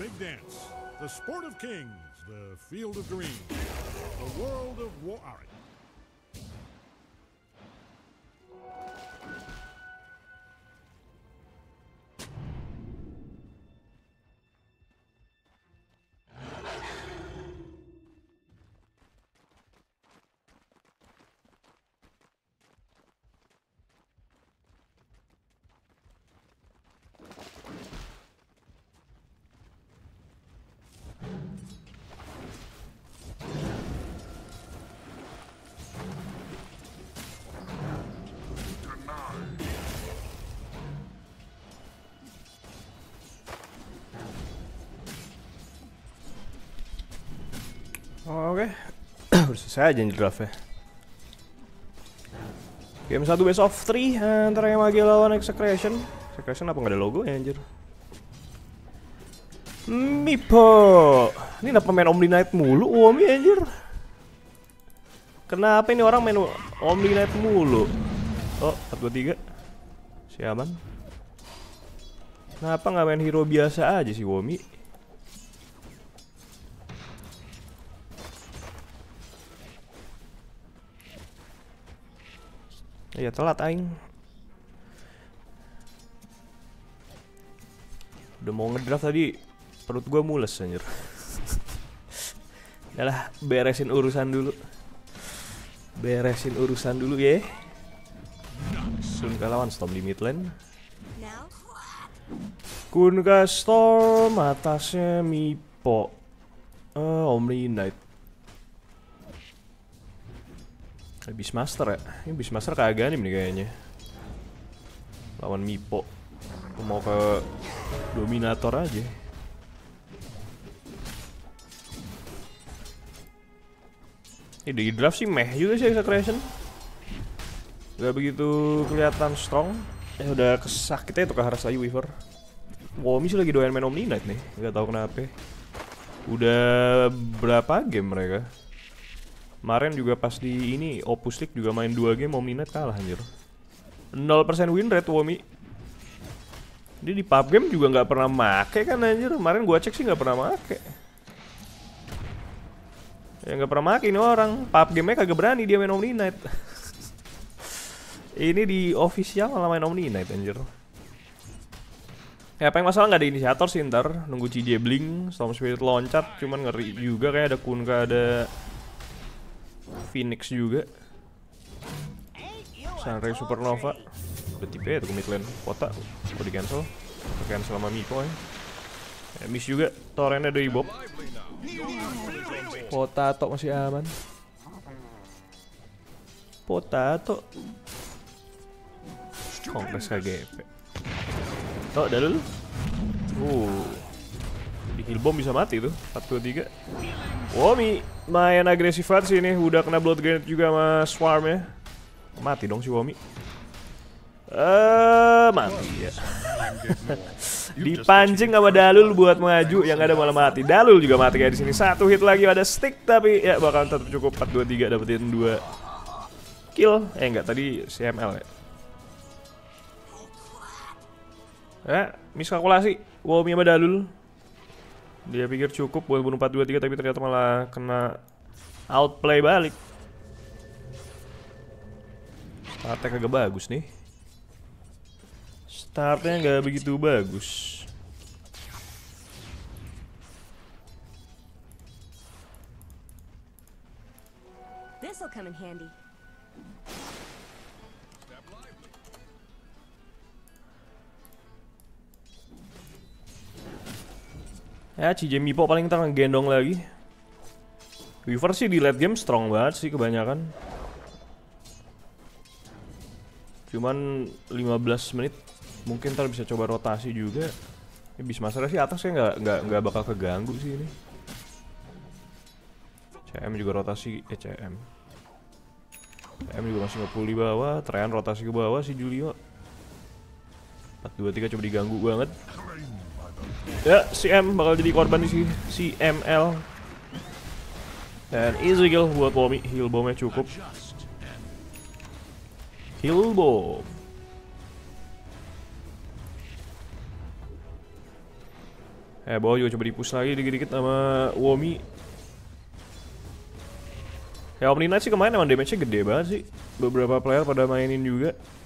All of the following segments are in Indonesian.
big dance. The sport of kings, the field of dreams, the world of war. All right. Oke. Udah selesai aja nih draftnya. Game 1 best of 3 antara MAG lawan Execration. Execration apa nggak ada logo ya anjir? Mipo. Ini kenapa main Omni Knight mulu Womi anjir? Kenapa ini orang main Omni Knight mulu? Oh, 423. Siaman. Kenapa nggak main hero biasa aja sih Womi? Ya telat aing. Udah mau ngedraft tadi perut gua mules anjir. Yalah, beresin urusan dulu. Beresin urusan dulu ya. Kunkka lawan Storm di mid lane. Kunkka Storm atasnya Mipo. Omni Knight. Beastmaster ya? Ini Beastmaster kagak nih kayaknya. Lawan Mipo. Aku mau ke Dominator aja. Ini di draft sih meh juga sih Execration. Gak begitu kelihatan strong. Udah kesakitnya itu ke Harasayu Weaver. Womi sih lagi doyan main Omni Knight nih. Gak tahu kenapa. Udah berapa game mereka? Kemarin juga pas di ini Opus League juga main 2 game Omni Knight kalah anjir. 0% win rate Womi. Dia di pub game juga nggak pernah make kan anjir. Kemarin gua cek sih nggak pernah make. Ya nggak pernah make ini orang. Pub game-nya kagak berani dia main Omni Knight. Ini di official malah main Omni Knight anjir. Ya apa yang masalah nggak ada inisiator sih ntar. Nunggu CJ Blink, Storm Spirit loncat. Cuman ngeri juga kayak ada Kunkka, ada Phoenix juga. Sunray Supernova. Udah tipe ya tuh ke mid lane. Kota udah di cancel. Cancel sama Miko ya. Miss juga. Torrentnya dari Bob. Potato masih aman. Potato. Kongres KGP. Tok dalul. Di heal bomb bisa mati tuh. 423. Womi main agresif banget sih ini. Udah kena blood grenade juga sama swarm ya. Mati dong si Womi. Mati ya. Dipancing sama Dalul buat maju, yang ada malah mati. Dalul juga mati kayak di sini. Satu hit lagi ada stick tapi ya bakalan tetap cukup 4-2-3 dapetin 2 kill. Enggak tadi CML ya. Miskalkulasi Womi sama Dalul. Dia pikir cukup buat bunuh 4-2-3 tapi ternyata malah kena outplay balik. Startnya kagak bagus nih. Startnya nggak begitu bagus. This'll come in handy. Ya, CJ Mipo paling ntar ngegendong lagi. Weaver sih di late game strong banget sih kebanyakan. Cuman 15 menit mungkin ntar bisa coba rotasi juga. Ini Beastmaster sih atasnya nggak bakal keganggu sih ini. CM juga rotasi CM juga masih nge-pull di bawah. Treant rotasi ke bawah si Julio. 4-2-3 coba diganggu banget. Ya, CM bakal jadi korban di sini. CML. Dan easy kill buat Womi. Heal bomb-nya cukup. Heal bomb. Bawah juga coba di-push lagi dikit-dikit sama Womi. Ya Omni Knight sih kemarin emang damage-nya gede banget sih. Beberapa player pada mainin juga.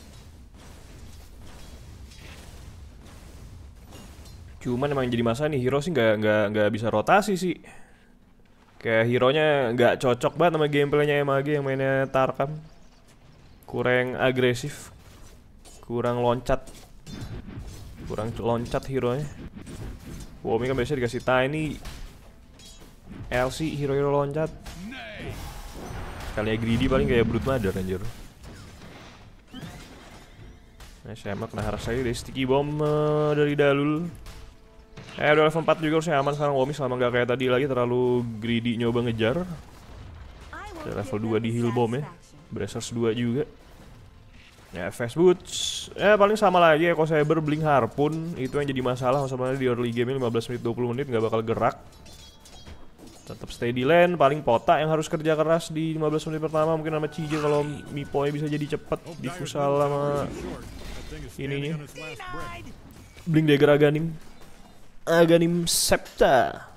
Cuman emang jadi masalah nih, hero sih nggak bisa rotasi sih. Kayak hero-nya nggak cocok banget sama gameplaynya MAG yang mainnya Tarkam. Kurang agresif, kurang loncat hero-nya. Womi kan biasanya dikasih tiny, LC hero-hero loncat. Kalinya greedy paling kayak Brute Mother anjir. Nah, saya kena haras lagi dari sticky bomb dari Dalul. Udah level 4 juga harusnya aman sekarang Womi selama nggak kayak tadi lagi terlalu greedy nyoba ngejar. Ada level 2 di heal bomb ya. Bracers 2 juga. Ya fast boots. Paling sama lagi Echo Saber, Blink Harpoon. Itu yang jadi masalah masalahnya di early game 15 menit 20 menit nggak bakal gerak. Tetap stay di lane, paling Pota yang harus kerja keras di 15 menit pertama. Mungkin sama Cije kalau Mipoy bisa jadi cepet di Fusal sama ininya. Blink Dagger Aghanim Septa.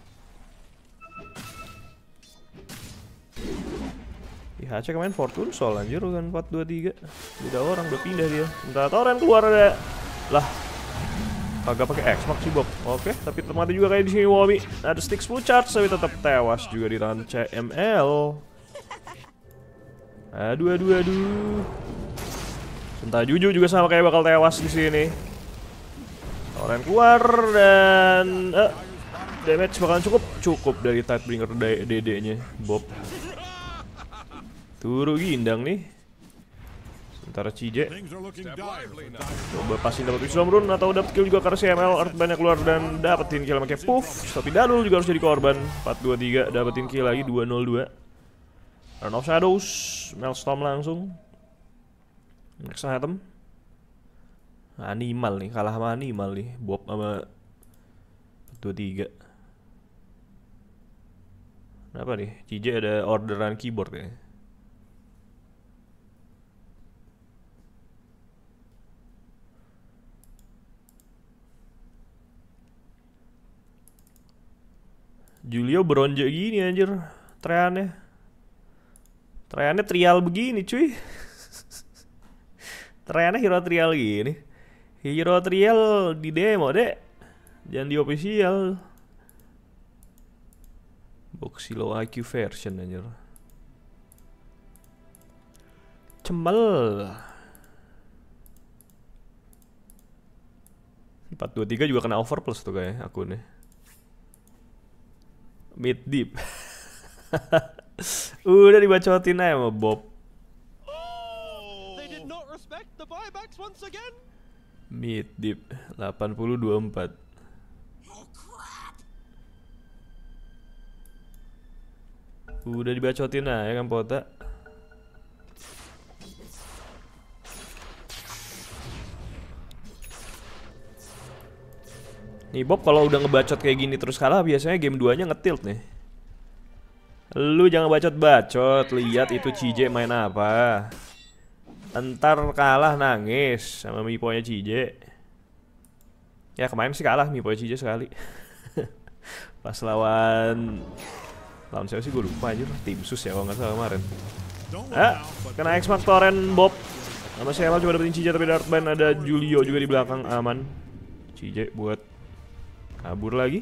IHC kemarin Fortune Soul anjir kan 4-2-3. Beda orang udah pindah dia. Bentar Torrent keluar ada. Lah. Kagak pakai X-Mark sih Bob. Oke, tapi termati juga kayak di sini Womi. Ada stick 10 charge tapi tetap tewas juga di tangan CML. Aduh. Senta Juju juga sama kayak bakal tewas di sini. Torrent keluar dan damage bakalan cukup dari Tidebringer DD-nya Bob. Turu gindang nih. Sementara Cije coba pasin dapat Wisdom Rune atau dapat kill juga karena CML Earthband keluar dan dapetin kill pakai Puff. Tapi Dalul juga harus jadi korban. 4-2-3 dapetin kill lagi 2-0-2. Run of Shadows, Maelstrom langsung. Next item. Animal nih, kalah sama Animal nih. Bob sama 2-3. Kenapa nih? Cije ada orderan keyboard ya. Julio bronze gini anjir. Treannya trial begini cuy. Treannya hero trial gini. Hero trial di demo dek. Jangan di official. Boxy low IQ version anjir. Cemel. 4-2-3 juga kena overplus tuh kayak akunnya. Mid deep. Udah dibacotin aja sama Bob. Mid deep 80-24. Udah dibacotin aja kan Pota. Nih Bob kalau udah ngebacot kayak gini terus kalah biasanya game 2-nya ngetilt nih. Lu jangan bacot-bacot, lihat itu Cije main apa. Entar kalah nangis sama Miponya Cije. Ya kemarin sih kalah Miponya Cije sekali. Pas lawan siapa sih gue lupa aja, tim sus ya kalau nggak salah kemarin. Kena X-Mark Torrent Bob. Sama Sheila coba dapetin Cije tapi Darkband ada Julio juga di belakang aman. Cije buat kabur lagi.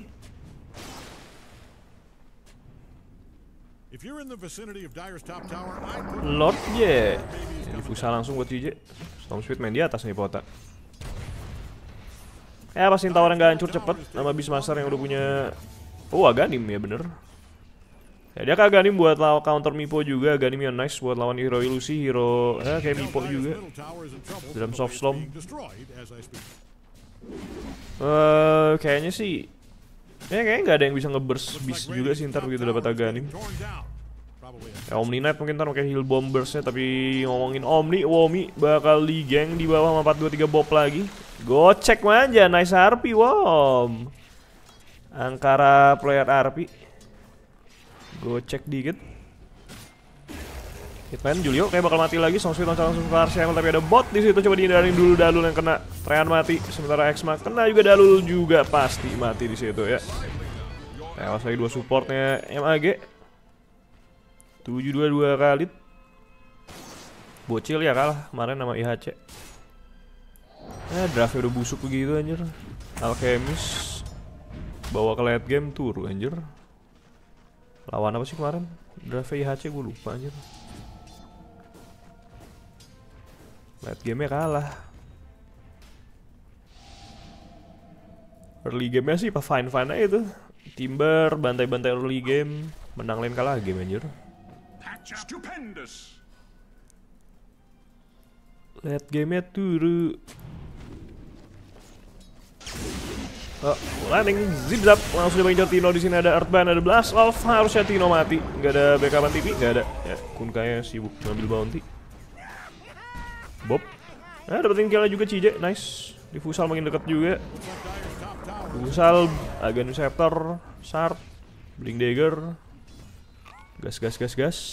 Lord J. Difusa langsung buat Cije. Storm Speed main di atas nih Pota. Ya pastiin tawaran gak hancur cepet sama Beastmaster yang udah punya. Oh Aghanim ya bener. Ya dia ke Aghanim buat lawan counter Mipo juga. Aghanim yang nice buat lawan hero ilusi, hero kayak Mipo juga dalam soft slump. Kayaknya sih kayaknya nggak ada yang bisa ngeburst beast juga sih ntar begitu dapat Aghanim. Ya Omni Knight mungkin ntar pakai heal bomb burstnya. Tapi ngomongin Womi bakal di geng di bawah sama 4-2-3 Bob lagi. Gocek manja, nice RP, wow. Angkara player RP. Gocek dikit. Hitman Julio kayak bakal mati lagi. Song Sweet langsung ke Arsenal, tapi ada bot di situ, coba dihindarin dulu. Dalul yang kena, Trehan mati. Sementara X-Mark kena juga, Dalul juga pasti mati di situ ya. Tewas lagi 2 supportnya MAG. 7-2 kali. Bocil ya kalah kemarin sama IHC. Draftnya udah busuk begitu anjir. Alchemist bawa ke late game turu anjir. Lawan apa sih kemarin? Draftnya IHC gue lupa anjir. Late game-nya kalah. Early game-nya sih fine-fine aja itu. Timber bantai-bantai early game, menang lane kalah game anjir. Stupendous. Late game-nya turu. Oh, landing zip-zap langsung dibanjir Tino. Di sini ada Earthbound, ada Blast Off. Harusnya Tino mati. Gak ada backupan TV, gak ada. Ya, Kunkaya sibuk ngambil bounty. Bob. Dapetin kill juga CJ, nice. Diffusal makin deket juga. Diffusal, Agan Scepter, Shard, Blink Dagger. Gas.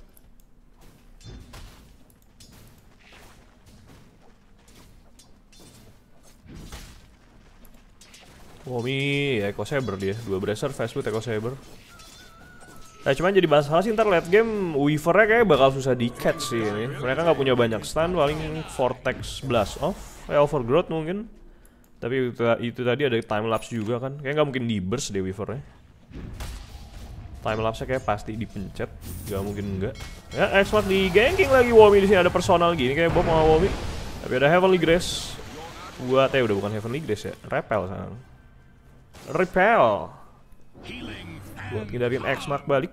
Womi, ya Echo Saber dia. 2 Bracer, Fastboot, Echo Saber. Cuman jadi masalah sih ntar late game Weaver-nya kayak bakal susah di-catch sih ini. Mereka nggak punya banyak stun, paling Vortex Blast Off, Overgrowth mungkin. Tapi itu tadi ada time lapse juga kan. Kayak nggak mungkin di-burst deh Weaver-nya. Time lapse-nya kayak pasti dipencet, nggak mungkin enggak. Ya, X-Mark di ganking lagi Womi di sini, ada personal gini kayak Bob sama Womi. Tapi ada Heavenly Grace. Buat udah bukan Heavenly Grace ya, Repel sekarang. Repel. Buat ngindarin X-Mark balik.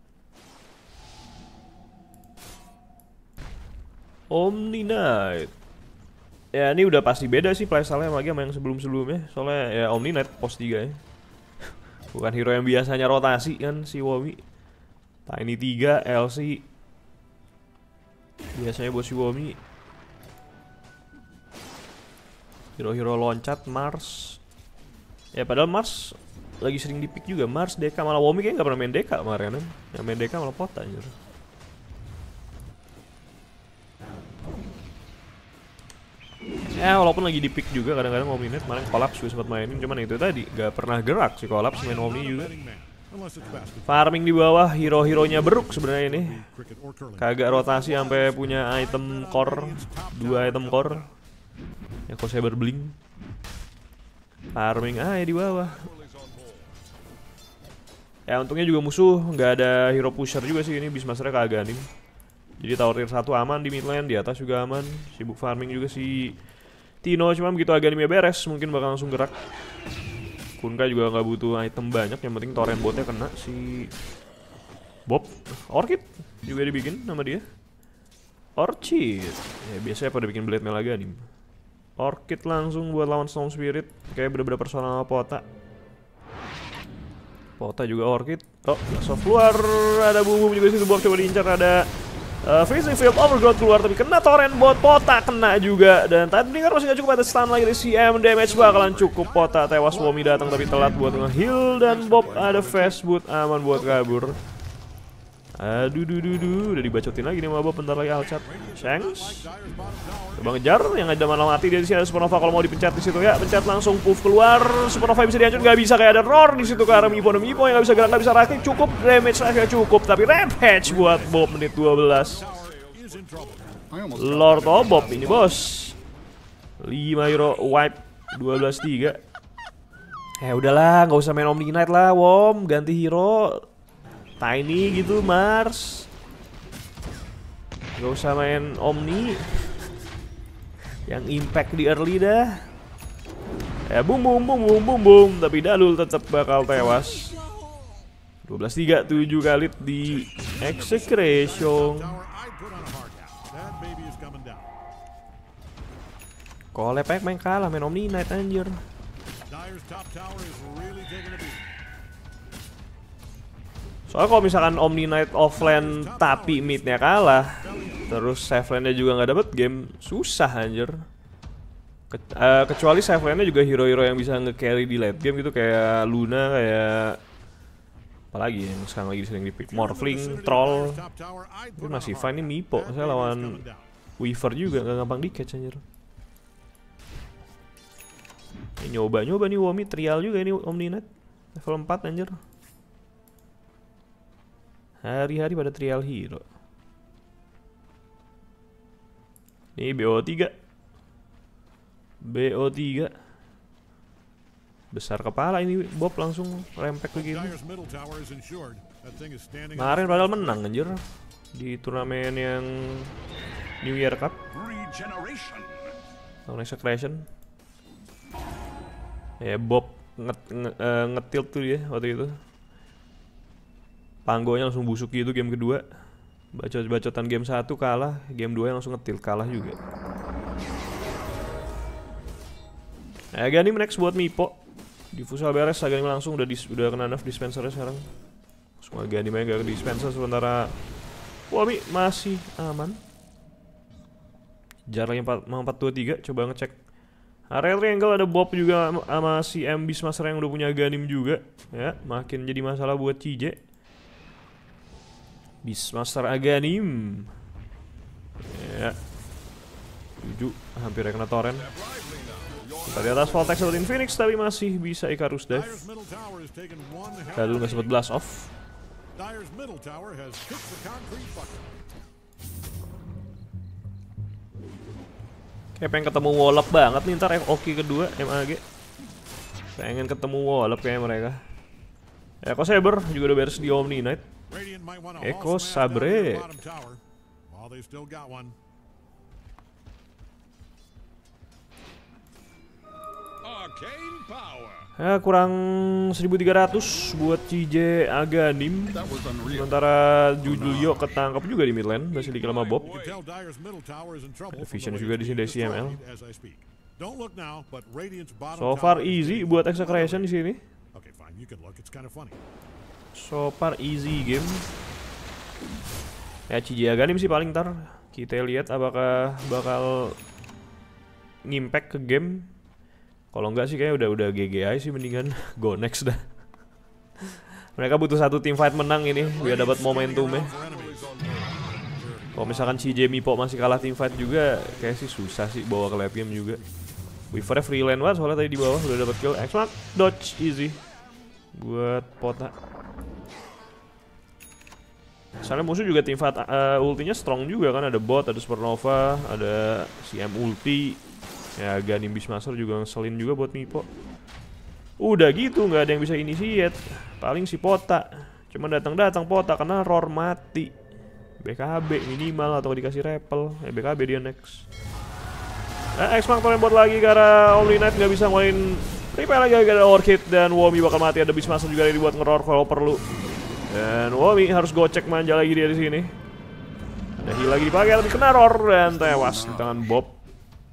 Omni Knight. Ya ini udah pasti beda sih playstyle-nya sama yang sebelum-sebelumnya. Soalnya ya Omni Knight pos 3 ya. Bukan hero yang biasanya rotasi kan si Womi. Tiny 3, LC. Biasanya buat si Womi hero-hero loncat, Mars. Ya padahal Mars lagi sering di-pick juga. Mars, Deka, malah Womi kayaknya gak pernah main Deka kemarin kan. Yang main Deka malah Pota anjir. Ya walaupun lagi di-pick juga kadang-kadang Omni Knight. Kemarin Collapse juga sempat mainin, cuman itu tadi gak pernah gerak si Collapse main Omni juga. Farming di bawah, hero-heronya beruk sebenarnya ini. Kagak rotasi sampai punya item core, 2 item core. Ya kok saya berblink. Farming ya di bawah. Ya untungnya juga musuh nggak ada hero pusher juga sih ini. Beastmasternya keaganin. Jadi tower tier 1 aman di mid lane, di atas juga aman. Sibuk farming juga si Tino, cuma begitu Aganimnya beres mungkin bakal langsung gerak. Kunka juga nggak butuh item banyak, yang penting torrent botnya kena si Bob. Orchid juga dibikin nama dia. Orchid. Ya biasanya pada bikin blade mail Aganim. Orchid langsung buat lawan Storm Spirit. Kayak bener-bener personal Pota. Pota juga Orchid. Oh, soft keluar. Ada Boom juga situ. Bob coba diincar. Ada Freezing Field Overgrowth keluar. Tapi kena torrent bot. Pota kena juga. Dan tadi dengar masih gak cukup. Ada stun lagi dari CM. Damage bakalan cukup. Pota tewas. Womi datang tapi telat buat nge-heal. Dan Bob ada fast boot. Aman buat kabur. Aduh, udah dibacotin lagi nih sama Bob, bentar lagi Alcat. Shanks coba ngejar, yang ada malah mati dia di sini. Ada Supernova kalau mau dipencet di situ ya, pencet langsung puff keluar. Supernova bisa dihancur, nggak bisa, kayak ada roar di situ ke arah Mipo yang nggak bisa gerak, nggak bisa reaktif. Cukup damage akhirnya cukup, tapi rampage buat Bob menit 12. Lord of Bob ini bos. 5 hero wipe 12-3. Udahlah, nggak usah main Omni Knight lah, Wom, ganti hero. Tiny gitu, Mars. Gak usah main Omni. Yang impact di early dah. Ya boom. Tapi Dalul tetap bakal tewas. 12-3, 7 kali di execution. Kolep main kalah, main Omni Knight anjir. Soalnya kalau misalkan Omni Knight offlane tapi midnya kalah, terus save lane-nya juga nggak dapet game, susah anjir. Kecuali save lane-nya juga hero-hero yang bisa nge-carry di late game gitu, kayak Luna, kayak Apalagi yang sekarang lagi sering di-pick, Morphling, Troll. Ini masih fine nih Mipo. Saya lawan Weaver juga, gak gampang di-catch anjir. Ini nyoba nih Womi, trial juga ini Omni Knight. Level 4 anjir. Hari-hari pada trial hero. Ini BO3. BO3. Besar kepala ini Bob langsung rempek begitu. Kemarin padahal menang anjir di turnamen yang New Year Cup. Lawan Execration. Ya Bob ngetilt tuh dia waktu itu. Panggonya langsung busuk gitu game kedua. Bacot-bacotan game 1 kalah, game 2 langsung ngetilt kalah juga. Aghanim next buat Mipo. Diffusal beres, Aghanim langsung udah kena nerf dispensernya sekarang. Semua Aghanim aja gak ke dispenser, sementara Womi masih aman. Jaraknya 4-2-3, coba ngecek. Area triangle ada Bob juga sama si Beastmaster yang udah punya Aghanim juga. Ya, makin jadi masalah buat CJ. Beastmaster Aghanim. Ya. 7, hampir kena torrent. Kita di atas Voltex Salutin Phoenix tapi masih bisa Icarus Dive. Lalu nggak sempet blast off. Kayak pengen ketemu Wallop banget nih ntar Oki kedua MAG. Pengen ketemu Wallop kayak mereka. Echo Saber juga udah beres di Omni Knight. Echo Sabre. Ya, kurang 1300 buat CJ Aghanim. Sementara Jujuyo ketangkap juga di mid lane, Basilika sama Bob. Vision juga di sini dari CML. So far easy buat Execration di sini. So far easy game. Ya CJ Aghanim sih paling ntar kita lihat apakah bakal ngimpact ke game. Kalau enggak sih kayak udah GGI sih, mendingan go next dah. Mereka butuh satu team fight menang ini biar dapat momentumnya. Kalau misalkan CJ Mipo masih kalah team fight juga, kayak sih susah sih bawa ke late game juga. Weaver free lane banget soalnya tadi di bawah udah dapat kill. X-Mark dodge easy buat Pota. Soalnya musuh juga team fight ultinya strong juga kan, ada bot, ada Supernova, ada CM ulti. Ya Aghanim Beastmaster juga ngeselin juga buat Mipo. Udah gitu nggak ada yang bisa initiate. Paling si Pota. Cuma datang Pota karena Roar mati. BKB minimal atau dikasih repel. BKB dia next. X-Mark buat lagi karena Omni Knight nggak bisa ngelain repair lagi ada Orchid dan Womi bakal mati. Ada Beastmaster juga yang dibuat nge-roar kalau perlu. Dan Womi harus gocek manja lagi dia di sini. Ada heal lagi dipakai tapi kena roar dan tewas di tangan Bob.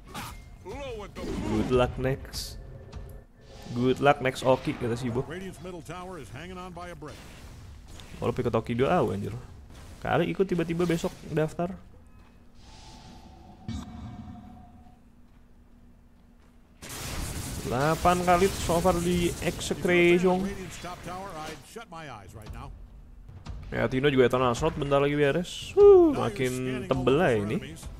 Good luck next. Good luck next Oki kata si Bob. Kalau ikut Oki 2 anjir. Kali ikut tiba-tiba besok daftar. Delapan kali so far di Execration. Ya Tino juga Eternal Shroud bentar lagi beres. Makin tebel lah ini.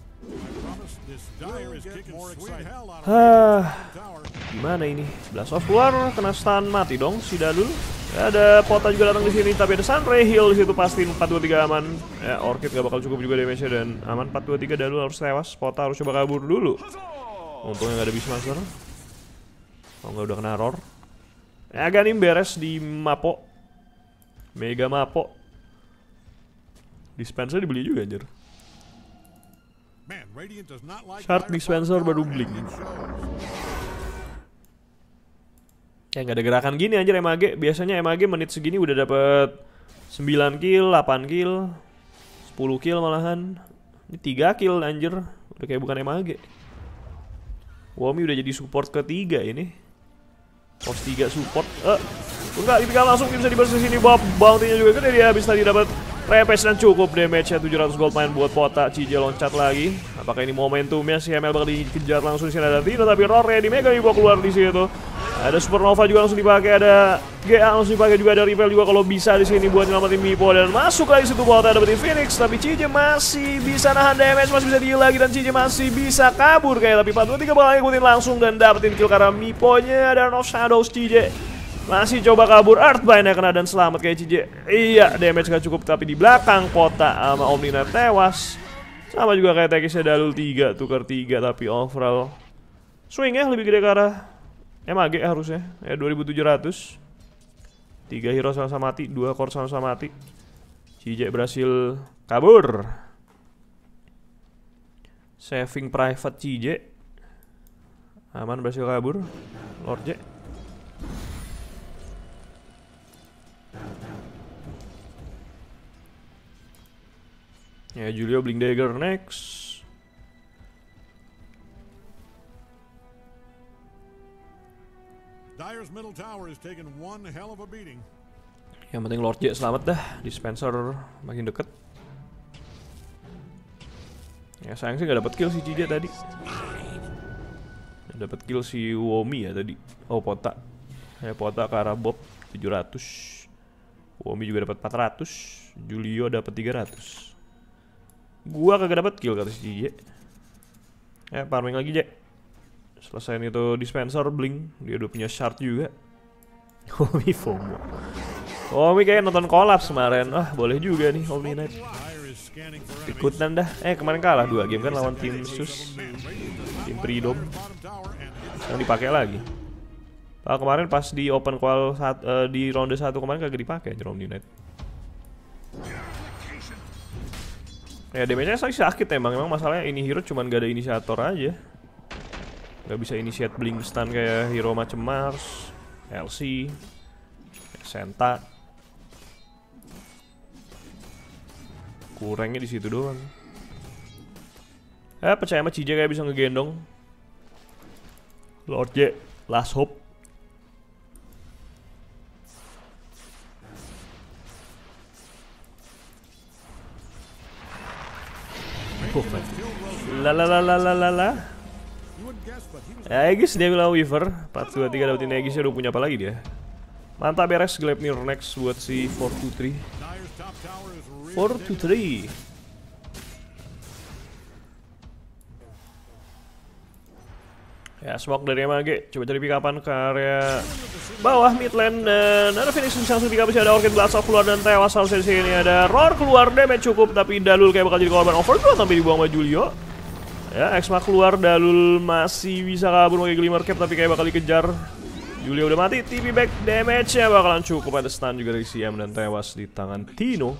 Gimana ini? Blast off keluar, kena stun mati dong si Dalul. Ya, ada Pota juga datang di sini tapi ada Sunray heal di situ pasti 4-2-3 aman. Ya Orchid gak bakal cukup juga damage-nya dan aman 4-2-3 Dalul harus tewas. Pota harus coba kabur dulu. Untungnya gak ada Beastmaster. Oh nggak udah kena roar. Ya Aghanim beres di Mapo. Mega Mapo. Dispenser dibeli juga anjir. Shard dispenser baru blink. Ya nggak ada gerakan gini anjir MAG. Biasanya MAG menit segini udah dapet 9 kill, 8 kill, 10 kill malahan. Ini 3 kill anjir. Udah kayak bukan MAG. Womi udah jadi support ketiga ini. Post 3 support. Enggak, dipegang langsung bisa dibalas di sini. Bounty-nya juga gede dia. Habis tadi dapat Rampage dan cukup damage-nya 700 gold main buat Pota. CJ loncat lagi. Apakah ini momentumnya si ML bakal dikejar langsung di sini ada Tino tapi Roar di Mega Ibo keluar di situ. Ada Supernova juga langsung dipakai, ada GA langsung dipakai juga, ada Repel juga kalau bisa di sini buat nyelamatin Meepo dan masuk lagi situ Pota dapetin Phoenix, tapi CJ masih bisa nahan damage, masih bisa deal lagi dan CJ masih bisa kabur kayak, tapi 4-2-3 bakal ngikutin langsung dan dapetin kill karena Meepo-nya ada No Shadows. CJ masih coba kabur, Earthbind-nya kena dan selamat kayak CJ. Iya, damage gak cukup tapi di belakang Pota sama Omni Knight tewas. Sama juga kayak Tekisnya Dalul 3, tukar 3 tapi overall swingnya lebih gede ke arah MAG harusnya, ya 2700. 3 hero sama-sama mati, 2 core sama-sama mati. CJ berhasil kabur. Saving private CJ. Aman berhasil kabur. Lord J. Ya Julio Blink Dagger next. Dire's middle tower is taking one hell of a beating. Yang penting Lord J selamat dah. Dispenser makin deket. Ya sayang sih gak dapet kill si CJ tadi. Dapat kill si Womi ya tadi. Oh Pota. Ya Pota ke arah Bob 700. Womi juga dapat 400. Julio dapat 300. Gua kagak dapat kill kata si CJ. Ya farming lagi J. Selesain itu dispenser blink, dia udah punya shard juga. Omi FOMO. Omi kayak nonton kolaps kemarin. Ah boleh juga nih Omni Knight. Ikutan dah. Kemarin kalah 2 game kan lawan tim Sus, tim Freedom. Sekarang dipakai lagi. Kemarin pas di open qual di ronde 1 kemarin kagak dipakai Omni Knight. Ya damage-nya sakit emang masalahnya ini hero cuman gak ada inisiator aja. Gak bisa initiate blink stun kayak hero macam Mars, LC, Senta. Kurangnya di situ doang. Percaya sama CJ kayak bisa ngegendong Lord J, last hope. La. Aegis dia bilang Weaver 4-2-3 dapetin Aegisnya, udah punya apa lagi dia. Mantap beres, Gleipnir next buat si 4-2-3. 4-2-3. Ya smoke dari MAG, coba cari pick upan ke area bawah mid lane dan ada Phoenix langsung pick up, ada Orchid Blast keluar dan tewas harusnya di sini. Ada Roar keluar, damage cukup tapi Dalul kayak bakal jadi korban overgrowth tapi dibuang sama Julio. Ya, X-Mac keluar, Dalul masih bisa kabur pakai Glimmer Cap tapi kayak bakal dikejar. Julio udah mati, TP back, damage-nya bakalan cukup. Ada stun juga dari CM dan tewas di tangan Tino.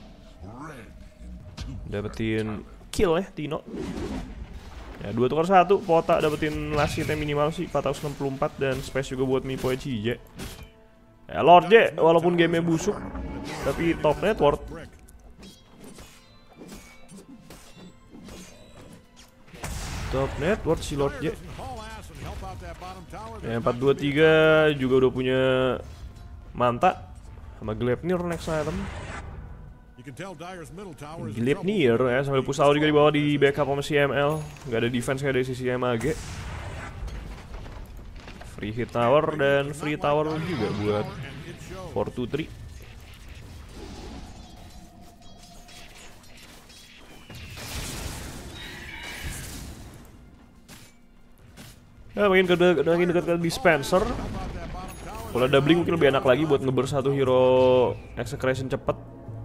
Dapetin kill ya Tino. Ya 2 tukar 1, Pota dapetin last hit minimal sih 464 dan space juga buat Meepo CJ. Ya Lord J walaupun gamenya busuk tapi top net worth. Top net worth si Lord J. Ya 4-2-3 juga udah punya Manta sama Gleipnir next item. Gleipnir ya sambil push tower juga di bawah di backup sama CML. Gak ada defense kayak dari sisi MAG. Free hit tower dan free tower juga buat 4-2-3. Ya makin dekat ke dispenser. Kalau ada blink mungkin lebih enak lagi buat ngeburst satu hero execution cepet.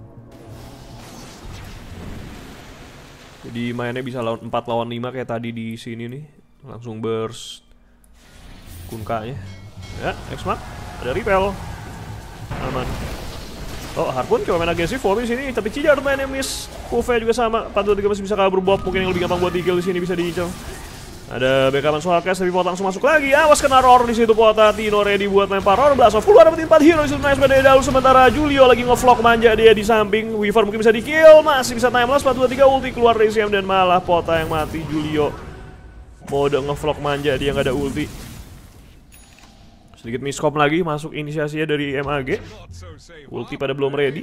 Jadi mainnya bisa lawan 4 lawan 5 kayak tadi di sini nih. Langsung burst Kunkanya. Ya, X-Mark ada repel. Aman. Oh, Harpoon coba main agresif di sini, tapi Cija harus mainnya miss. Kuve juga sama. 4-2-3 masih bisa kabur Bob, mungkin yang lebih gampang buat di-kill di sini bisa diincar. Ada backupan soal cash tapi Pota langsung masuk lagi. Awas kena roar di situ Pota. Tino ready buat lempar roar blast off. Keluar dapetin 4 hero di situ nice dari Dalul, sementara Julio lagi nge-vlog manja dia di samping. Weaver mungkin bisa di-kill, masih bisa timeless 4-2-3 ulti keluar dari CM dan malah Pota yang mati. Julio mode nge-vlog manja dia nggak ada ulti. Sedikit miscom lagi masuk inisiasinya dari MAG. Ulti pada belum ready.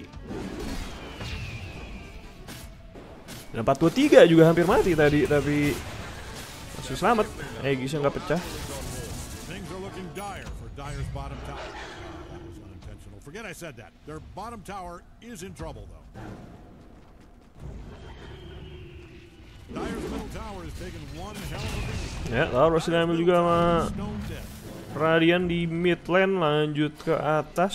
Dan 4-2-3 juga hampir mati tadi tapi masih selamat. Aegisnya nggak pecah. Dire's bottom tower. That was unintentional. Forget I said that. Their bottom tower is in trouble, though. Dire's middle tower is taking one hell of a beating. Ya, lalu harus diambil juga sama Stone dead. Radiant di mid lane, lanjut ke atas.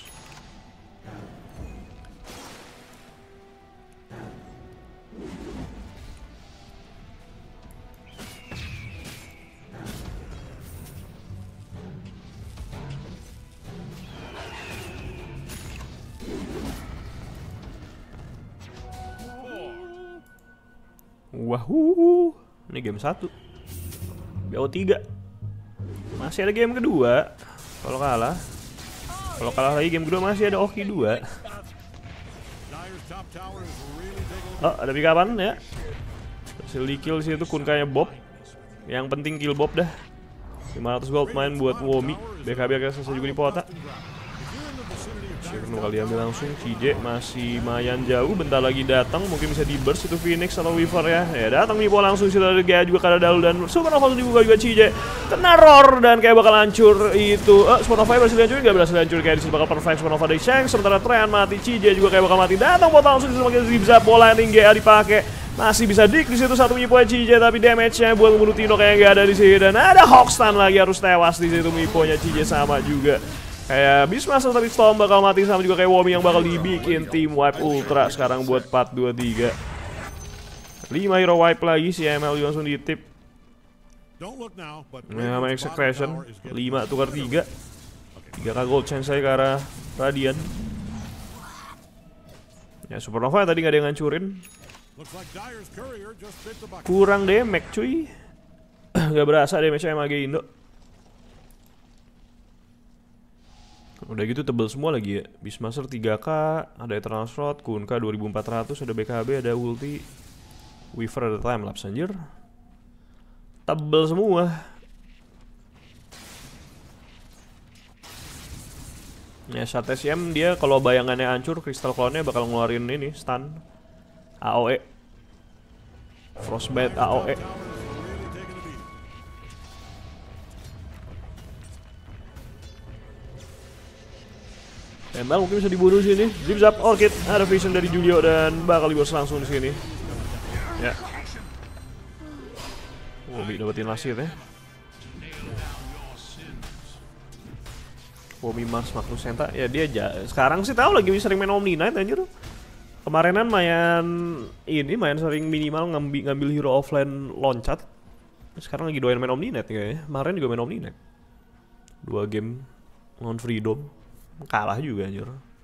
Wahoo, ini game 1 BO3. Masih ada game kedua. Kalau kalah lagi game kedua masih ada Oki 2. Dire's top tower is really taking Oh, ada pikapan ya. Berhasil di kill situ Kunkanya Bob. Yang penting kill Bob dah. 500 gold main buat Womi. BKB akan selesai juga di pota. Shirno kali ambil langsung. CJ masih lumayan jauh. Bentar lagi datang. Mungkin bisa di burst itu Phoenix atau Weaver ya. Ya datang Mipo langsung. Sudah ada Gaya juga Kadadalu dan Supernova dibuka juga CJ. Kena roar dan kayak bakal hancur itu. Supernova berhasil hancur. Gak berhasil hancur. Kayak disini bakal perfect Supernova dari Shanks. Sementara Treant mati. CJ juga kayak bakal mati. Datang Pota langsung semakin zip-zap. Bola yang Gaya dipakai. Masih bisa dik di situ satu Mipo CJ, tapi damage-nya buat membunuh Tino kayak nggak ada di sini. Dan ada Hawkstun lagi harus tewas di situ Mipo-nya CJ sama juga. Kayak Beastmaster tadi Storm bakal mati sama juga kayak Womi yang bakal dibikin tim wipe ultra sekarang buat 4-2-3. 5 hero wipe lagi, si ML juga langsung ditip. Nah, sama Execution 5 tukar 3. 3k gold chance saya ke arah Radiant. Ya Supernova tadi nggak ada yang ngancurin. Kurang damage cuy. Gak berasa damage MAG Indo. Udah gitu tebel semua lagi ya. Beastmaster 3k, ada Eternal Shroud, Kunkka 2400, ada BKB, ada ulti, Weaver, ada timelapse anjir. Tebel semua. Ya SATSM dia kalau bayangannya hancur, Crystal Clone-nya bakal ngeluarin ini stun AOE. Frostbite AOE. ML mungkin bisa dibunuh sini. Zip-zap Orchid, ada vision dari Julio dan bakal dibawa langsung di sini. Ya. Womi dapetin lasit ya. Womi Mars Magnus Senta, ya dia sekarang sih tahu lagi sering main Omni Knight anjir. Kemarinan main sering minimal ngambil hero offline loncat. Sekarang lagi doyan main Omni Knight kayaknya. Kemarin juga main Omni Knight. 2 game non freedom. Kalah juga anjir.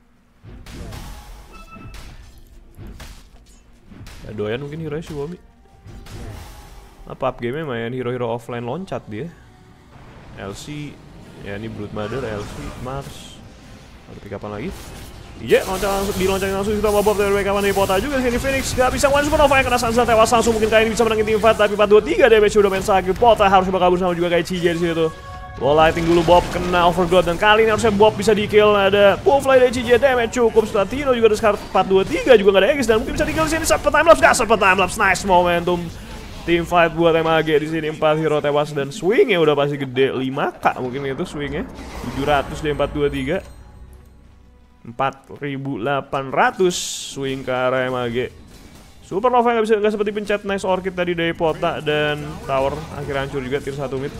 Ya doyan mungkin hero si Womi. Apa up game-nya main hero-hero offline loncat dia. LC, ya ini Broodmother, LC, Mars. Ada pick up-an lagi. Iya, diloncatin langsung kita Bob dari BKB dari Pota juga sini Phoenix gak bisa one Supernova yang kena Sansa tewas langsung mungkin kali ini bisa menangin tim fight tapi 4-2-3 damage udah main sakit. Pota harus bakal kabur sama juga kayak CJ di situ. Wall lighting dulu Bob kena overgrowth dan kali ini harusnya Bob bisa di-kill. Ada pull fly dari CJ, damage cukup. Setelah Tino juga ada sekarang 4-2-3 juga gak ada Aegis dan mungkin bisa di-kill di sini. Sampai timelapse, gak sampai timelapse, nice momentum. Team fight buat MAG di sini 4 hero tewas dan swingnya udah pasti gede 5k mungkin itu swingnya 700 dari 4-2-3 4.800 swing ke arah MAG. Supernova nggak seperti pencet nice Orchid tadi dari Pota dan tower akhirnya hancur juga tier 1 mid.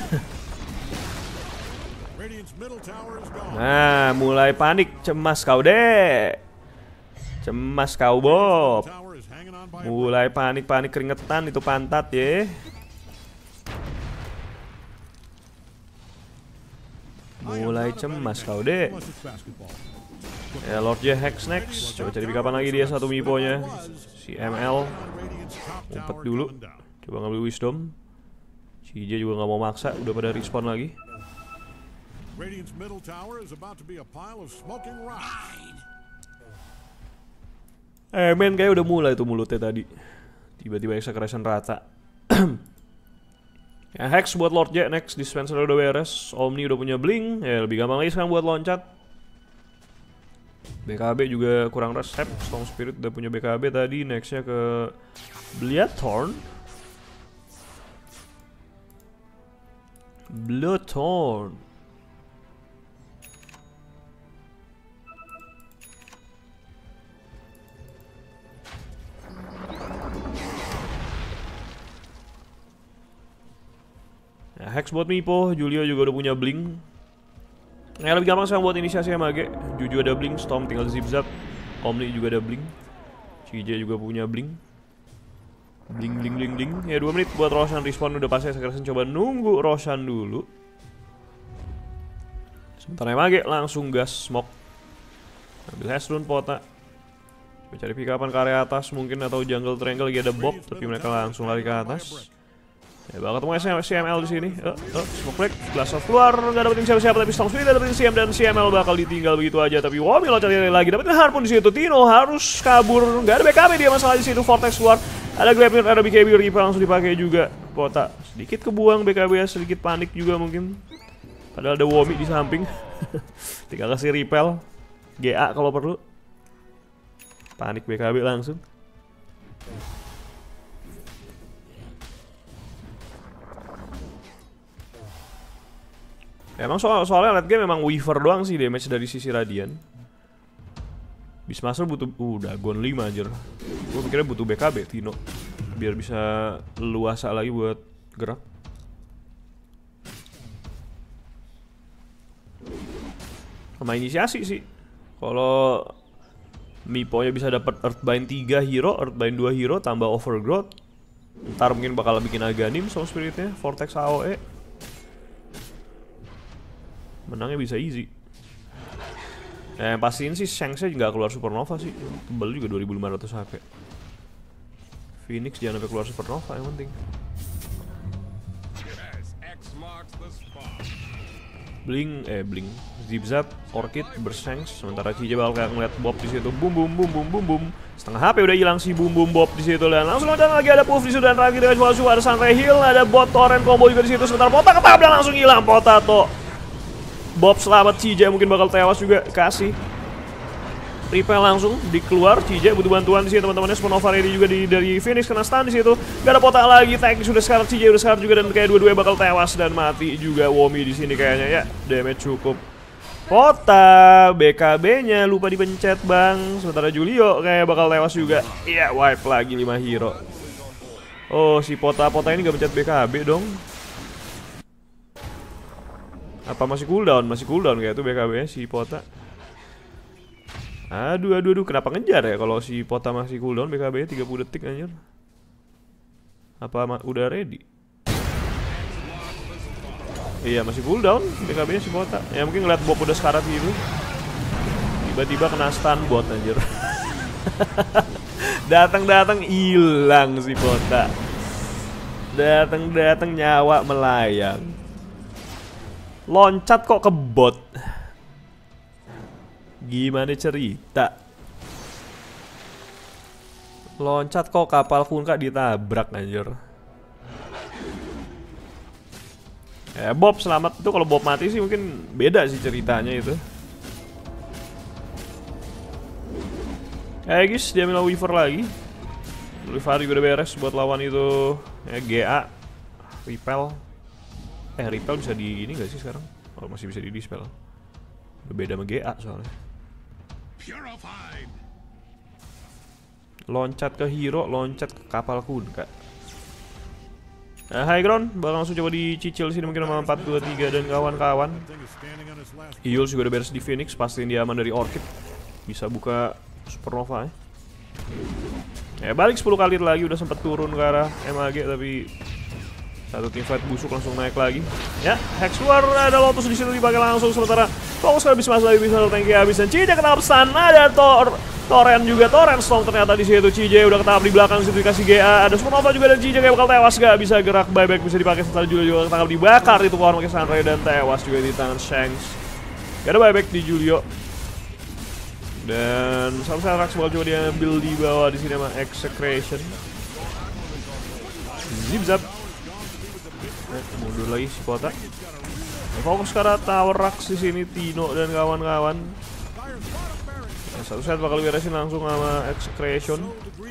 Nah, mulai panik, cemas kau deh. Cemas kau Bob. Mulai panik-panik keringetan itu pantat ya. Mulai cemas kau deh. Ya Lord J Hex next. Coba cari kapan lagi dia satu Mipo-nya. Si ML umpet dulu. Coba ngambil Wisdom. CJ juga nggak mau maksa, udah pada respawn lagi. Men kayak udah mulai tuh mulutnya tadi. Tiba-tiba Execution rata. Ya Hex buat Lord J next. Dispenser udah beres. Omni udah punya Blink. Ya lebih gampang lagi sekarang buat loncat. BKB juga kurang resep. Storm Spirit udah punya BKB tadi. Nextnya ke Bloodthorn. Bloodthorn. Hex buat Mipo, Julio juga udah punya Blink. Nah, lebih gampang sekarang buat inisiasi MAG. Juju ada Blink, Storm tinggal zip-zap. Omni juga ada Blink. CJ juga punya Blink. Blink. Ya 2 menit buat Roshan respawn udah pasti. Sekarang coba nunggu Roshan dulu. Sementara MAG langsung gas smoke. Ambil Hestrun Pota. Coba cari pick upan ke area atas mungkin atau jungle triangle lagi ada Bob, tapi mereka langsung lari ke atas. Ya bakal ketemu CML di sini. Smoke break, Blast Off keluar, nggak dapetin siapa-siapa tapi Storm Spirit dapetin CM dan CML bakal ditinggal begitu aja. Tapi Womi loncat lagi dapetin Harpoon di situ. Tino harus kabur, nggak ada BKB dia masalah di situ. Vortex keluar, ada Grappler, ada BKB, Ripple langsung dipakai juga. Pota sedikit kebuang BKB, sedikit panik juga mungkin. Padahal ada Womi di samping. Tinggal kasih Ripple, GA kalau perlu. Panik BKB langsung. Emang soalnya late game memang Weaver doang sih damage dari sisi Radiant. Beastmaster butuh Dagon 5 anjir. Gue pikirnya butuh BKB Tino biar bisa luasa lagi buat gerak. Sama inisiasi sih. Kalau Mipo-nya bisa dapat Earthbind 3 hero, Earthbind 2 hero tambah Overgrowth. Ntar mungkin bakal bikin Aghanim Soul Spirit-nya, Vortex AOE. Menangnya bisa easy. Yang pastiin sih Shanks-nya nggak keluar Supernova sih. Tebal juga 2500 HP. Phoenix jangan sampai keluar Supernova yang penting. Blink, Zip-Zap, Orchid, Bershanks. Sementara CJ bakal ngeliat Bob di situ. Boom. Setengah HP udah hilang si Boom Bob di situ dan langsung loncat lagi ada Puff di situ dan terakhir dengan Walsu ada Sunray Hill, ada bot Torrent combo juga di situ. Sementara Pota ketap dan langsung hilang Potato. Bob selamat, CJ mungkin bakal tewas juga, kasih Ripple langsung dikeluar. CJ butuh bantuan di sini teman-temannya. Supernova ready juga dari Phoenix kena stun di situ. Gak ada Pota lagi, Tag sudah sekarat, CJ udah sekarat juga dan kayak dua-duanya bakal tewas dan mati juga Womi di sini kayaknya ya. Damage cukup. Pota BKB-nya lupa dipencet bang. Sementara Julio kayak bakal tewas juga. Iya, wipe lagi 5 hero. Oh, si Pota ini gak pencet BKB dong. Apa masih cooldown? Masih cooldown kayak itu BKB-nya si Pota. Aduh, kenapa ngejar ya kalau si Pota masih cooldown BKB-nya 30 detik anjir. Apa udah ready? Iya, masih cooldown BKB-nya si Pota. Ya mungkin ngeliat Bob udah sekarat gitu. Tiba-tiba kena stun bot anjir. Datang hilang si Pota. Datang nyawa melayang. Loncat kok ke bot. Gimana cerita? Loncat kok kapal Kunkka ditabrak anjir. Bob selamat itu kalau Bob mati sih mungkin beda sih ceritanya itu. Guys, dia ambil Weaver lagi. Weaver juga udah beres buat lawan itu. GA Repel. Repel bisa di ini gak sih sekarang? Oh, masih bisa di dispel. Udah beda sama GA soalnya. Loncat ke hero, loncat ke kapal Kunkka. High ground, bakal langsung coba dicicil sini mungkin sama 423 dan kawan-kawan. Eul juga udah beres di Phoenix, pastiin dia aman dari Orchid. Bisa buka Supernova ya. Balik 10 kali lagi, udah sempet turun ke arah MAG tapi satu teamfight busuk langsung naik lagi. Ya, Hex keluar, ada Lotus di situ dipakai langsung sementara fokus ke habis lagi bisa tanki habis dan CJ kena stun. Ada Torrent juga, Torrent Storm ternyata di situ. CJ udah ketangkap di belakang situ dikasih GA. Ada Supernova juga dan CJ kayak bakal tewas, gak bisa gerak, buyback bisa dipakai sementara juga ketangkap dibakar itu pohon pakai Sunray dan tewas juga di tangan Shanks. Gak ada buyback di Julio. Dan sampai Rax bakal coba diambil di bawah di sini sama Execration. Zip-zap. Mundur lagi si Pota. Fokus ke arah tower Rax di sini Tino dan kawan-kawan. Satu set bakal beresin langsung sama Execration.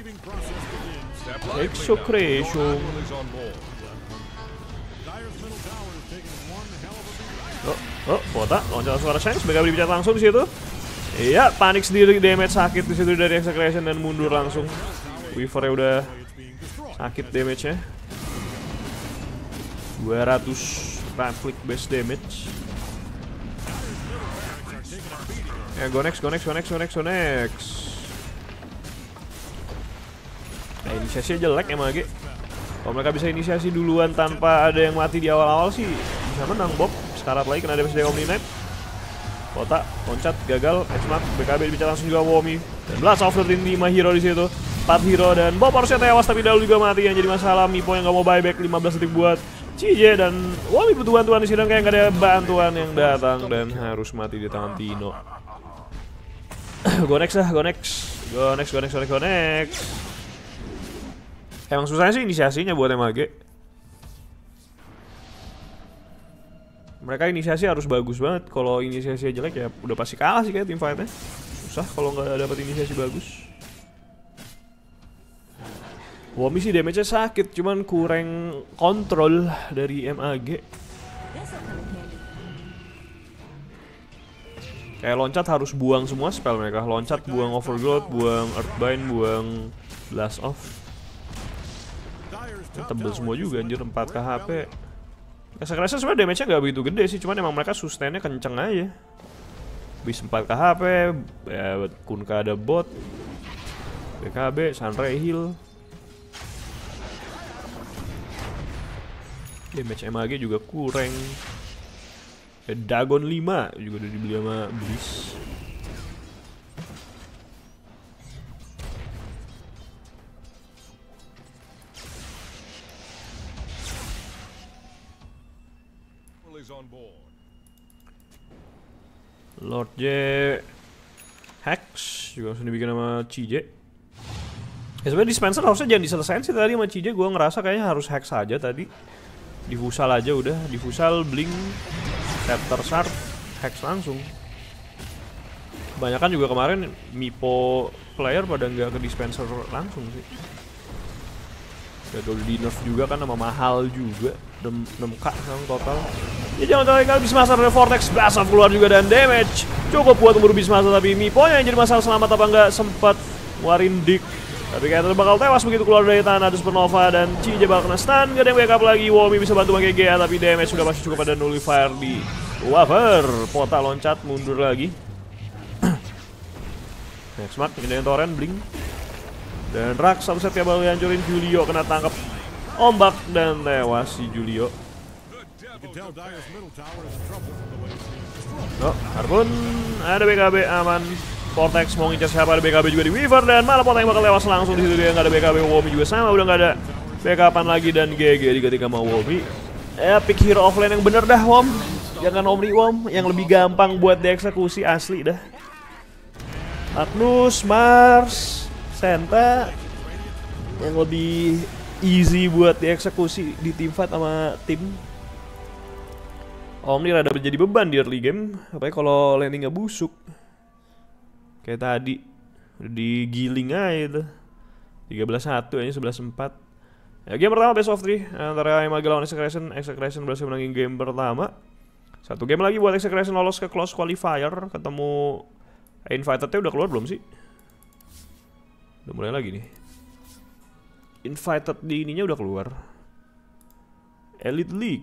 Pota loncat suara Shanks, BKB dipecat langsung di situ. Iya, panik sendiri, damage sakit di situ dari Execration dan mundur langsung. Weaver-nya udah sakit damage-nya. 200 right click base damage. Ya go next. Nah inisiasinya jelek emang lagi. Kalau mereka bisa inisiasi duluan tanpa ada yang mati di awal-awal sih bisa menang Bob. Sekarat lagi kena damage dari Omni Knight. Kota, loncat, gagal, X-Mark, BKB dibicara langsung juga Womi. Dan Blast of the 5 hero di situ. 4 hero dan Bob harusnya tewas tapi Dalu juga mati yang jadi masalah. Mipo yang gak mau buyback 15 detik buat CJ dan Womi butuh bantuan di sini dan kayak gak ada bantuan yang datang dan harus mati di tangan Tino. Go next. Emang susahnya sih inisiasinya buat MAG. Mereka inisiasi harus bagus banget. Kalau inisiasinya jelek ya udah pasti kalah sih kayak tim fight-nya. Susah kalau nggak dapet inisiasi bagus. Womi sih damage-nya sakit, cuman kurang kontrol dari MAG. Kayak loncat harus buang semua spell mereka. Loncat, buang Overgrowth, buang Earthbind, buang Blast Off. Tebel semua juga anjir, 4k HP. Execution sebenarnya damage-nya nggak begitu gede sih, cuman emang mereka sustain-nya kenceng aja. Bis 4k HP, ya Kunkka ada bot, BKB, Sunray heal. Damage MAG juga kurang. Dagon 5 juga udah dibeli sama Bliss. Lord J Hex juga langsung dibikin sama CJ. Ya sebenarnya dispenser harusnya jangan diselesain sih tadi sama CJ. Gue ngerasa kayaknya harus Hex aja tadi. Diffusal aja udah. Diffusal, Blink, Scepter Shard, Hex langsung. Kebanyakan juga kemarin Mipo player pada nggak ke dispenser langsung sih. Udah di nerf juga kan sama mahal juga. 6k sekarang total. Ya jangan terlalu Beastmaster dari Vortex Blast Off keluar juga dan damage cukup buat memburu Beastmaster tapi Mipo yang jadi masalah selamat apa nggak sempat ngeluarin Dick. Tapi kayaknya bakal tewas begitu keluar dari tanah ada Supernova dan CJ bakal kena stun. Gak ada yang backup lagi. Womi bisa bantu pakai GA tapi damage sudah masih cukup pada Nullifier di Waver. Pota loncat mundur lagi. Next mark pindahin Torrent Blink. Dan Rax subset ya baru hancurin Julio kena tangkap ombak dan tewas si Julio. Oh, Harpoon ada BKB aman. Vortex mau ngincar siapa, ada BKB juga di Weaver dan malah Pota yang bakal tewas langsung di situ dia nggak ada BKB. Womi juga sama udah nggak ada backupan lagi dan GG diganti sama Womi. Pick hero offline yang bener dah Wom. Jangan Omni Wom yang lebih gampang buat dieksekusi asli dah. Magnus, Mars, Senta yang lebih easy buat dieksekusi di team fight sama tim. Omni rada menjadi beban di early game, apalagi kalau landingnya busuk. Kayak tadi udah digiling aja tuh. 13-1 aja 11-4. Ya, game pertama best of 3 antara MAG lawan Execration. Execration berhasil menangin game pertama. Satu game lagi buat Execration lolos ke close qualifier. Ketemu Invited-nya udah keluar belum sih? Udah mulai lagi nih. Invited di ininya udah keluar. Elite League.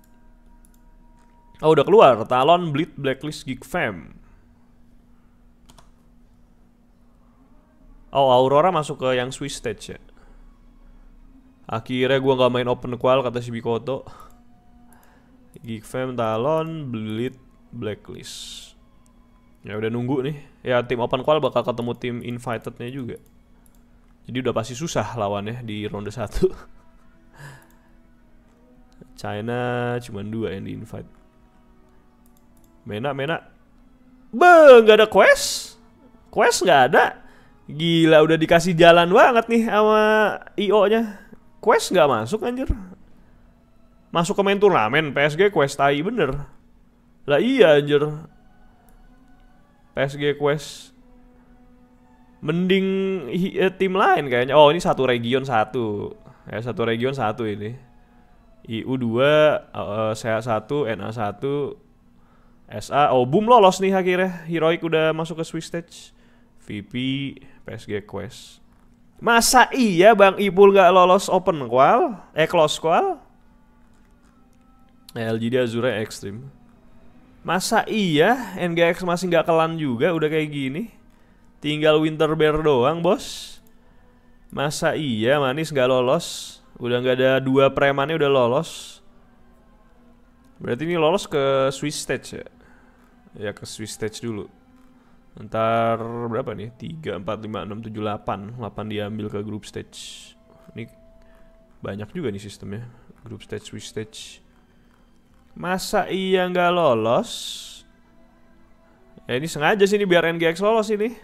Oh udah keluar. Talon, Bleed, Blacklist, Geek Fam. Oh Aurora masuk ke yang Swiss stage ya. Akhirnya gua nggak main open qual kata si Bikoto. Geek Fam, Talon, Bleed, Blacklist. Ya udah nunggu nih. Ya tim open qual bakal ketemu tim invited-nya juga. Jadi udah pasti susah lawannya di ronde 1. China cuma 2 yang di invite. Mena. Nggak ada quest. Quest nggak ada. Gila udah dikasih jalan banget nih sama IO-nya. Quest nggak masuk anjir. Masuk ke main turnamen PSG quest tai bener. Lah iya anjir. PSG quest. Mending tim lain kayaknya. Oh ini satu region satu. Ya satu region satu ini. IU 2, SEA 1, NA 1, SA. Oh boom lolos nih akhirnya. Heroic udah masuk ke Swiss stage. VP PSG quest. Masa iya Bang Ipul gak lolos open qual? Close qual? LGD Azure Extreme. Masa iya NGX masih nggak kelan juga udah kayak gini? Tinggal Winter Bear doang bos. Masa iya Manis nggak lolos? Udah nggak ada 2 premannya udah lolos. Berarti ini lolos ke Swiss Stage ya? Ya ke Swiss Stage dulu. Ntar berapa nih? 3, 4, 5, 6, 7, 8 8 diambil ke Group Stage. Ini banyak juga nih sistemnya. Group Stage, Swiss Stage. Masa iya nggak lolos? Ya ini sengaja sih nih biar NGX lolos ini.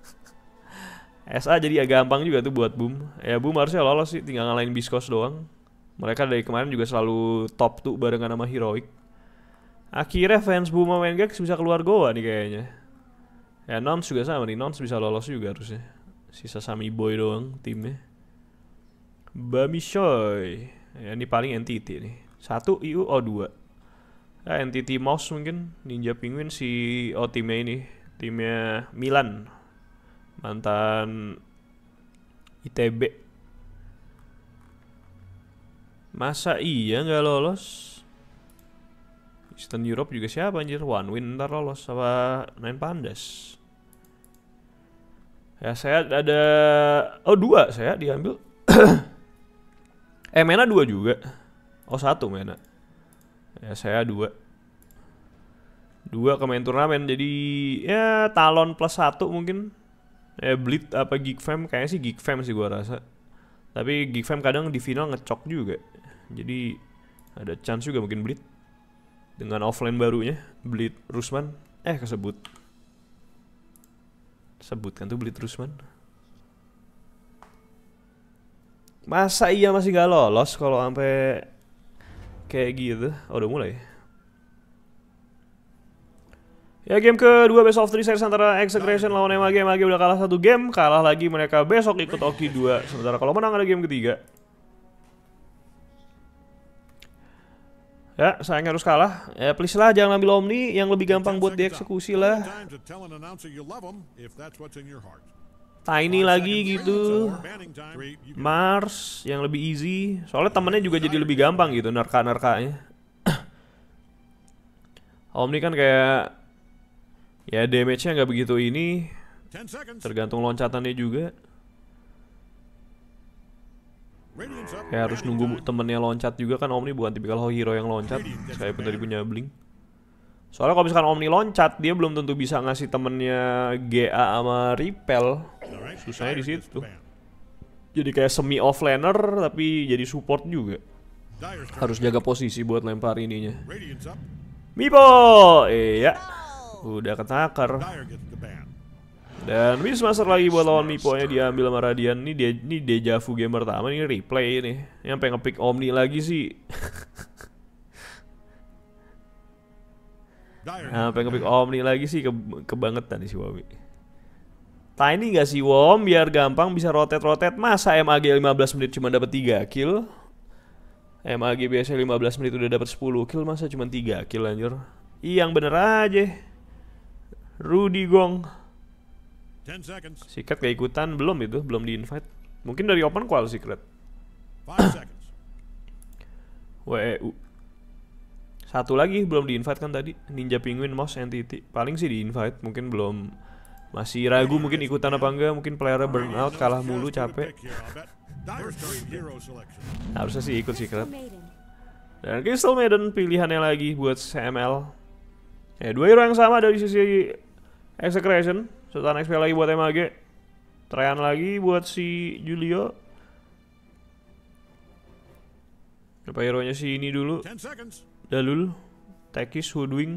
SA jadi agak gampang juga tuh buat Boom. Ya Boom harusnya lolos sih, tinggal ngalahin Biskos doang. Mereka dari kemarin juga selalu top tuh barengan sama Heroic. Akhirnya fans Boom sama NGX bisa keluar Goa nih kayaknya. Ya Nons juga sama nih, Nons bisa lolos juga harusnya. Sisa Sami Boy doang timnya. Bami Shoy. Ya ini paling NTT nih. 1 IU O2. Ya, NTT Mouse mungkin Ninja Penguin si timnya ini, timnya Milan, mantan ITB. Masa iya nggak lolos? Eastern Europe juga siapa anjir? One Win ntar lolos apa Nine Pandas. Ya saya ada 2 saya diambil. Mena 2 juga. 1 Mena. Ya saya 2 ke main turnamen. Jadi ya Talon plus 1 mungkin. Bleed apa Geekfam. Kayaknya sih Geekfam sih gua rasa. Tapi Geekfam kadang di final ngecok juga. Jadi ada chance juga mungkin Bleed. Dengan offline barunya Bleed Rusman. Kesebut. Sebutkan tuh Bleed Rusman. Masa iya masih gak lolos kalau sampai kayak gitu. Udah mulai. Ya game kedua best of 3 series antara Execration lawan MAG. MAG udah kalah 1 game. Kalah lagi mereka besok ikut Oki 2. Sementara kalau menang ada game ketiga. Ya sayang harus kalah. Ya please lah jangan ambil Omni. Yang lebih gampang buat dieksekusi lah. Tiny lagi gitu. Mars yang lebih easy. Soalnya temennya juga jadi lebih gampang gitu nerka-nerkanya. Omni kan kayak ya damage-nya nggak begitu ini. Tergantung loncatannya juga. Kayak harus nunggu temennya loncat juga kan. Omni bukan tipikal hero yang loncat. Saya pun tadi punya Blink. Soalnya kalau misalkan Omni loncat, dia belum tentu bisa ngasih temennya GA sama Repel. Susahnya di situ. Jadi kayak semi offlaner tapi jadi support juga. Harus jaga posisi buat lempar ininya. Mipo, iya, udah ketakar. Dan Wishmaster lagi buat lawan Mipo-nya diambil sama Radian. Ini deja vu game pertama, ini replay nih. Yang pengen nge-pick Omni lagi sih. Nah, pengen nge-pick Omni lagi sih kebangetan nih si Wami. Tiny gak sih Wom biar gampang bisa rotate-rotate. Masa MAG 15 menit cuma dapat 3 kill? MAG biasanya 15 menit udah dapat 10 kill, masa cuma 3 kill anjir. Yang bener aja. Rudy Gong. Secret gak ikutan belum itu, belum di-invite. Mungkin dari open qual Secret. WEU. Satu lagi belum di-invite kan tadi, Ninja Penguin Mouse Entity. Paling sih di-invite, mungkin belum. Masih ragu mungkin ikutan apa enggak, mungkin playernya burnout, kalah mulu, capek. Harusnya sih ikut Secret. Dan Crystal Maiden pilihannya lagi buat CML. Ya, 2 hero yang sama dari sisi Execration. Sultan XP lagi buat MAG. Traian lagi buat si Julio. Apa hero-nya si ini dulu? Dalul, Tekis, Hoodwing,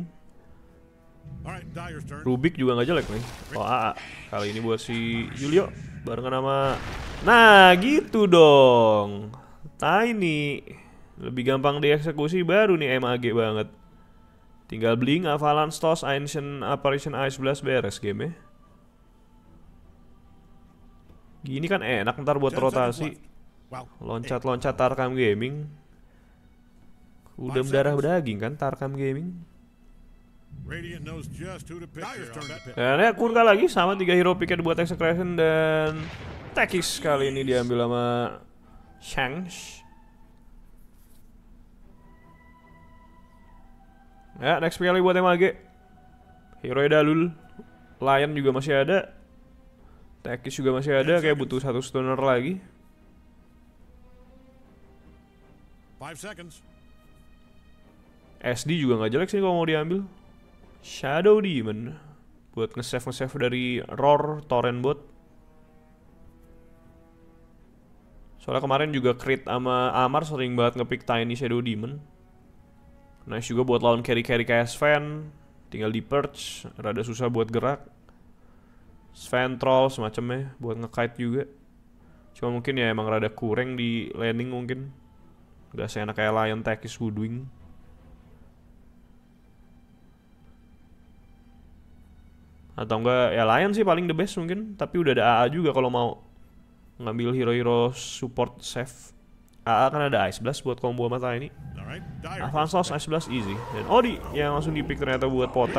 Rubik juga nggak jelek nih. Kali ini buat si Julio barengan sama. Nah gitu dong. Tiny lebih gampang dieksekusi, baru nih MAG banget. Tinggal Blink, Avalanche, Toss, Ancient Apparition, Ice Blast, beres game ya. Gini kan enak ntar buat rotasi. Loncat-loncat Tarkam Gaming. Udah berdarah daging kan Tarkam Gaming. Dan ya Kurka lagi sama 3 hero picket buat Execration. Dan Tekis kali ini diambil sama Shanks. Ya, next kali buat MAG. Hero Dalul. Lion juga masih ada. Tekis juga masih ada, kayak butuh satu stunner lagi. 5 seconds. SD juga nggak jelek sih kalau mau diambil. Shadow Demon buat nge-save dari Roar Torrent Bot. Soalnya kemarin juga crit sama Amar sering banget ngepick Tiny Shadow Demon. Nice juga buat lawan carry kayak Sven. Tinggal di perch, rada susah buat gerak. Sven Troll semacamnya buat nge-kite juga. Cuma mungkin ya emang rada kurang di landing mungkin. Gak seenak kayak Lion Tekis Woodwing. Atau enggak ya Lion sih paling the best mungkin. Tapi udah ada AA juga kalau mau ngambil hero-hero support save. AA kan ada Ice Blast buat combo sama ini. Advance Loss Ice Blast easy. Dan Odi yang langsung dipick ternyata buat Pota.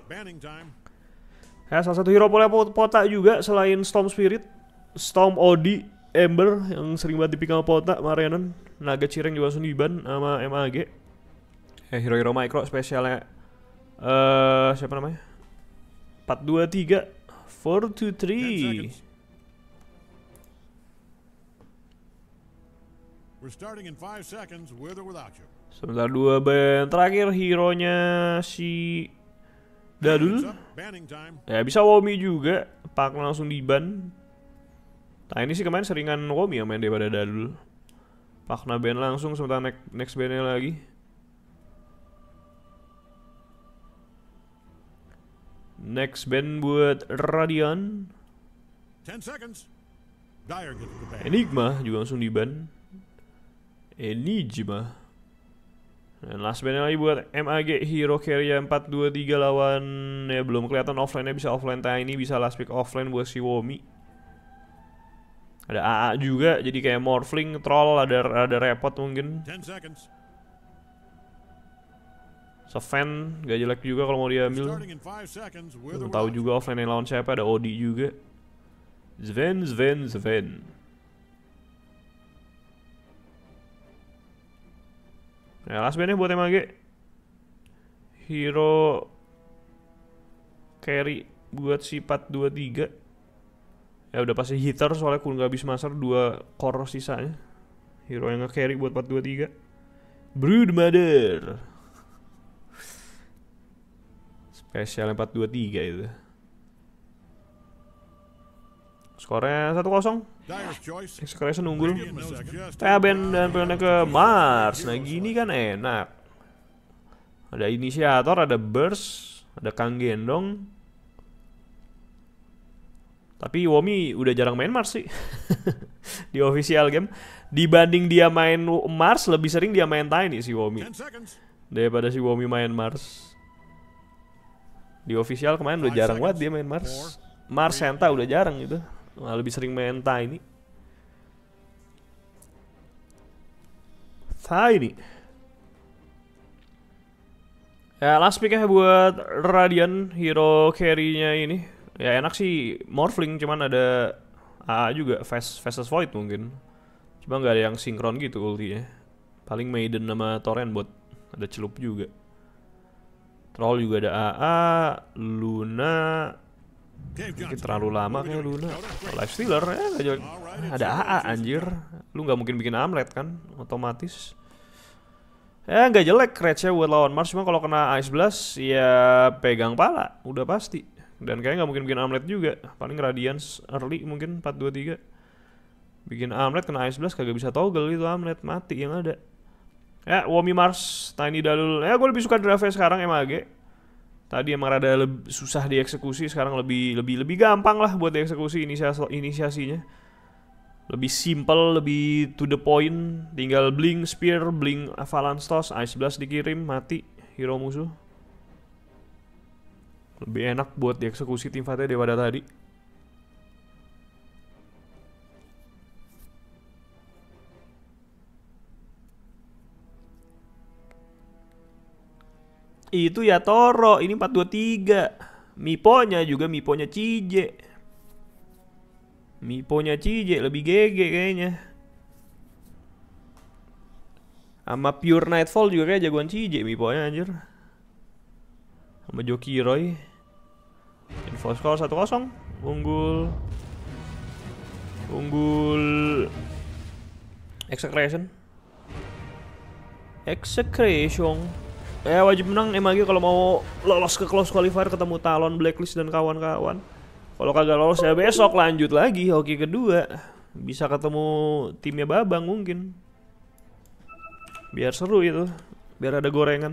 Ya salah satu hero boleh Pota juga selain Storm Spirit, Storm Odi, Ember yang sering banget dipick sama Pota, Marianan, Naga Cireng juga langsung diban sama MAG. Hero-hero micro spesialnya siapa namanya? 423 423. We're starting in 5 seconds with or without you. Sebentar 2 band terakhir hero-nya si Dadul. Ya bisa Womi juga, Pak langsung diban. Nah ini sih kemarin seringan Womi yang main daripada Dadul. Pakna band langsung sebentar next bandnya lagi. Next band buat Radiant. 10 seconds. Dire gets the band. Enigma juga langsung diban. Enigma. Dan last bandnya lagi buat MAG Hero Carrier 423 lawan ya belum kelihatan offline-nya, bisa offline Tiny, bisa last pick offline buat si Womi. Ada AA juga jadi kayak Morphling, Troll, ada repot mungkin. 10 seconds. Sven gak jelek juga kalau mau diambil. Starting in 5 seconds with or Belum tahu without you. juga offline yang lawan siapa, ada Odi juga. Sven. Ya last bandnya buat MAG Hero Carry buat si 423. Ya udah pasti hitter soalnya kun gak habis master 2 core sisanya. Hero yang nge-carry buat 423 Broodmother. Spesial 423 itu. Skornya 1-0. Dire's choice. Exclamation unggul. Give him a second. Ben dan pengennya ke Mars. Nah gini kan enak. Ada inisiator, ada burst, ada Kang Gendong. Tapi Womi udah jarang main Mars sih. Di official game. Dibanding dia main Mars, lebih sering dia main Tiny si Womi 10 seconds. daripada si Womi main Mars. Di official kemarin udah jarang banget dia main Mars. Mars Senta udah jarang gitu. Malah lebih sering main Tiny. Ya last picknya buat Radiant hero carry-nya ini. Ya enak sih Morphling, cuman ada AA juga Fastest Void mungkin. Cuma nggak ada yang sinkron gitu ultinya. Paling Maiden sama Torrent Bot. Ada celup juga. Troll juga ada AA, Luna. Mungkin terlalu lama kayak Luna. Life Stealer ya gak jelek. Ada AA anjir. Lu nggak mungkin bikin Amulet kan, otomatis. Ya nggak jelek Kretschnya buat lawan Mars, cuma kalau kena Ice Blast ya pegang pala, udah pasti. Dan kayaknya nggak mungkin bikin Amulet juga. Paling Radiance early mungkin 4-2-3. Bikin Amulet kena Ice Blast kagak bisa toggle itu Amulet, mati yang ada. Ya Womi Mars, Tiny Dalul. Ya gue lebih suka draftnya sekarang MAG. Tadi emang rada susah dieksekusi, sekarang lebih gampang lah buat dieksekusi inisiasinya. Lebih simple, lebih to the point. Tinggal blink spear, blink avalanche toss, Ice Blast dikirim, mati hero musuh. Lebih enak buat dieksekusi tim fight-nya daripada tadi. Itu ya Toro, ini 423. Miponya juga Miponya Cije. Miponya Cije lebih GG kayaknya. Sama Pure Nightfall juga kayak jagoan Cije Miponya anjir. sama Joki Roy. Info skor 1-0. Unggul Execration. Ya wajib menang MAG kalau mau lolos ke close qualifier ketemu Talon, Blacklist dan kawan-kawan. Kalau kagak lolos ya besok lanjut lagi hoki kedua. Bisa ketemu timnya Babang mungkin. Biar seru itu. Biar ada gorengan.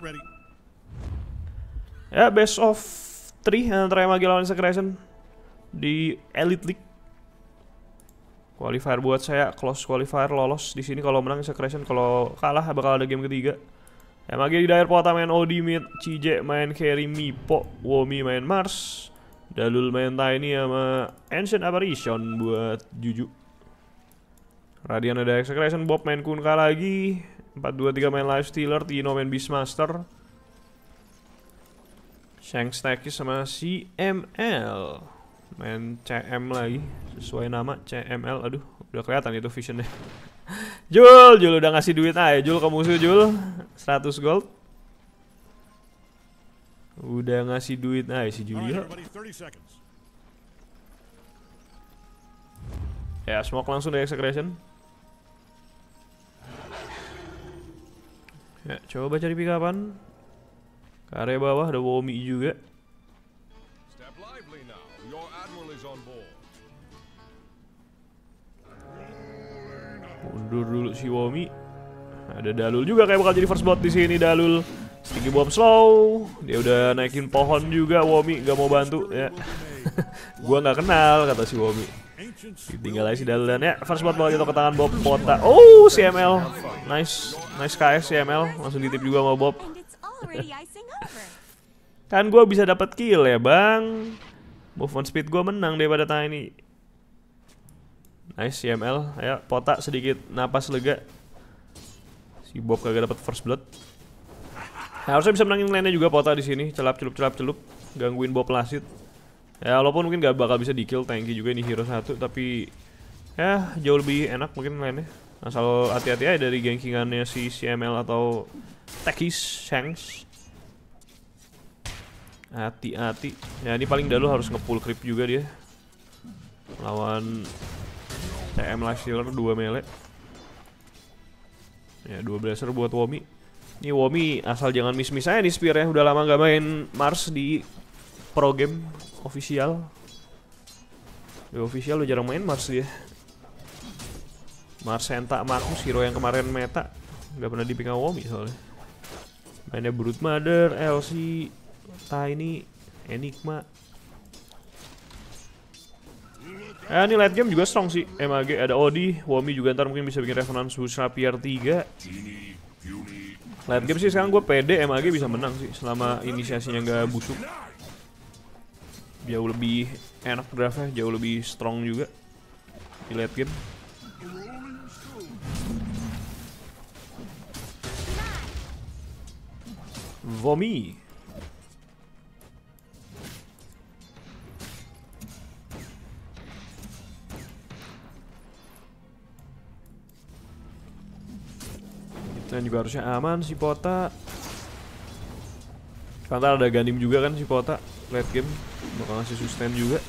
Ya best of 3 antara MAG lawan Execration di Elite League. Qualifier buat saya, close qualifier lolos di sini. Kalau menang Execration, kalau kalah bakal ada game ketiga. MAG di Dire Pota main OD mid, CJ main carry Mipo, Womi main Mars, Dalul main Tiny sama Ancient Apparition buat Juju. Radian ada Execration, Bob main Kunkka lagi, 4-2-3 main Lifestealer, Tino main Beastmaster, Shanks Takis sama CML main CM lagi, sesuai nama CML. Aduh, udah kelihatan itu visionnya. Jul udah ngasih duit aja Jul ke musuh Jul 100 gold. Udah ngasih duit aja si Julio. Ya smoke langsung dari Execration. Ya coba cari pick upan. Ke area bawah ada Womi juga. Mundur dulu si Womi. Ada Dalul juga kayak bakal jadi first blood di sini. Dalul Sticky Bomb slow. Dia udah naikin pohon juga. Womi gak mau bantu ya. Gua nggak kenal kata si Womi. Tinggal aja si Dalul dan ya first blood bakal jatuh ke tangan Bob Pota. Oh CML. Nice KS CML. Langsung ditip juga sama Bob. Kan gue bisa dapat kill ya bang. Movement speed gue menang daripada Tiny. Nice CML. Ayo Pota sedikit napas lega. Si Bob kagak dapat first blood. Harusnya bisa menangin lane-nya juga Pota di sini. Celup. Gangguin Bob Lasit. Ya walaupun mungkin gak bakal bisa di kill. Tanky juga ini hero 1. Tapi ya jauh lebih enak mungkin lane-nya. Asal hati-hati aja dari gankingannya si CML atau Takis Shanks. Hati-hati. Ya ini paling dulu harus nge-pull creep juga dia. Lawan CM Lifestealer 2 melee. Ya 2 blaster buat Womi. Ini Womi asal jangan miss-miss aja nih spear ya. Udah lama gak main Mars di pro game official. Di official lu jarang main Mars dia. Mars Senta Markus hero yang kemarin meta. Gak pernah di pick Womi soalnya. Mainnya Brood Mother, LC, Tiny, Enigma. Ini late game juga strong sih. MAG ada Odi, Womi juga ntar mungkin bisa bikin Revenant Rapier 3. Late game sih sekarang gue pede MAG bisa menang sih selama inisiasinya nggak busuk. Jauh lebih enak draftnya, jauh lebih strong juga di late game. Womi. Dan juga harusnya aman si Pota. Karena ada Ganim juga kan si Pota. Late game bakal ngasih sustain juga.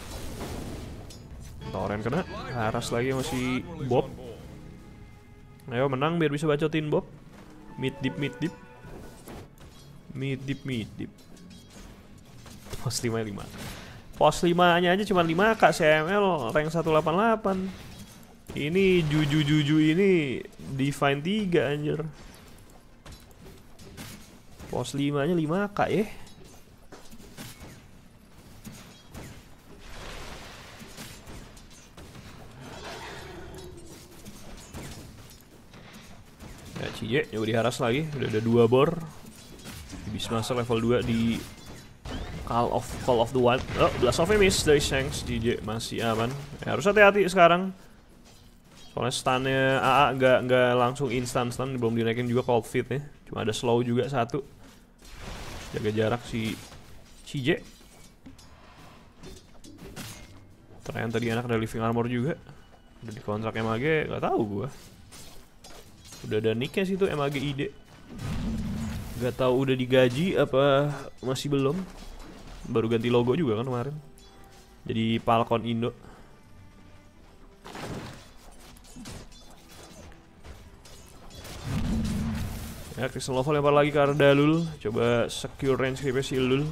Toren kena. Haras lagi masih Bob. Ayo menang biar bisa bacotin Bob. Mid deep. Pos 5. Pos 5 nya aja cuma 5 kak CML rank 188. Ini Juju ini Divine 3 anjir. Pos 5 nya 5k ya. Ya CJ nyoba diharas lagi. Udah ada 2 bor. Beastmaster level 2 di Call of the Wild. Oh, Blast of Miss dari Shanks. CJ masih aman ya, harus hati-hati sekarang. Soalnya stunnya AA nggak langsung instan stun. Belum dinaikin juga Cold Feet ya. Cuma ada slow juga 1. Jaga jarak si CJ. Ternyata tadi anak ada living armor juga. Udah di kontrak MAG, gak tahu gua. Udah ada nicknya situ MAG ID. Gak tahu udah digaji apa masih belum. Baru ganti logo juga kan kemarin. Jadi Falcon Indo. Ya, Crystal Nova lempar lagi ke arah Dalul. Coba secure range creepnya si Lul.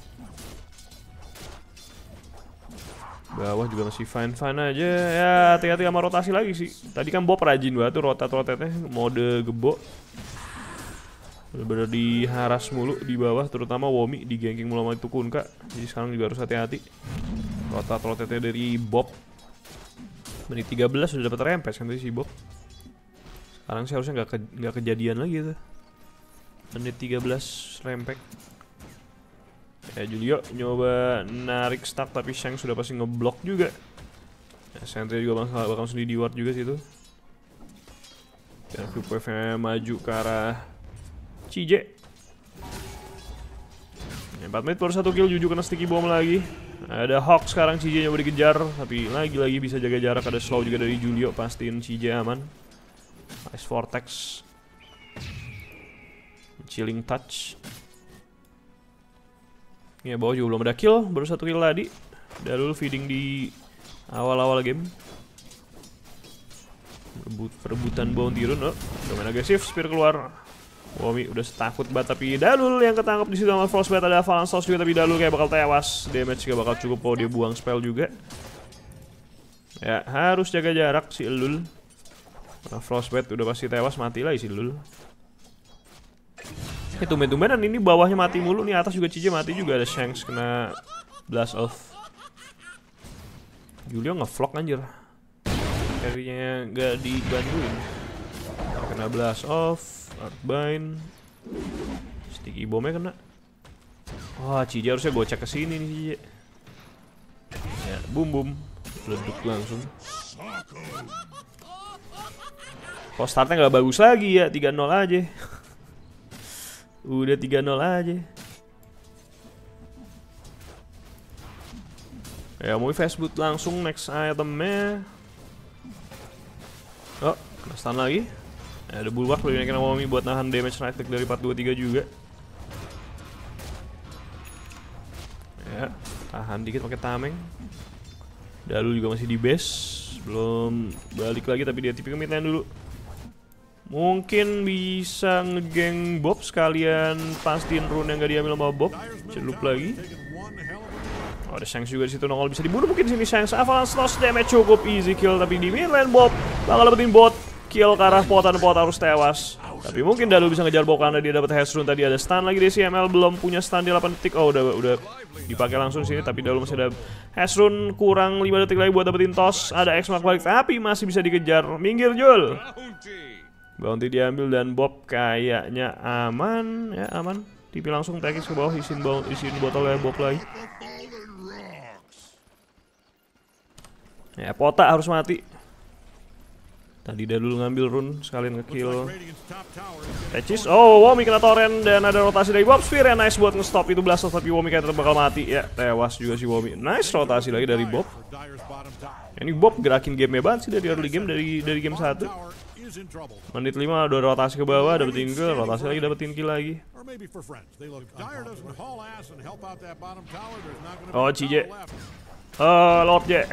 Bawah juga masih fine-fine aja. Ya, hati-hati sama rotasi lagi sih. Tadi kan Bob rajin banget tuh rotat-rotatnya. Mode gebok. Bener-bener diharas mulu di bawah. Terutama Womi di ganking mulu sama itu Kunkka. Jadi sekarang juga harus hati-hati. Rotat-rotatnya dari Bob. Menit 13 sudah dapat rempes kan tadi si Bob. Sekarang sih harusnya nggak kejadian lagi tuh. Menit 13 rempek. Ya Julio nyoba narik stack tapi Shanks sudah pasti ngeblok juga. Ya, Sentry juga bakal sendiri di ward juga situ. Dan QPF maju ke arah CJ. 4 menit baru 1 kill. Juju kena sticky bomb lagi. Ada Hawk sekarang, CJ nyoba dikejar tapi lagi-lagi bisa jaga jarak. Ada slow juga dari Julio, pastiin CJ aman. Ice Vortex. Chilling touch. Ya bawah juga belum ada kill, baru 1 kill tadi. Dalul feeding di awal-awal game. Perebutan bounty run. Oh, udah main agresif, spear keluar. Womi udah takut banget tapi Dalul yang ketangkap di situ sama Frostbite. Ada Avalanche Toss juga tapi Dalul kayak bakal tewas. Damage gak bakal cukup kalau dia buang spell juga. Ya harus jaga jarak si Lul. Karena Frostbite udah pasti tewas, mati lagi si Lul. Tumben-tumbenan ini bawahnya mati mulu. Nih atas juga CJ mati juga. Ada Shanks kena blast off. Julio ngevlog anjir. Carry-nya gak dibantuin. Kena blast off. Arcbind. Sticky bomnya kena. Wah CJ harusnya gocek kesini nih CJ. Ya boom boom. Leduk langsung. Kok startnya gak bagus lagi ya. 3-0 aja. Udah 3-0 aja. Ya mau fast boot langsung next itemnya. Oh kena stun lagi. Ya, ada bulwark lebih naikin Womi buat nahan damage right click dari part 2-3 juga. Ya tahan dikit pakai tameng. Dalul juga masih di base. Belum balik lagi tapi dia tipe ke mid lane dulu. Mungkin bisa ngegeng Bob sekalian pastiin rune yang gak diambil sama Bob. Celup lagi. Oh, ada Shanks juga di situ nongol bisa dibunuh mungkin sini Shanks. Avalanche loss damage cukup easy kill tapi di mid lane Bob bakal dapetin bot kill ke arah pot dan pot harus tewas. Tapi mungkin Dalul bisa ngejar Bob karena dia dapat hash rune tadi. Ada stun lagi di CML belum punya stun di 8 detik. Oh udah dipakai langsung sini tapi Dalul masih ada hash rune kurang 5 detik lagi buat dapetin toss. Ada X-Mark balik tapi masih bisa dikejar. Minggir Jul. Bounty diambil dan Bob kayaknya aman. Ya aman. TP langsung tekis ke bawah. Isin botolnya Bob lagi. Ya Pota harus mati. Tadi Dalul ngambil rune sekalian nge-kill Techis. Oh Womi kena torrent dan ada rotasi dari Bob. Spear yang nice buat nge-stop itu blast off tapi Womi kayak tetap bakal mati. Ya tewas juga si Womi. Nice rotasi lagi dari Bob. Ini Bob gerakin game banget sih dari early game, dari game 1. Menit 5 udah rotasi ke bawah, dapetin kill, rotasi lagi dapetin kill lagi. Oh CJ. Oh Lord J.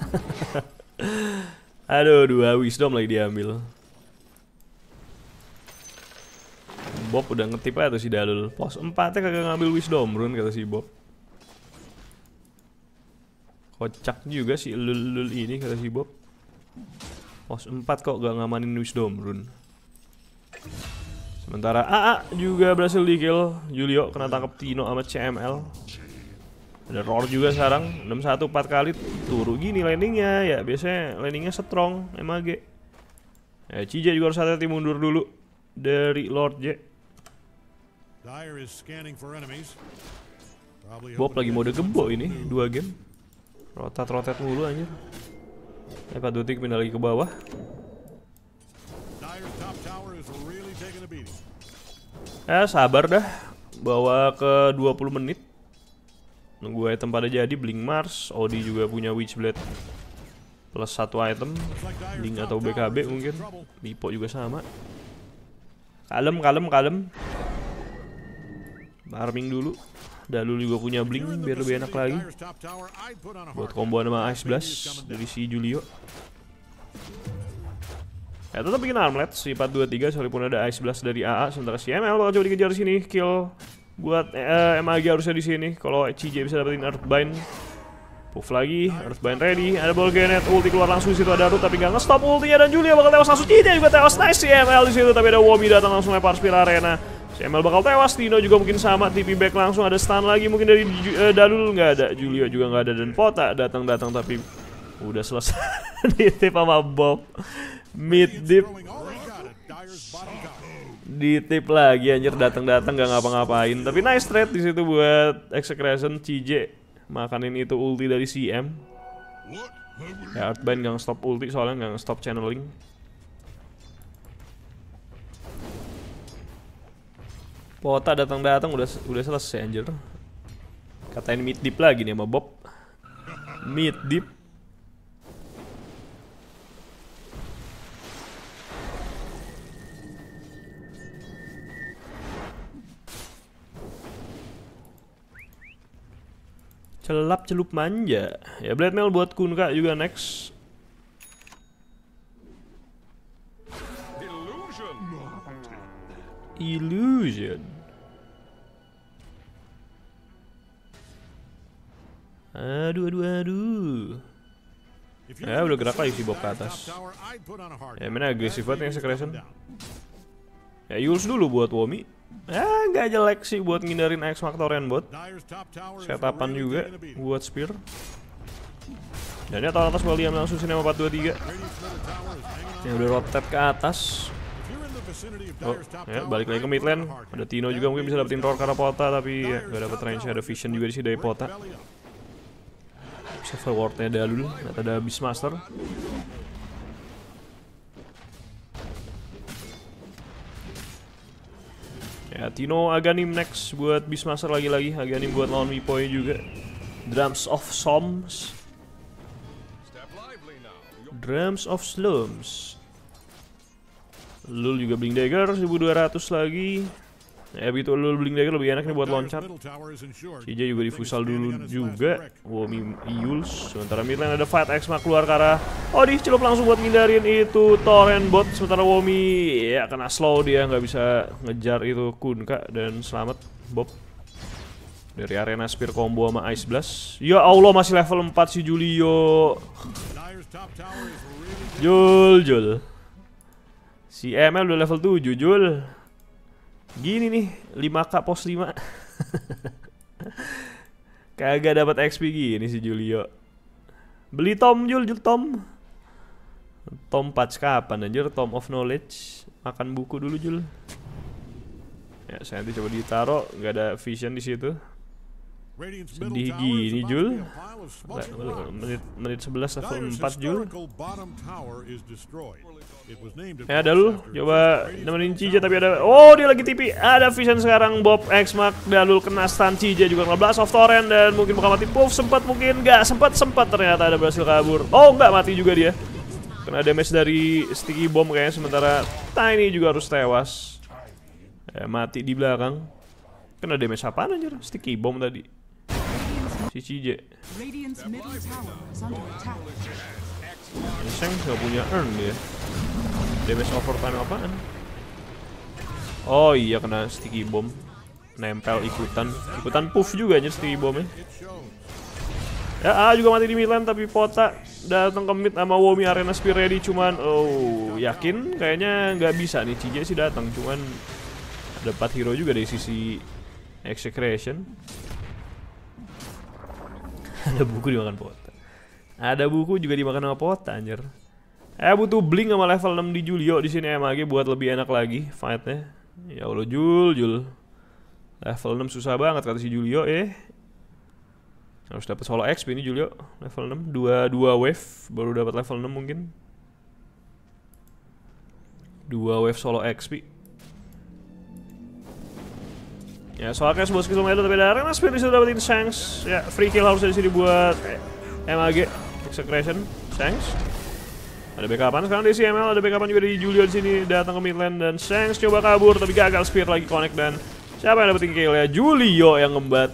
Aduh 2 wisdom lagi diambil. Bob udah ngetip aja tuh si Dalul. Pos 4-nya kagak ngambil wisdom rune kata si Bob. Kocak juga si Lul ini kata si Bob. Pos 4 kok gak ngamanin wisdom rune. Sementara AA juga berhasil di kill. Julio kena tangkap Tino sama CML. Ada Roar juga sekarang 6-1 4 kali. Turu gini landingnya. Ya biasanya landingnya strong MAG. Ya CJ juga harus hati-hati mundur dulu dari Lord J. Bob lagi mode gembok ini 2 game. Rotat mulu anjir. Pak Dutik pindah lagi ke bawah. Sabar dah. Bawa ke 20 menit. Nunggu item pada jadi. Blink Mars. Odi juga punya Witchblade plus 1 item. Link atau BKB mungkin. Lipo juga sama. Kalem. Farming dulu. Dalul juga punya blink biar lebih enak lagi. Buat combo sama Ice Blast dari si Julio. Ya tetap bikin armlet si 423 walaupun ada Ice Blast dari AA. Sementara si ML bakal coba dikejar sini. Kill buat MAG harusnya di sini. Kalau CJ bisa dapetin Earthbind. Puff lagi, Earthbind ready. Ada ball Genet, ulti keluar langsung situ ada Root tapi nggak nge-stop ultinya dan Julio bakal tewas langsung. CJ juga tewas. Nice si ML di situ tapi ada Womi datang langsung lempar Spear Arena. Si ML bakal tewas, Tino juga mungkin sama, TP back langsung, ada stun lagi mungkin dari Dalul, nggak ada, Julio juga nggak ada, dan Pota datang tapi udah selesai. Ditip sama Bob, mid dip, ditip lagi anjir, datang nggak ngapa-ngapain, tapi nice trade di situ buat Execration. CJ makanin itu ulti dari CM. Ya Earthbind nggak stop ulti soalnya nggak stop channeling. Pota datang udah selesai anjir. Katain mid deep lagi nih sama Bob. Mid deep. Celap celup manja. Ya Blade Mail buat Kunkka juga next. Illusion. Aduh. Ya udah gerak lagi si Bob ke atas. Ya mana agresif banget yang Secretion. Ya Yules dulu buat Womi. Nggak jelek sih buat ngindarin X Factorian bot. Setapan juga buat Spear. Dan ya atas William langsung sini sama 423. Ya udah rotate ke atas. Oh, ya balik lagi ke mid lane. Ada Tino juga mungkin bisa dapetin roar karena Pota tapi ya gak dapet range. Ada vision juga di sini dari Pota. Save wardnya Dalul. Ada Beastmaster. Ya Tino Aghanim next buat Beastmaster lagi-lagi. Aghanim buat lawan Mipoy juga. Drums of Slums. Drums of Slums. Lul juga Blink Dagger 1200 lagi. Ya begitu Lul Blink Dagger lebih enak nih buat loncat. CJ juga difusal dulu juga. Womi Yules. Sementara mid lane ada Fight X keluar ke arah dicelup langsung buat ngindarin itu Torrent bot. Sementara Womi ya kena slow, dia nggak bisa ngejar itu Kunkka dan selamat Bob. Dari arena Spear combo sama Ice Blast. Ya Allah masih level 4 si Julio. Jul. Si ML udah level 7, Jul. Gini nih, 5k pos 5. Kagak dapat XP gini si Julio. Beli Tom, Jul Tom. Tom patch kapan anjir? Tom of Knowledge. Makan buku dulu, Jul. Ya, saya nanti coba ditaruh, nggak ada vision di situ. Sedih gini Jul. Menit 11 level 4 Jul. Ya Dalul coba nemenin CJ tapi ada dia lagi TP. Ada vision sekarang Bob X Mark. Dalul kena stun, CJ juga kena blast of torrent dan mungkin bakal mati. Puff sempat mungkin nggak sempat ternyata ada berhasil kabur. Nggak mati juga dia. Kena damage dari sticky bomb kayaknya, sementara Tiny juga harus tewas. Ya, mati di belakang. Kena damage apaan anjir? Sticky bomb tadi. Si CJ. Sheng gak punya earn dia. Damage overtime apaan? Iya kena sticky bomb. Nempel ikutan puff juga aja sticky bombnya. Ya juga mati di mid lane tapi Pota datang ke mid sama Womi arena Spear ready. Cuman yakin kayaknya nggak bisa nih. CJ sih datang cuman ada 4 hero juga dari sisi Execration. Ada buku dimakan Pota. Ada buku juga dimakan sama Pota anjir. Butuh blink sama level 6 di Julio di sini MAG buat lebih enak lagi fightnya. Ya Allah Jul. Level 6 susah banget kata si Julio Harus dapat solo XP ini Julio level 6. Dua wave baru dapat level 6 mungkin. 2 wave solo XP. Ya soalnya sebuah skill Medo tapi ada arena Spear bisa dapetin Shanks. Ya free kill harus di sini buat MAG Execration. Shanks. Ada backupan sekarang di CML, ada backupan juga di Julio di sini datang ke mid lane dan Shanks coba kabur tapi gagal Spear lagi connect dan Siapa yang dapetin kill ya? Julio yang ngembat.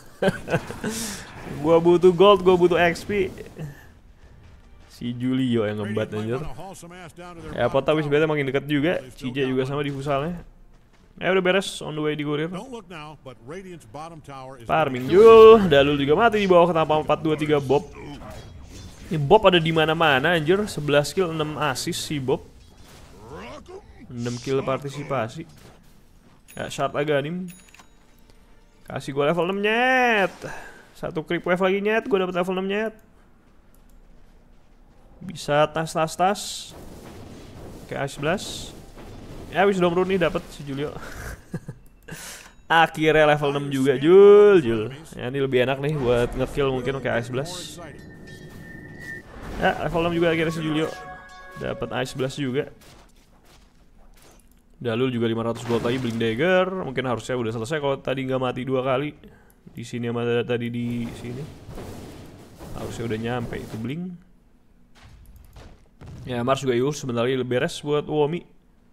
Gua butuh gold, gua butuh XP. Si Julio yang ngembat anjir. Ya Pota wis beta makin dekat juga. CJ juga sama di fusalnya. Ya udah beres, on the way di kurir. Farming Jul, Dalul juga mati di bawah kenapa 4-2-3 Bob. Ini Bob ada di mana-mana anjir, 11 kill 6 assist si Bob. 6 kill partisipasi. Ya Shard Aghanim. Kasih gue level 6 nyet. Satu creep wave lagi nyet, gue dapet level 6 nyet. Bisa tas. Kayak Ice Blast. Ya Wisdom Rune nih dapat si Julio. Akhirnya level 6 juga Jul. Ya ini lebih enak nih buat ngekill mungkin kayak Ice Blast. Ya level 6 juga akhirnya si Julio. Dapat Ice Blast juga. Dalul juga 500 gold lagi, Blink Dagger. Mungkin harusnya udah selesai kalau tadi nggak mati 2 kali. Di sini sama tadi di sini. Harusnya udah nyampe itu Blink. Ya Mars juga Yul sebentar lagi beres buat Womi.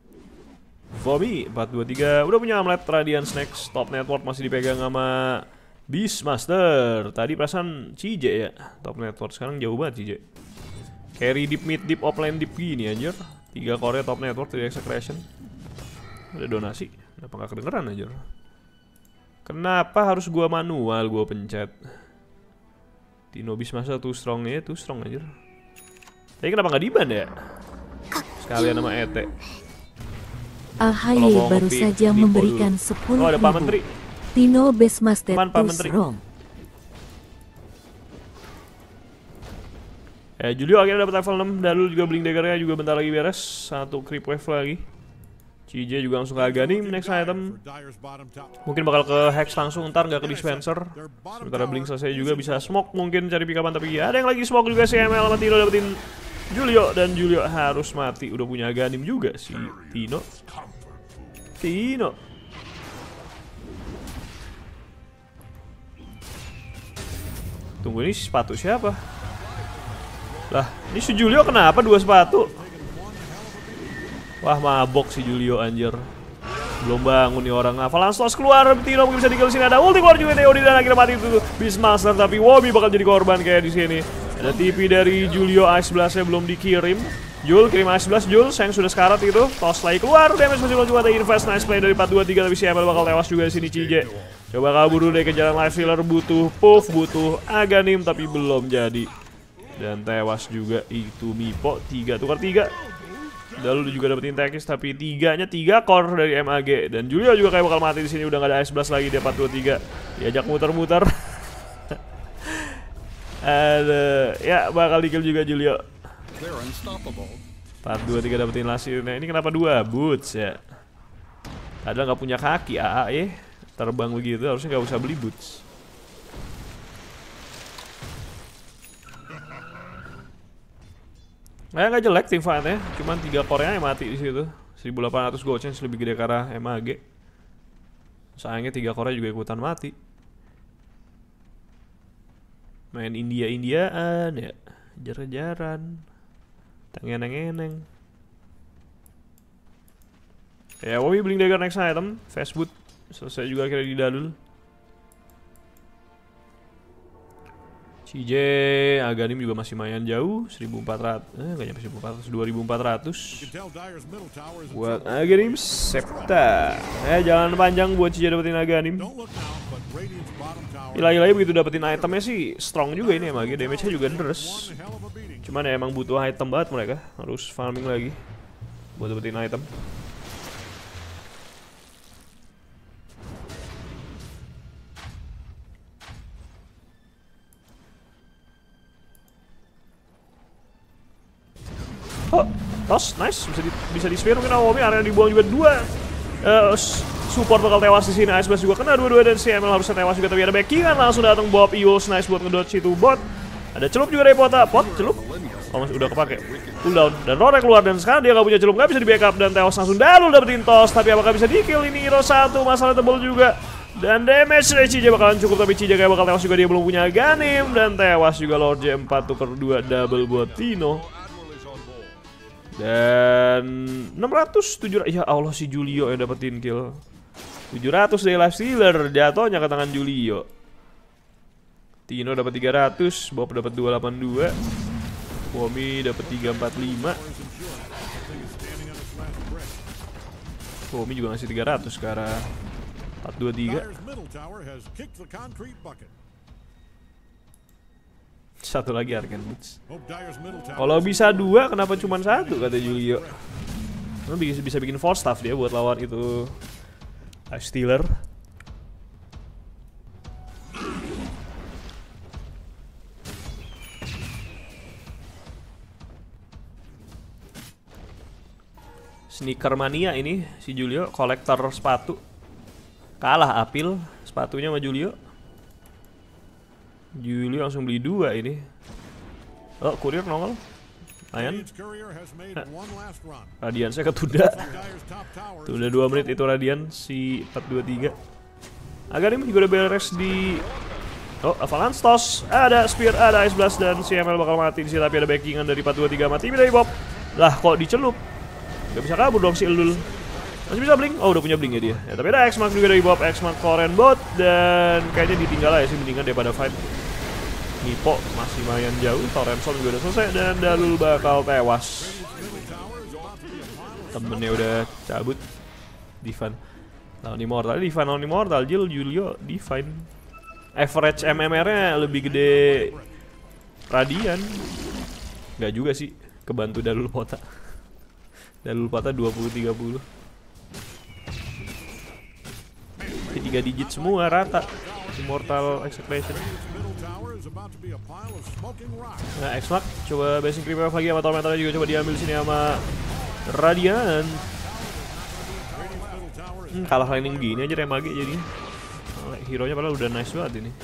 4-2-3 udah punya Amulet Radiant Snacks. Top network masih dipegang sama Beastmaster. Tadi perasaan CJ ya top network, sekarang jauh banget CJ. Carry deep, mid deep, offlane deep gini anjir. 3 core top network, 3 execution. Ada donasi, kenapa gak kedengeran anjir? Kenapa harus gua manual gua pencet? Tino Beastmaster too strong ya, too strong anjir. Tapi kenapa gak diban ya? Sekalian sama ET. AHY baru saja memberikan 10.000. Oh ada Pak Menteri. Tino Beastmaster Pak Menteri. strong. Julio akhirnya dapat level 6. Dalul juga Blink Dagger-nya juga bentar lagi beres. Satu creep wave lagi. CJ juga langsung ke Aghanim, next item. Mungkin bakal ke Hex langsung, ntar nggak ke Dispenser. Sementara Blink selesai juga bisa smoke mungkin cari pikapan, tapi ada yang lagi smoke juga si ML sama Tino dapetin Julio, dan Julio harus mati. Udah punya Aghanim juga si Tino. Tunggu, ini sepatu siapa? Lah, ini si Julio kenapa 2 sepatu? Wah, mabok si Julio anjir. Belum bangun nih orang. Avalanche Loss keluar, Tino mungkin bisa di-kill sini. Ada ulti keluar juga Teodi dan akhirnya mati itu Beastmaster, tapi Wobi bakal jadi korban kayak di sini. Ada TP dari Julio, Ice Blast-nya belum dikirim. Jul kirim Ice Blast, Jul sayang sudah sekarat itu. Toss lagi keluar, damage masih belum cuma ada invest. Nice play dari 4-2-3, tapi si ML bakal tewas juga di sini CJ. Coba kabur dulu deh ke jalan life stealer, butuh puff, butuh Aghanim, tapi belum jadi. Dan tewas juga itu Mipo, 3 tukar 3. Lalu juga dapetin Tekis, tapi 3-nya 3 core dari MAG. Dan Julio juga kayak bakal mati di sini, udah gak ada Ice Blast lagi, dia 4-2-3. Diajak muter-muter. Ya bakal di-kill juga Julio. 4-2-3 dapetin Lasir. Nah ini kenapa 2 boots ya? Padahal gak punya kaki AA terbang begitu, harusnya gak usah beli boots. Nah gak jelek tim fight-nya, cuman 3 core-nya yang mati di situ. 1800 gold chance lebih gede ke arah MAG. Sayangnya 3 core-nya juga ikutan mati. Main India-Indiaan ya, kejar-kejaran. Tengeneng-eneng. Ya, Wobi Blink Dagger next item. Fast boot. Selesai juga akhirnya di Dalul. CJ Aghanim juga masih lumayan jauh. 1400. Gak nyampe 1400. 2400. Buat Aghanim Septa. Jalan panjang buat CJ dapetin Aghanim. Lagi-lagi begitu dapetin itemnya sih strong juga ini emang. Damage-nya juga deres. Cuman ya emang butuh item banget mereka. Harus farming lagi buat dapetin item. Oh, toss, nice, bisa di spear mungkin Naomi, area dibuang juga 2. Support bakal tewas di sini, Ice Blast juga kena 2-2 dan si ML harusnya tewas juga, tapi ada backingan langsung datang Bob Eagles, nice buat ngedodge itu bot. Ada celup juga dari Pota, pot celup. Oh masih udah kepake. Cooldown dan Rorek keluar dan sekarang dia gak punya celup, gak bisa di backup dan tewas langsung. Dalul dapetin toss, tapi apakah bisa di kill ini Hero 1, masalah tebal juga. Dan damage dari CJ bakalan cukup, tapi CJ kayak bakal tewas juga, dia belum punya Aghanim. Dan tewas juga Lord J 4 tukar 2 double buat Tino. Dan 600, 700, ya Allah si Julio yang dapetin kill. 700 dari Lifestealer, jatuhnya ke tangan Julio. Tino dapat 300, Bob dapat 282. Womi dapat 345. Womi juga ngasih 300 ke arah 423. Satu lagi Arcane Boots. Kalau bisa 2, kenapa cuma 1 kata Julio? Bisa bikin force staff dia buat lawan itu Lifestealer. Sneaker mania ini si Julio, kolektor sepatu. Kalah Apil sepatunya sama Julio. Julio langsung beli 2 ini. Oh, kurir nongol. Lumayan. Radian saya ketunda. Tunda 2 menit itu Radian si 423. Aghanim juga udah beres di. Oh, Avalanche Toss. Ada Spear, ada Ice Blast, dan si ML bakal mati di sini. Tapi ada backingan dari 423 mati dari Bob. Lah kok dicelup? Gak bisa kabur dong si Elul. Masih bisa blink? Oh udah punya blink ya dia ya, tapi ada X-Mark juga dari Bob. X-Mark Koren bot. Dan kayaknya ditinggal aja sih, mendingan daripada fight. Nipo masih lumayan jauh. Torrenson juga udah selesai. Dan Dalul bakal tewas. Temennya udah cabut. Divine lawan Immortal. Divine lawan Immortal. Julio Divine. Average MMR nya lebih gede Radian. Gak juga sih, kebantu Dalul Pota. Dalul Pota 20-30. 3 digit semua rata. Immortal Execution. Nah, X-Mark coba basic revive lagi sama Tormentor juga coba diambil sini sama Radian. Kalah laning gini aja Remage jadi. Hero nya padahal udah nice banget ini.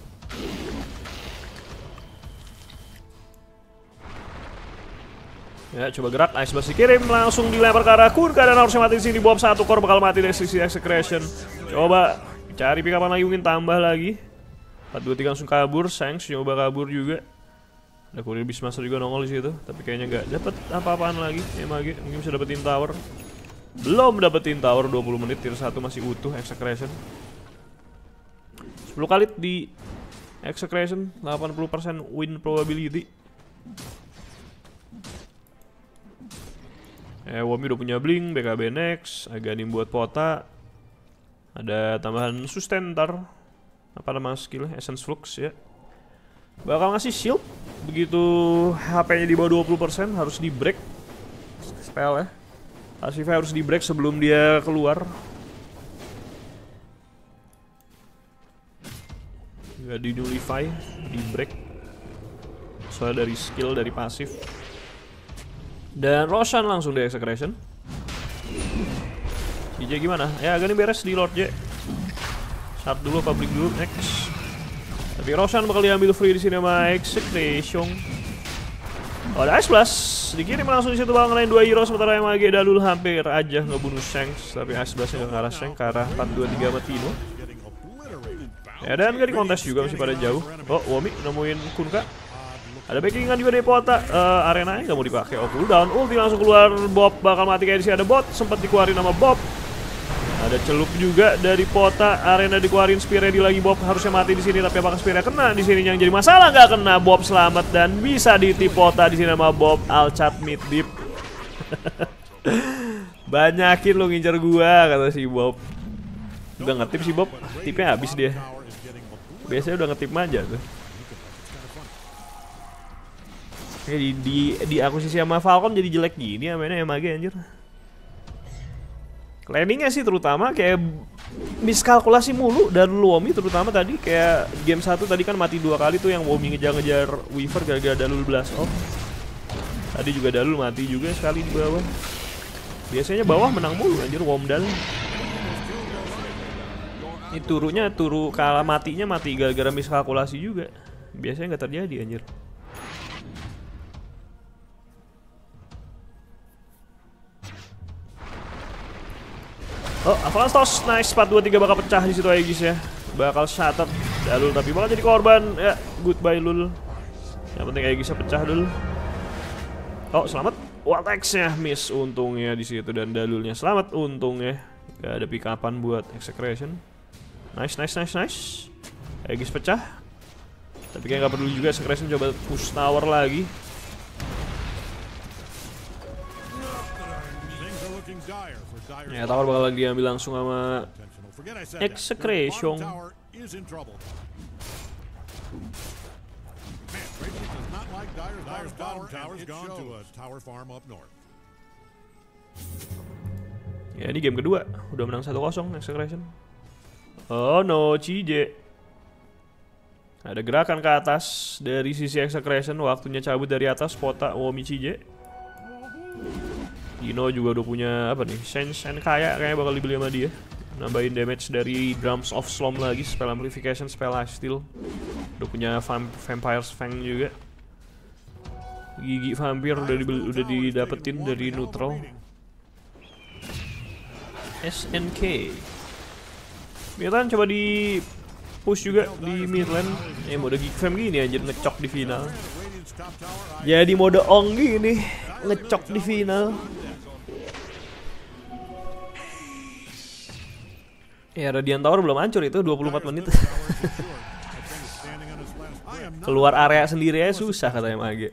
Ya, coba gerak, Ice Blast dikirim, langsung dilempar ke arah Kunkka dan harusnya mati di sini. Bob 1 core bakal mati dari sisi Execution. Coba cari pick upan lagi, mungkin tambah lagi. 423 langsung kabur, Shanks coba kabur juga. Ada kurir Beastmaster juga nongol di situ, tapi kayaknya nggak dapet apa-apaan lagi. Mage mungkin bisa dapetin tower. Belum dapetin tower, 20 menit, tier 1 masih utuh Execution. 10 kali di Execution, 80% win probability. Womi udah punya blink, BKB next, Aghanim buat Pota. Ada tambahan sustain ntar. Apa nama skill? Essence Flux ya. Bakal ngasih shield. Begitu HP-nya di bawah 20% harus di break spell ya. Pasifnya harus di break sebelum dia keluar. Gak di nullify, di break. Soalnya dari skill, dari pasif. Dan Roshan langsung di Execution. DJ gimana? Ya agak ini beres di Lord J. Shard dulu, public dulu, next. Tapi Roshan bakal diambil free di sini sama Execution. Oh, ada Ice Blast. Dikirim langsung di situ bakal ngelain 2 hero, sementara Mage Dalul hampir aja ngebunuh Shanks. Tapi Ice Blastnya gak ke arah Shanks, ke arah 423 sama Tino. Ya dan gak di kontes juga, masih pada jauh. Oh, Womi nemuin Kunkka. Ada backingan juga dari Pota. Arenanya nggak mau dipakai. Oh, cooldown. Ulti langsung keluar. Bob bakal mati kayak di sini. Ada bot. Sempat dikeluarin sama Bob. Ada celup juga dari Pota. Arena dikeluarin. Spear ready lagi. Bob harusnya mati di sini. Tapi apakah Spear kena di sini? Yang jadi masalah nggak kena. Bob selamat dan bisa ditip Pota di sini sama Bob. Alcat mid deep. Banyakin lo ngincer gua kata si Bob. Udah ngetip si Bob. Tipnya habis dia. Biasanya udah ngetip aja tuh. Di akuisisi sama Falcon jadi jelek gini ya mainnya Mage anjir. Landingnya sih terutama kayak miskalkulasi mulu dan Womi terutama tadi kayak game 1 tadi kan mati 2 kali tuh yang Womi ngejar-ngejar Weaver gara-gara Dalul blast off. Tadi juga Dalul mati juga sekali di bawah. Biasanya bawah menang mulu anjir Womdal. Ini turunya kalah matinya mati gara-gara miskalkulasi juga. Biasanya nggak terjadi anjir. Oh, Avalanche Toss, nice, 4-2-3 bakal pecah di situ Aegis ya. Bakal shattered Dalul tapi bakal jadi korban. Ya, goodbye Lul. Yang penting Aegisnya pecah dulu. Oh, selamat. Vortex-nya miss untungnya di situ dan Dalulnya selamat untungnya. Gak ada pick upan buat Execration. Nice. Aegis pecah. Tapi kayak gak perlu juga. Execration coba push tower lagi. Ya, tower bakal diambil langsung sama Execration. Ya, ini game kedua. Udah menang 1-0 Execration. Oh no, CJ. Ada gerakan ke atas dari sisi Execration. Waktunya cabut dari atas Pota Womi CJ. Dino juga udah punya apa nih? Sense kayaknya bakal dibeli sama dia. Nambahin damage dari Drums of Slom lagi, spell amplification, spell lifesteal. Udah punya Vampire's Fang juga. Gigi vampir udah didapetin dari neutral. SNK. Miran coba di push juga di mid lane. Mode Geek Fam gini aja ngecok di final. Jadi mode Ong gini ngecok di final. Ya, Radiant Tower belum hancur itu 24 menit. Keluar area sendiri aja susah kata MAG.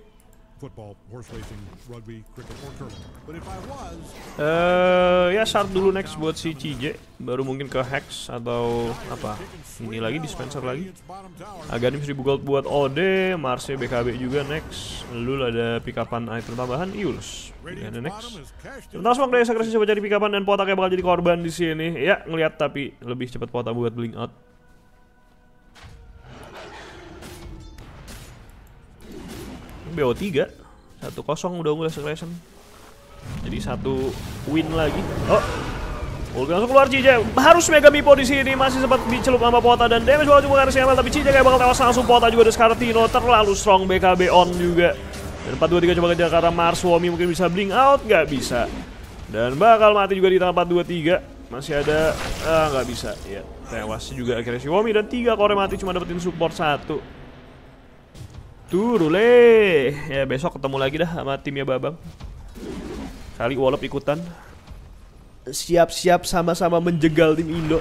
Ya shard dulu next buat si CJ. Baru mungkin ke Hex atau apa. Ini lagi dispenser lagi. Aghanim 1000 gold buat OD. Marsnya BKB juga next. Lalu ada pick upan item tambahan Eul's. Ada next. Sebentar Smoke dari Execration coba cari pick upan dan Pota kayak bakal jadi korban di sini. Ya ngelihat tapi lebih cepat Pota buat blink out. BO3 1-0 udah unggul Execration. Jadi 1 win lagi. Oh, langsung keluar CJ. Harus Mega Mipo di sini masih sempat dicelup sama Pota dan damage bakal cuma harus tapi CJ kayak bakal tewas langsung. Pota juga ada Scartino terlalu strong, BKB on juga. Dan 4-2-3 coba kejar ke arah Mars. Womi mungkin bisa blink out, nggak bisa. Dan bakal mati juga di tengah 4-2-3. Masih ada, nggak bisa. Ya, tewas juga akhirnya si Womi dan 3 core mati cuma dapetin support 1. Turule. Ya besok ketemu lagi dah sama timnya Babang. Kali Wallop ikutan. Siap-siap sama-sama menjegal tim Indo.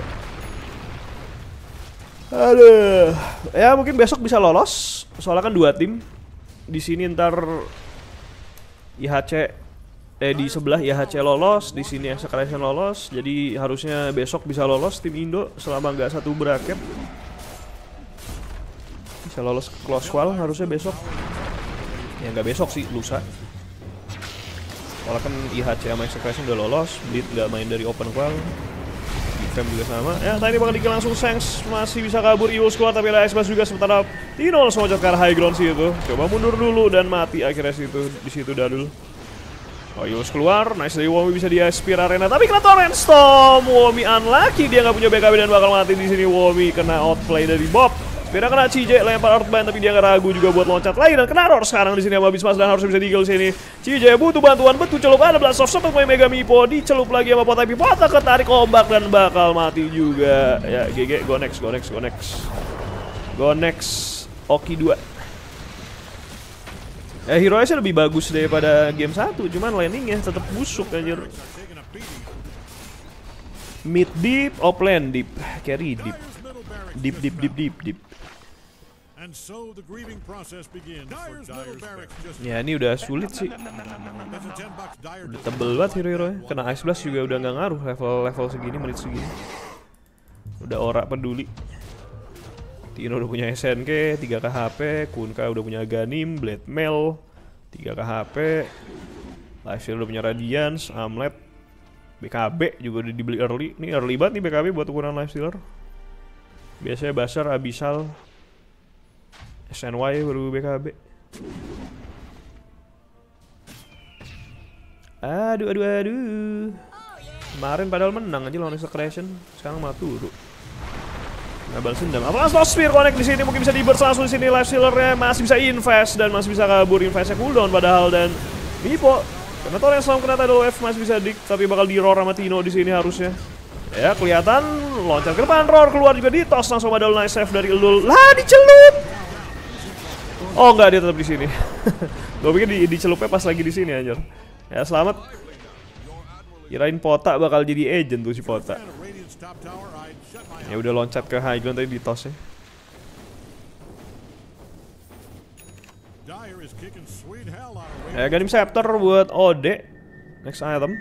Aduh. Ya mungkin besok bisa lolos. Soalnya kan 2 tim. Di sini ntar IHC di sebelah IHC lolos, di sini Execration lolos. Jadi harusnya besok bisa lolos tim Indo selama nggak 1 bracket. Bisa lolos ke close wall harusnya besok. Ya nggak besok sih, lusa. Soalnya kan IHC sama Execration udah lolos. Bleed nggak main dari open wall. Fam juga sama. Ya tadi bakal dikill langsung Shanks. Masih bisa kabur Eul's keluar tapi ada X-Bass juga. Sementara Tino langsung ngocok ke arah high ground sih itu. Coba mundur dulu dan mati akhirnya di situ Dadul. Oh, Eul's keluar. Nice dari Womi bisa dia Spear Arena tapi kena Torrent Storm. Womi unlucky, dia nggak punya BKB dan bakal mati di sini. Womi kena outplay dari Bob. Beda kena CJ lempar Earthband tapi dia nggak ragu juga buat loncat lagi dan kena Roar sekarang di sini sama Bismas dan harus bisa di-kill sini. CJ butuh bantuan, betul celup ada Blast of Soft main Mega Mipo, dicelup lagi sama Pota tapi Pota ketarik ombak dan bakal mati juga. Ya GG, go next. Go next. Oki 2. Ya hero-nya lebih bagus daripada game 1, cuman landingnya tetap busuk anjir. Mid deep, offlane deep, carry deep. Deep. Ya ini udah sulit sih. Udah tebel banget hero-hero. Kena Ice Blast juga udah nggak ngaruh level segini, menit segini. Udah ora peduli. Tino udah punya SNK 3k HP, Kunka udah punya Aghanim, Blade Mail 3k HP, Lifesteal udah punya Radiance, Amulet, BKB juga udah dibeli early. Ini early banget nih BKB buat ukuran Lifestealer. Biasanya Basar, Abyssal, SNY baru BKB. Aduh. Kemarin padahal menang aja lawan Execration, sekarang malah turun. Nggak sendam. Apalagi Slow Spear connect di sini mungkin bisa di-burst langsung di sini. Lifestealer-nya masih bisa invest dan masih bisa kabur, investnya cooldown padahal dan Mipo karena Torrent Storm kena Tidal Wave masih bisa dik tapi bakal di-roar sama Tino di sini harusnya. Ya kelihatan loncat ke depan, Roar keluar juga di-toss langsung padahal nice save dari Elul. Lah dicelup. Oh enggak, dia tetap di sini. Gue pikir dicelupnya pas lagi di sini anjir. Ya selamat. Kirain Pota bakal jadi agent tuh si Pota. Fan of Radiant's top tower, I'd shut my Ya udah loncat ke high ground tadi di toss ya. Dire is kicking sweet hell out of Ya Aghanim Scepter buat Ode. Next item.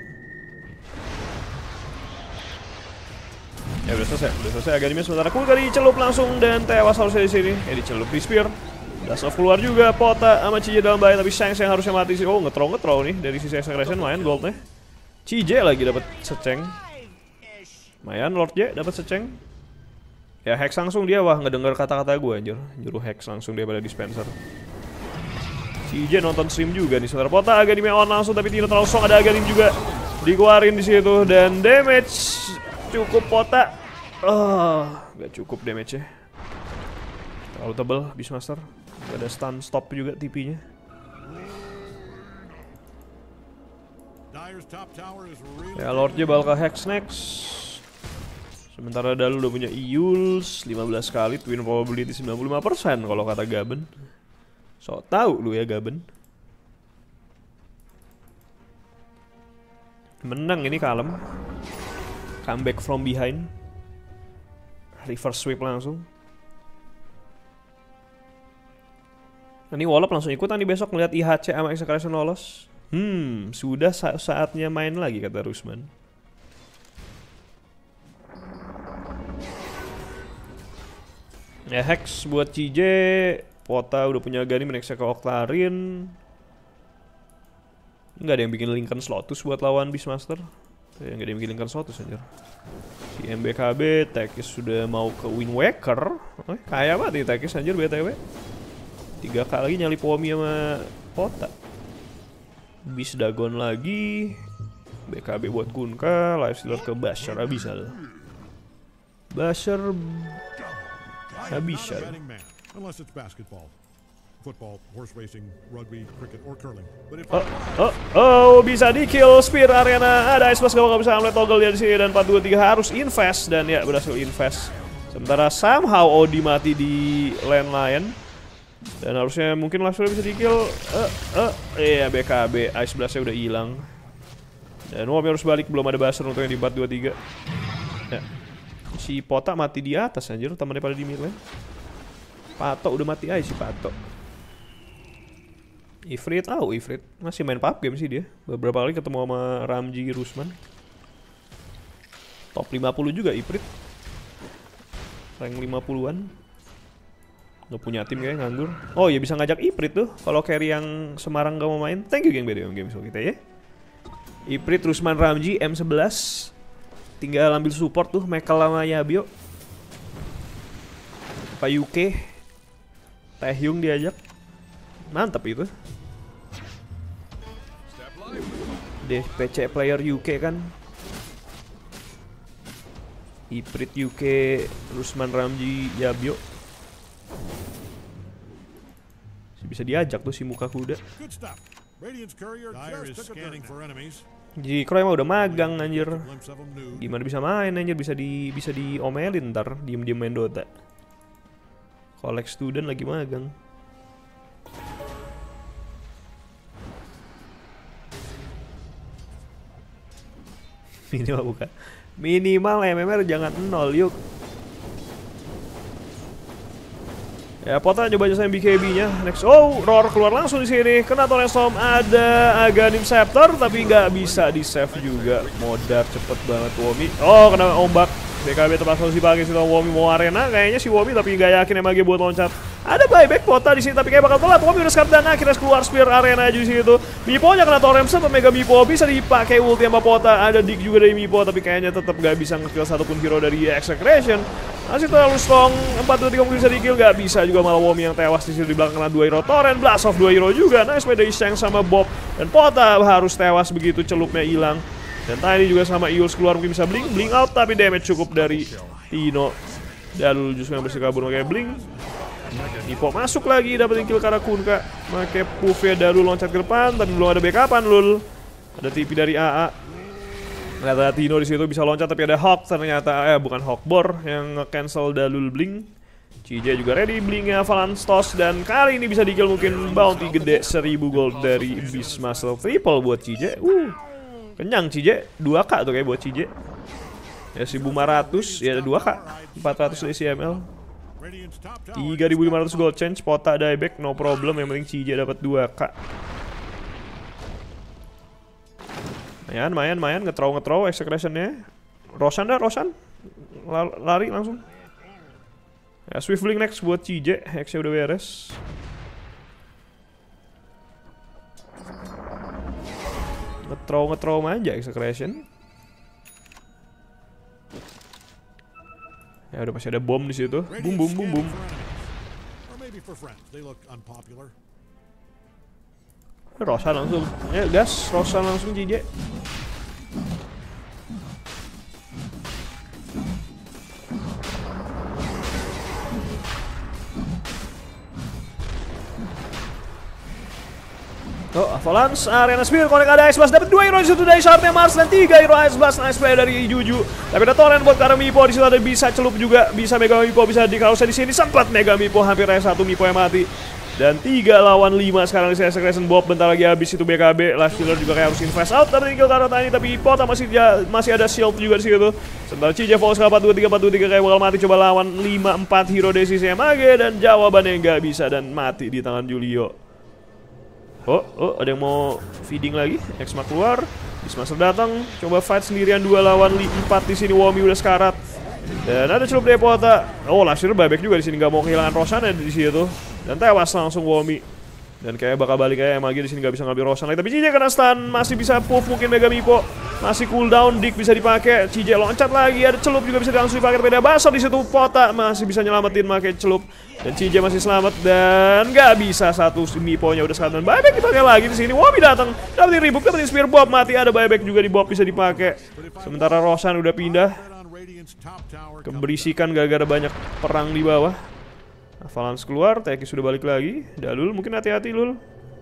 Ya udah selesai Aghanimnya, sementara Kulka dicelup langsung dan tewas harusnya di sini. Dicelup di spear. Dust of keluar juga, Pota sama CJ dalam bahaya, tapi Shanks yang harusnya mati sih. Oh, nge-throw nih dari sisi Execration, main goldnya. CJ lagi dapat seceng. Mayan Lord J dapat seceng. Ya Hex langsung dia, wah ngedenger kata-kata gue anjir. Juru Hex langsung dia pada dispenser. CJ nonton stream juga nih, sementara Pota Aghanim on langsung, tapi tidak terlalu strong. Ada Aghanim juga dikeluarin di situ dan damage cukup Pota. Gak cukup damage-nya. Terlalu tebel Beastmaster. Ada stun stop juga TP-nya. Ya Lord J bakal ke Hex next. Sementara Dalu udah punya Eul's 15 kali, twin probability 95% kalau kata Gaben. So tau lu ya Gaben. Menang ini kalem. Comeback from behind. Reverse sweep langsung. Ini Wallop langsung ikutan nih besok ngeliat IHC sama Execration lolos. Sudah saatnya main lagi kata Rusman. Ya Hex buat CJ. Pota udah punya Aghanim, nextnya ke Octarine. Nggak ada yang bikin Lincoln Slotus buat lawan Beastmaster. Nggak ada yang bikin Lincoln Slotus anjir. Si MBKB, Tekis sudah mau ke Wind Waker. Kaya banget nih Tekis anjir BTW. 3 kali nyali Pomi sama Pota. Beast Dagon lagi. BKB buat Kunkka. Lifestealer ke Bashar Abyssal. Bashar Abyssal. Unless it's basketball, football, horse racing, rugby, cricket, or curling. But if bisa di kill Spear Arena. Ada Ice Blast gak bakal bisa ambil toggle dia di sini dan 4-2-3 harus invest dan ya berhasil invest. Sementara somehow Odi mati di landline dan harusnya mungkin langsung bisa di kill. Iya BKB Ice Blast-nya udah hilang. Dan Wami harus balik, belum ada buzzer untuk yang di 4-2-3. Ya. Si Pota mati di atas anjir, temannya pada di mid lane. Pato udah mati aja si Pato. Ifrit, Ifrit masih main pub game sih dia. Beberapa kali ketemu sama Ramji Rusman. Top 50 juga Ifrit. Rank 50-an. Gak punya tim kayaknya, nganggur. Oh iya bisa ngajak Ifrit tuh kalau carry yang Semarang gak mau main. Thank you geng BDM game kita ya. Ifrit, Rusman, Ramji, M11. Tinggal ambil support tuh Mekel sama Yabio. Pak UK Taehyung diajak. Mantap itu. DPC player UK kan. Ifrit UK, Rusman, Ramji, Yabio. Bisa diajak tuh si muka kuda. Jadi Kroy mah udah magang anjir. Gimana bisa main anjir, bisa diomelin ntar diem-diem main Dota. Collect student lagi magang. Minimal bukan. Minimal MMR jangan 0 yuk. Ya Pota coba aja BKB-nya. Next, Roar keluar langsung di sini. Kena Torrent Storm, ada Aghanim Scepter tapi nggak bisa di save juga. Modar cepet banget Womi. Kena ombak. BKB tempat solusi pakai si Womi mau arena kayaknya si Womi tapi nggak yakin MAG buat loncat. Ada buyback Pota di sini tapi kayak bakal telat. Womi udah skat dan akhirnya keluar Spear Arena aja di situ. Mipo-nya kena Torrent Storm, Mega Mipo bisa dipakai ulti sama Pota. Ada Dick juga dari Mipo tapi kayaknya tetap nggak bisa nge-kill satupun hero dari Execration. Masih terlalu strong, 4-2-3 mungkin bisa di-kill, gak bisa juga malah Womi yang tewas di situ di belakang kena 2 hero Torrent, Blast of 2 hero juga, nice play dari Shang sama Bob. Dan Pota harus tewas begitu celupnya hilang. Dan Tiny juga sama Eul's keluar mungkin bisa blink out tapi damage cukup dari Tino. Dalul justru yang bersih kabur pakai blink. Nipo masuk lagi dapetin kill karena Kunkka. Pakai puff-nya Dalul loncat ke depan tapi belum ada backupan lul. Ada TP dari AA. Ternyata Tino di situ bisa loncat tapi ada Hawk ternyata bukan Hawkbor yang nge-cancel Dalul blink. CJ juga ready blinknya Avalanche Toss dan kali ini bisa di-kill mungkin bounty gede 1000 gold dari Beastmaster triple buat CJ. Kenyang CJ, 2k tuh kayak buat CJ. Ya 1500, ya ada 2k, 400 dari CML. 3500 gold change, pota dieback, no problem, yang penting CJ dapat 2k. Mayan, nge-throw executionnya. Roshan dah, Roshan. Lari langsung. Ya Swiftling next buat CJ, Hexnya udah beres. Nge-throw aja execution. Ya udah pasti ada bom di situ. Boom. Roshan langsung. Ya gas, Roshan langsung CJ. Oh, Avalanche, Arena Spear, connect ada Ice Blast, dapat 2 hero di situ dari Sharpnya Mars dan 3 hero Ice Blast, nice play dari Juju. Tapi ada torrent buat karena Mipo di situ ada bisa celup juga, bisa Mega Mipo, bisa di kalau di sini sempat Mega Mipo hampir ada 1 Mipo yang mati. Dan 3 lawan 5 sekarang di Execution Bob, bentar lagi habis itu BKB, Last Killer juga kayak harus invest out tapi kill karena tadi, tapi Pota masih ada shield juga di situ. Sementara CJ Falls 4-2-3 kayak bakal mati, coba lawan 5-4 hero dari sisi MAG dan jawabannya nggak bisa dan mati di tangan Julio. Oh, ada yang mau feeding lagi. X-Ma keluar, Bismaster datang, coba fight sendirian 2 lawan 4 di sini. Womi udah sekarat. Dan ada celup dari Pota. Oh, Lasher buyback juga di sini, nggak mau kehilangan Roshan ya di situ. Dan tewas langsung Womi. Dan kayak bakal balik kayak MAG di sini nggak bisa ngambil Roshan lagi. Tapi CJ kena stun, masih bisa puff mungkin Mega Mipo. Masih cooldown, Dick bisa dipakai. CJ loncat lagi, ada celup juga bisa langsung dipakai. Beda basah di situ. Pota masih bisa nyelamatin pakai celup. Dan CJ masih selamat dan nggak bisa satu Mipo-nya udah sekarat dan buyback dipakai lagi di sini. Womi datang, dapetin ribut, dapetin spear Bob mati, ada buyback juga di Bob bisa dipakai. Sementara Roshan udah pindah. Keberisikan gara-gara banyak perang di bawah. Avalanche keluar, Teki sudah balik lagi. Dalul mungkin hati-hati Lul.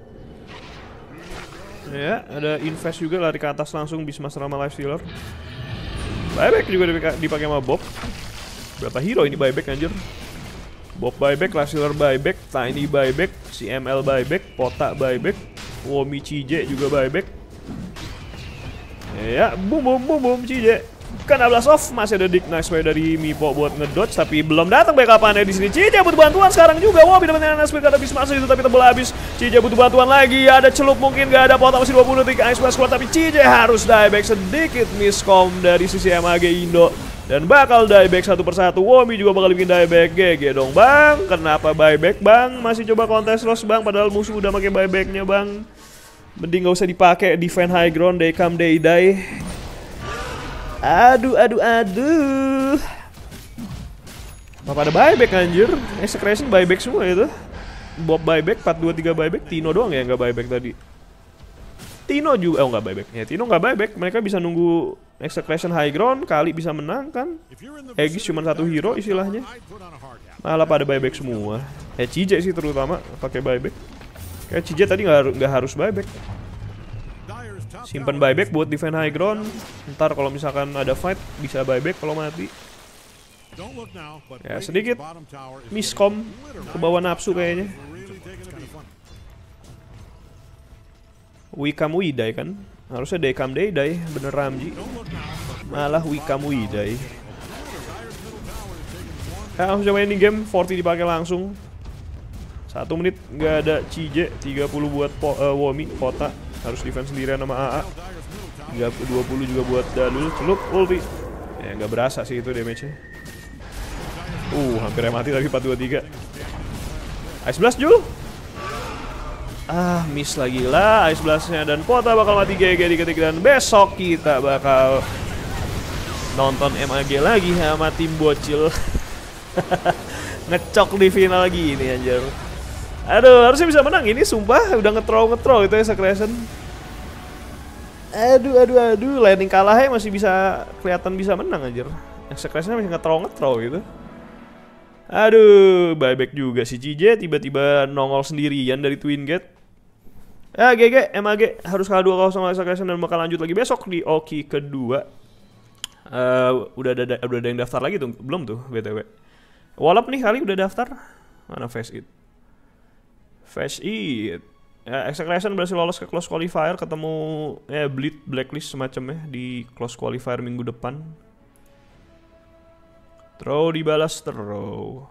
Ya, ada invest juga lari ke atas langsung Beastmaster sama Lifestealer. Buyback juga dipakai sama Bob. Berapa hero ini buyback anjir? Bob buyback, Lifestealer buyback, Tiny buyback, CML buyback, Pota buyback, Womi CJ juga buyback. Ya, boom CJ. Kena blast off, masih ada Dick, nice way dari Mipo buat ngedodge tapi belum datang backupannya di sini. CJ butuh bantuan sekarang juga. Womi dapetin speed karena Beastmaster itu tapi tebel habis. CJ butuh bantuan lagi, ada celup mungkin gak ada, Pota masih 20 detik, Ice Blast keluar tapi CJ harus dieback, sedikit miscom dari sisi MAG Indo. Dan bakal dieback satu persatu. Womi juga bakal bikin dieback. GG dong bang. Kenapa buyback bang? Masih coba kontes loss bang, padahal musuh udah pakai buybacknya bang. Mending gak usah dipakai, defend high ground, they come they die. Aduh. Apa ada buyback anjir? Execution buyback semua itu. Bob buyback, 4-2-3 buyback. Tino doang ya nggak buyback tadi. Tino juga, nggak buyback. Ya Tino nggak buyback. Mereka bisa nunggu Execution high ground, kali bisa menang kan. Aegis cuma 1 hero istilahnya. Malah pada buyback semua. CJ sih terutama pakai buyback. Kayak CJ tadi nggak harus buyback. Simpan buyback buat defend high ground. Ntar kalau misalkan ada fight bisa buyback kalau mati. Ya sedikit miscom ke bawah nafsu kayaknya. Wikam Widai kan. Harusnya Dekam Deidai, bener Ramji. Malah Wikam Widai. Langsung coba ini game 40 dipakai langsung. 1 menit nggak ada CJ, 30 buat Womi, Pota. Harus defense sendirian sama AA. 20 juga buat Dalul, celup ulti. Ya nggak berasa sih itu damage-nya. Hampir mati tapi 4-2-3. Ice Blast Jul. Miss lagi lah Ice Blast-nya dan Pota bakal mati GG di ketik dan besok kita bakal nonton MAG lagi sama tim bocil. Ngecok di final gini anjir. Aduh, harusnya bisa menang ini, sumpah udah nge-throw itu ya Execution. Aduh, landing kalahnya masih bisa kelihatan bisa menang anjir. Execution masih nge-throw gitu. Aduh, buyback juga si CJ tiba-tiba nongol sendirian dari Twin Gate. GG, MAG harus kalah 2-0 sama Execution dan bakal lanjut lagi besok di Oki kedua. Udah ada yang daftar lagi tuh, belum tuh BTW. Wallop nih kali udah daftar. Mana Face It? Ya, Execration berhasil lolos ke close qualifier, ketemu ya Bleed Blacklist semacamnya di close qualifier minggu depan. Throw dibalas throw.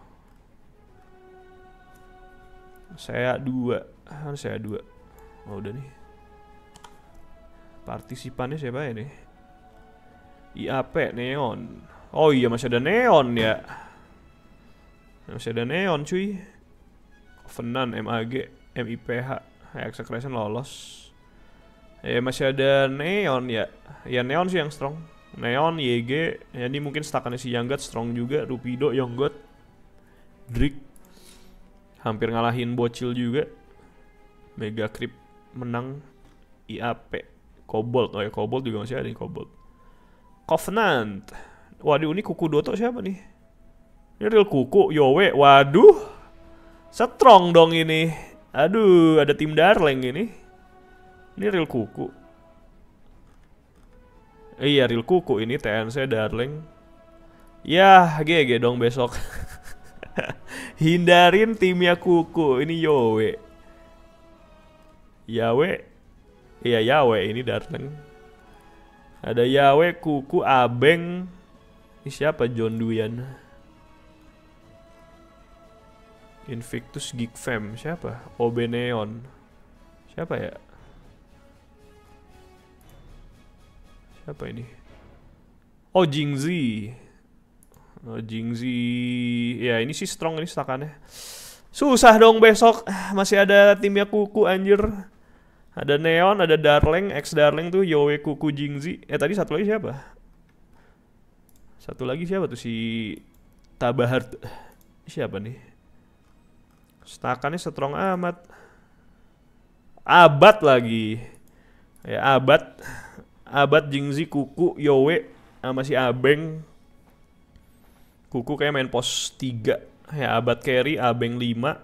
Saya 2. Harus saya 2. Oh, udah nih. Partisipannya siapa ya nih? IAP Neon. Oh iya, masih ada Neon ya. Masih ada Neon cuy. Covenant, MAG, MIPH, Execration lolos. Masih ada Neon ya. Ya Neon sih yang strong. Neon, YG, ya ini mungkin stakannya si Young God strong juga. Rupido, Young God, Drake hampir ngalahin Bocil juga. Mega Creep menang. IAP, Cobalt, oh ya Cobalt juga masih ada nih Cobalt. Covenant. Waduh, ini Kuku Doto siapa nih? Ini real Kuku, Yowe. Waduh, strong dong ini. Aduh, ada tim Darling ini. Ini real Kuku. Iya, real Kuku ini TNC Darling. Yah, GG dong besok. Hindarin timnya Kuku. Ini Yowe. Yawe. Iya, Yawe ini Darling. Ada Yawe, Kuku, Abeng. Ini siapa? John Duyan. Invictus, Geek Fam. Siapa? Obeneon. Siapa ya? Siapa ini? Oh, Jingzi. Oh, Jingzi. Ya, ini sih strong ini stakannya. Susah dong besok. Masih ada timnya Kuku anjir. Ada Neon, ada Darling, X Darling tuh, Yowe, Kuku, Jingzi. Tadi satu lagi siapa? Satu lagi siapa tuh si Tabahar? Siapa nih? Stakannya strong amat. Abad lagi. Ya, Abad. Abad, Jingzi, Kuku, Yowe, sama si Abeng. Kuku kayak main pos 3. Ya, Abad carry, Abeng 5.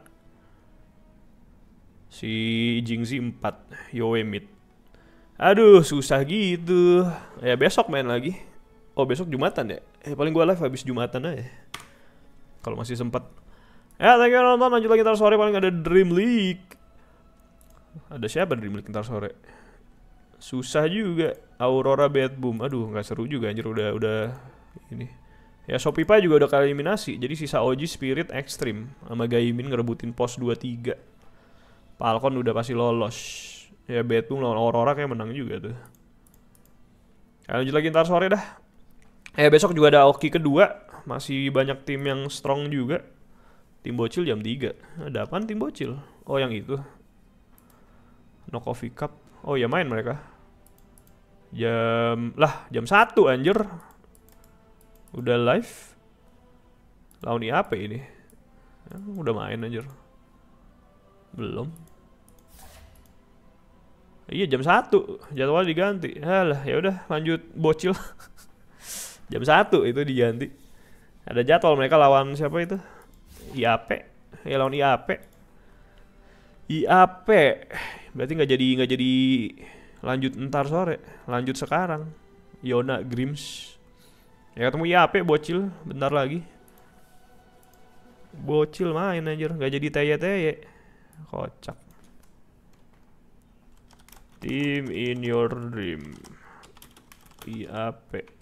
Si Jingzi 4, Yowe mid. Aduh, susah gitu. Ya, besok main lagi. Oh, besok Jumatan ya? Paling gue live habis Jumatan aja. Kalau masih sempat. Ya, thank you nonton. Lanjut lagi ntar sore paling ada Dream League. Ada siapa Dream League ntar sore? Susah juga. Aurora Bad Boom. Aduh, nggak seru juga anjir, udah ini. Ya, Sopipa juga udah kali eliminasi. Jadi sisa OG, Spirit, Extreme sama Gaimin ngerebutin pos 2-3. Falcon udah pasti lolos. Ya, Bad Boom lawan Aurora kayak menang juga tuh. Ya, lanjut lagi ntar sore dah. Besok juga ada Oki kedua. Masih banyak tim yang strong juga. Tim Bocil jam 3. Ada apaan tim Bocil? Oh, yang itu. No Coffee Cup. Oh ya, main mereka. Jam 1 anjir. Udah live. Lawan IAP ini. Ya, udah main anjir. Belum. Iya, jam 1. Jadwal diganti. Halah, ya udah lanjut Bocil. Jam 1 itu diganti. Ada jadwal mereka lawan siapa itu? IAP. Ya, lawan IAP. IAP. Berarti nggak jadi lanjut ntar sore. Lanjut sekarang. Yona Grims. Ya, ketemu IAP Bocil bentar lagi. Bocil main anjir, nggak jadi teye-teye. Kocak. Team in your dream. IAP.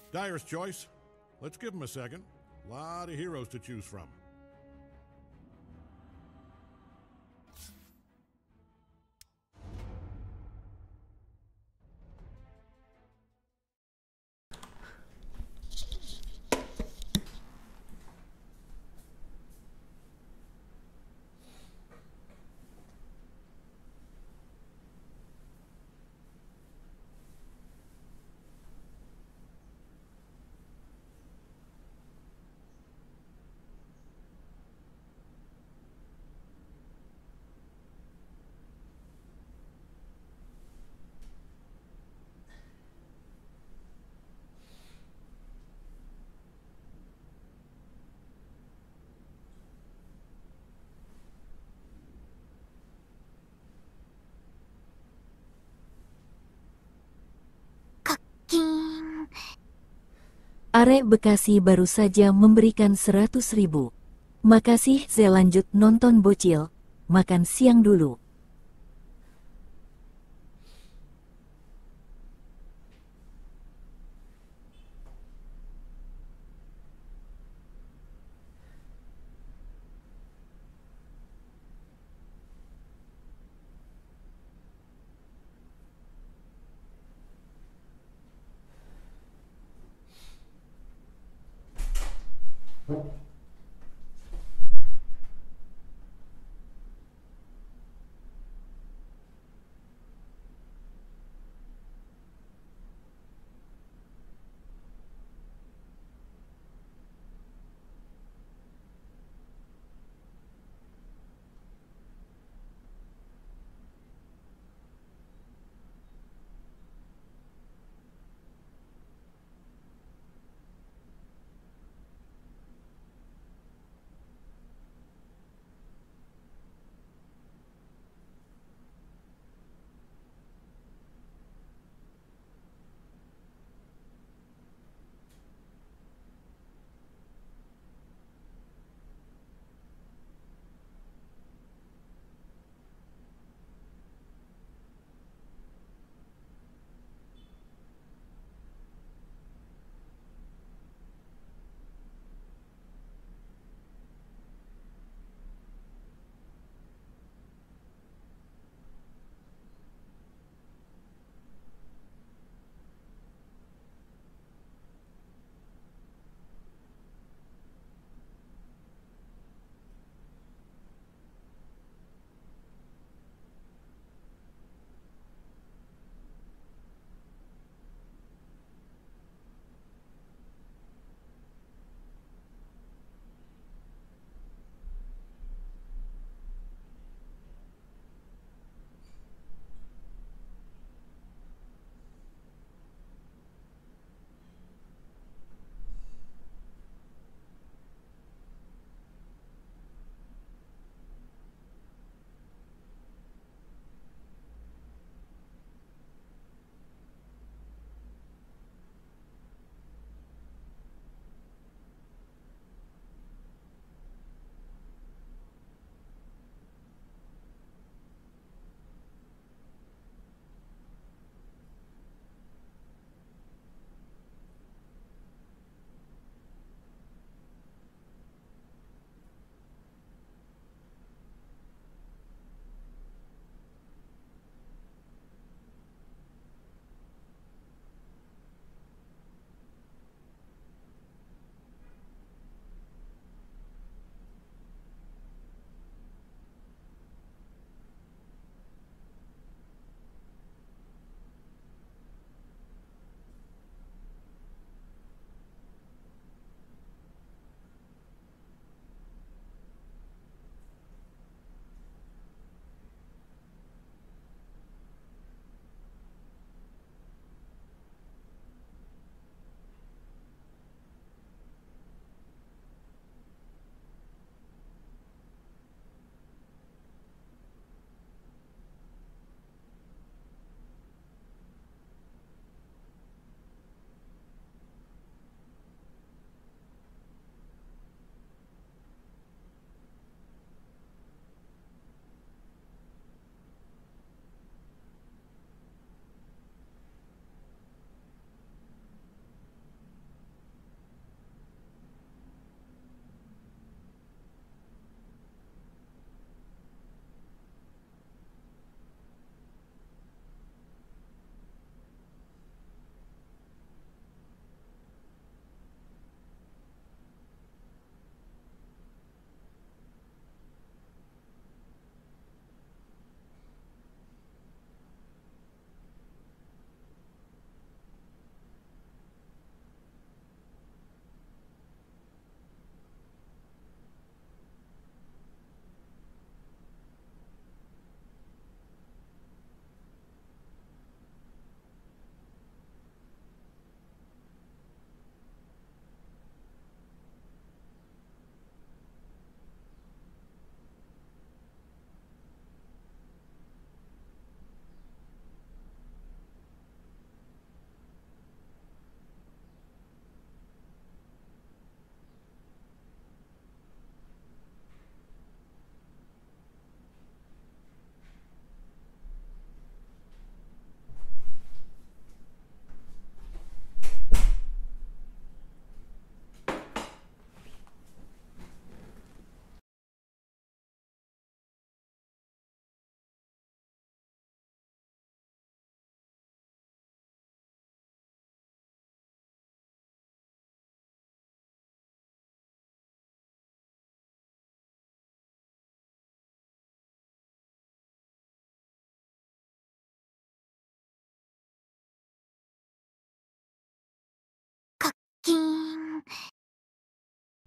Dyer's choice. Let's give him a second. Lot of heroes to choose from. Arek Bekasi baru saja memberikan 100.000. Makasih Z, lanjut nonton bocil. Makan siang dulu.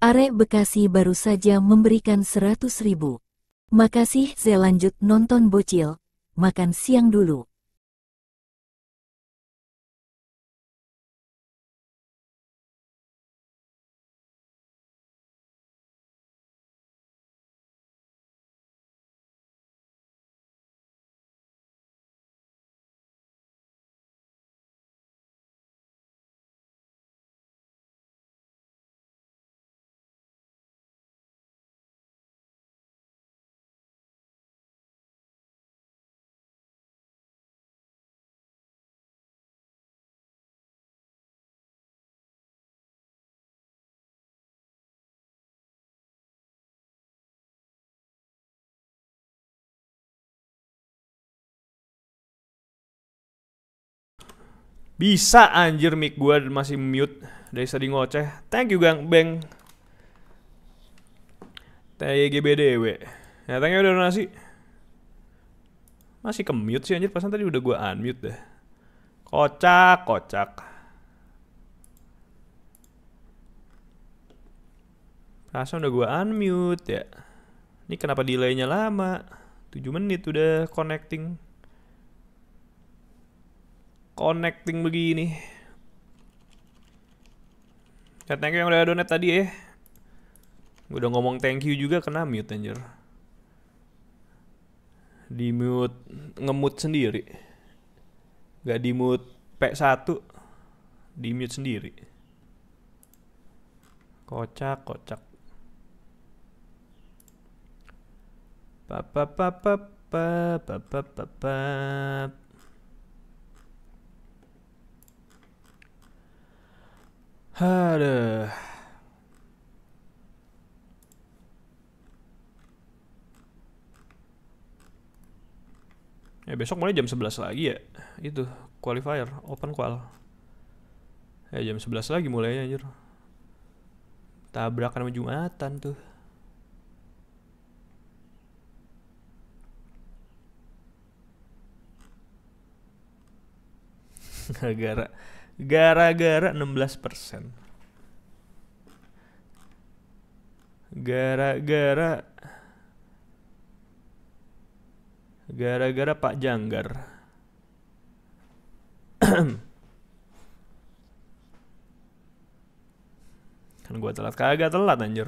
Arek Bekasi baru saja memberikan 100.000. Makasih Z lanjut nonton bocil. Makan siang dulu. Bisa anjir, mic gua masih mute dari tadi ngoceh. Thank you Gang Beng. TYGBDW. Ya thank you udah donasi. Masih ke mute sih anjir, pasan tadi udah gua unmute deh. Kocak, kocak. Pasan udah gua unmute ya. Ini kenapa delaynya lama? 7 menit udah connecting begini. Ya thank you yang udah donate tadi ya. Gue udah ngomong thank you juga kena mute anjir. Di mute, nge-mute sendiri. Gak di mute P1, di mute sendiri. Kocak, kocak. Aduh. Ya besok mulai jam 11 lagi ya. Itu qualifier, open qual. Ya jam 11 lagi mulainya anjir. Tabrakan sama Jumatan tuh. Gara-gara 16%. Gara-gara Pak Janggar. Kan gua telat, kagak telat anjir.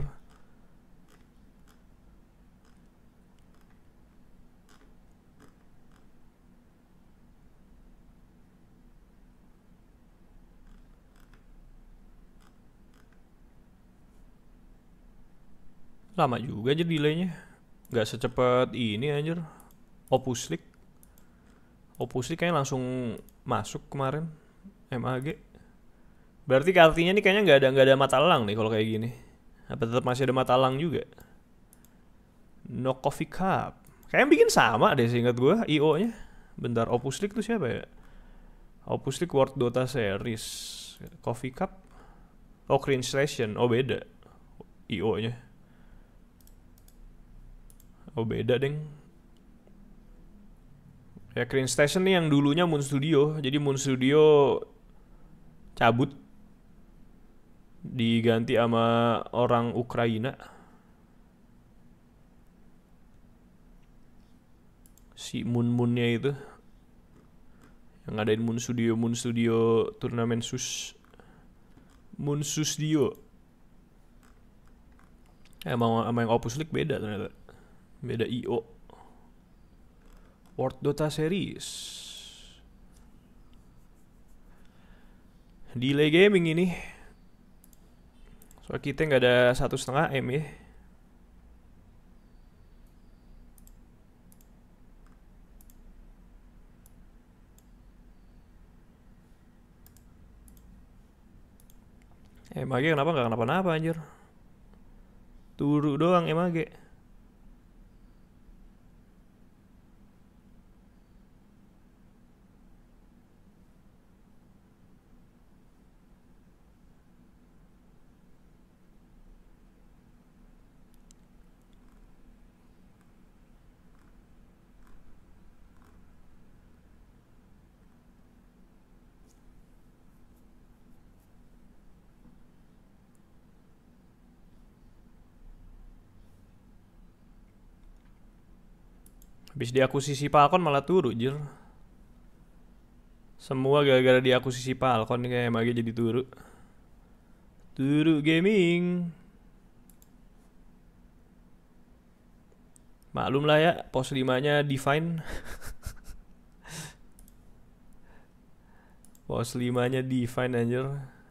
Lama juga aja delaynya. Gak secepat ini anjir. Opus League kayaknya langsung masuk kemarin. MAG. Berarti artinya nih kayaknya nggak ada mata elang nih kalau kayak gini. Apa tetap masih ada mata elang juga? No Coffee Cup. Kayaknya bikin sama deh seingat gue IO-nya. Bentar, Opus League tuh siapa ya? Opus League World Dota Series. Coffee Cup. Oh, Crane Station. Oh, beda IO-nya. Oh, beda deng. Ya Crane Station nih yang dulunya Moon Studio. Jadi Moon Studio cabut, diganti sama orang Ukraina. Si Moon-Moonnya itu yang ngadain Moon Studio turnamen Moon Studio. Emang sama yang Opus League beda ternyata. Beda IO. World Dota Series. Delay gaming ini. Soalnya kita nggak ada 1,5 M ya. MAG kenapa nggak kenapa-napa anjir. Turu doang MAG. Habis diakuisisi Falcon malah turu, jir. Semua gara-gara diakuisisi Falcon nih kayak MAG jadi turu. Turu gaming. Maklum lah ya, pos 5-nya Divine. Pos 5-nya Divine anjir.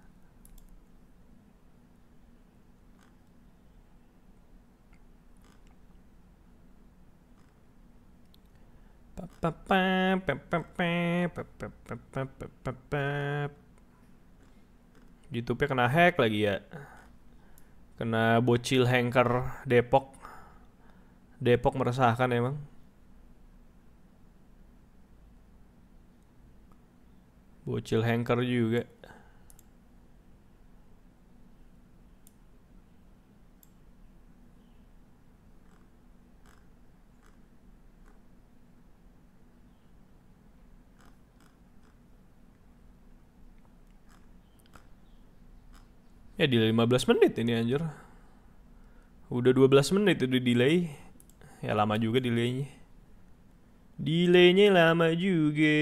YouTube-nya kena hack lagi ya. Kena bocil hacker Depok. Depok meresahkan emang. Bocil hacker juga. Ya di 15 menit ini anjir. Udah 12 menit itu delay. Ya lama juga delaynya. Delaynya lama juga.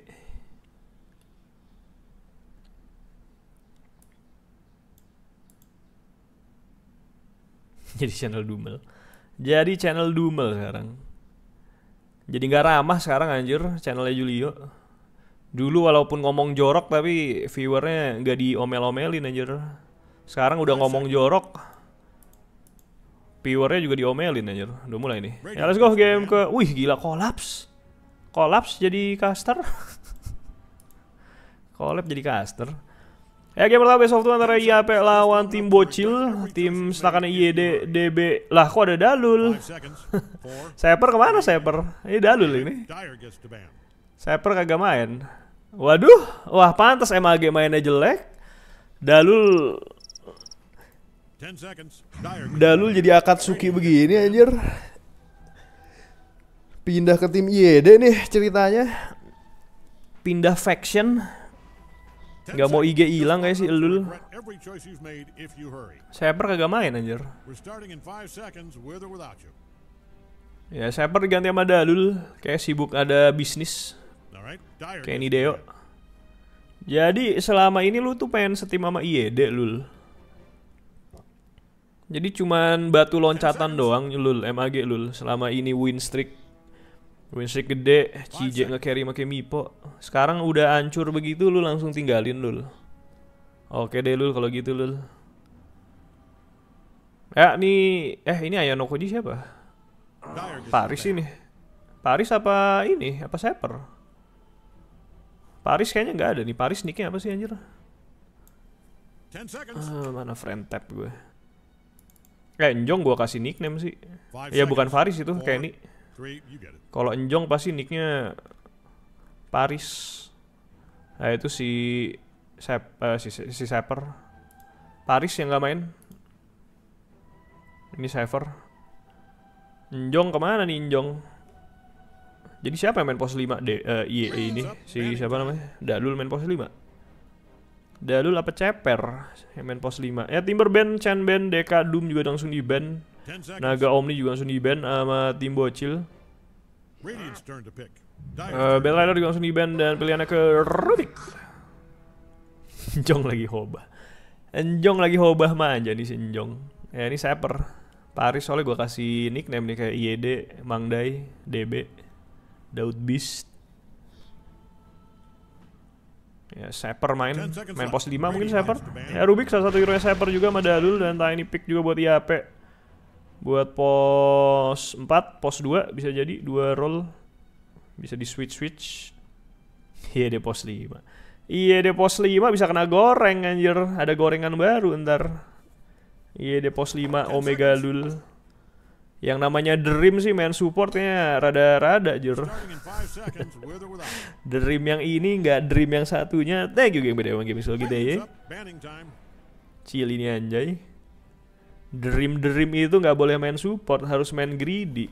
Jadi channel Dumel. Jadi channel Dumel sekarang. Jadi gak ramah sekarang anjir channelnya Julio. Dulu walaupun ngomong jorok tapi viewernya gak diomel-omelin anjir. Sekarang udah ngomong jorok, viewernya juga diomelin anjir. Udah mulai nih. Ya let's go game ke. Wih gila kolaps. Kolaps jadi caster. Collab jadi caster. Ya game pertama best of 2 antara IAP lawan tim bocil. Tim setakannya IED DB. Lah kok ada Dalul. Saper kemana Saper? Ini Dalul ini. Saper kagak main. Waduh. Wah pantas MAG mainnya jelek. Dalul jadi Akatsuki begini anjir. Pindah ke tim IED nih ceritanya. Pindah faction. Gak mau IG hilang kayak si Elul. Saper kagak main anjir. Ya Saper diganti sama Dalul. Kayak sibuk ada bisnis. Kayak ini Deo. Jadi selama ini lu tuh pengen setim sama IED Lul. Jadi cuman batu loncatan doang Lul, MAG Lul. Selama ini win streak gede, Cije nge-carry make Mipo. Sekarang udah hancur begitu lu langsung tinggalin Lul. Oke deh Lul kalau gitu Lul. Ya nih, ini Ayano Koji siapa? Paris ini. Paris apa ini? Apa Saper? Paris kayaknya nggak ada nih. Paris nicknya apa sih anjir? Mana friend tab gue? Enjong gue kasih nickname sih. Ya bukan Paris itu kayak ini. Kalau Enjong pasti nicknya Paris. Nah itu si Saper. Paris yang nggak main. Ini Saper. Enjong kemana nih Enjong? Jadi siapa yang main pos 5 IE ini? Si siapa namanya? Dalul main pos 5. Dalul apa Ceper yang main pos 5. Ya Timberban, Chanban, Deka, Doom juga langsung di-ban. Naga Omni juga langsung di-ban sama tim bocil. Bellrider juga langsung di-ban dan pilihannya ke Rubik. Enjong lagi hobah. Enjong lagi hobah manja nih si Enjong. Ya ini Saper. Paris soalnya gue kasih nickname nih kayak IED, Mangdai, DB, Daud Beast. Ya Saper main pos 5 mungkin Saper. Ya Rubik salah satu hero Saper juga sama Dalul dan Tiny Pick juga buat IAP. Buat pos 4, pos 2 bisa jadi 2 roll. Bisa di switch. Iya deh pos 5. Iya deh pos 5 bisa kena goreng anjir. Ada gorengan baru ntar. Iya deh pos 5 Omega Lul. Yang namanya Dream sih main supportnya rada-rada jur. Dream yang ini nggak Dream yang satunya. Thank you game beda emang game soal gitu ya. Chill ini anjay. Dream itu nggak boleh main support, harus main greedy.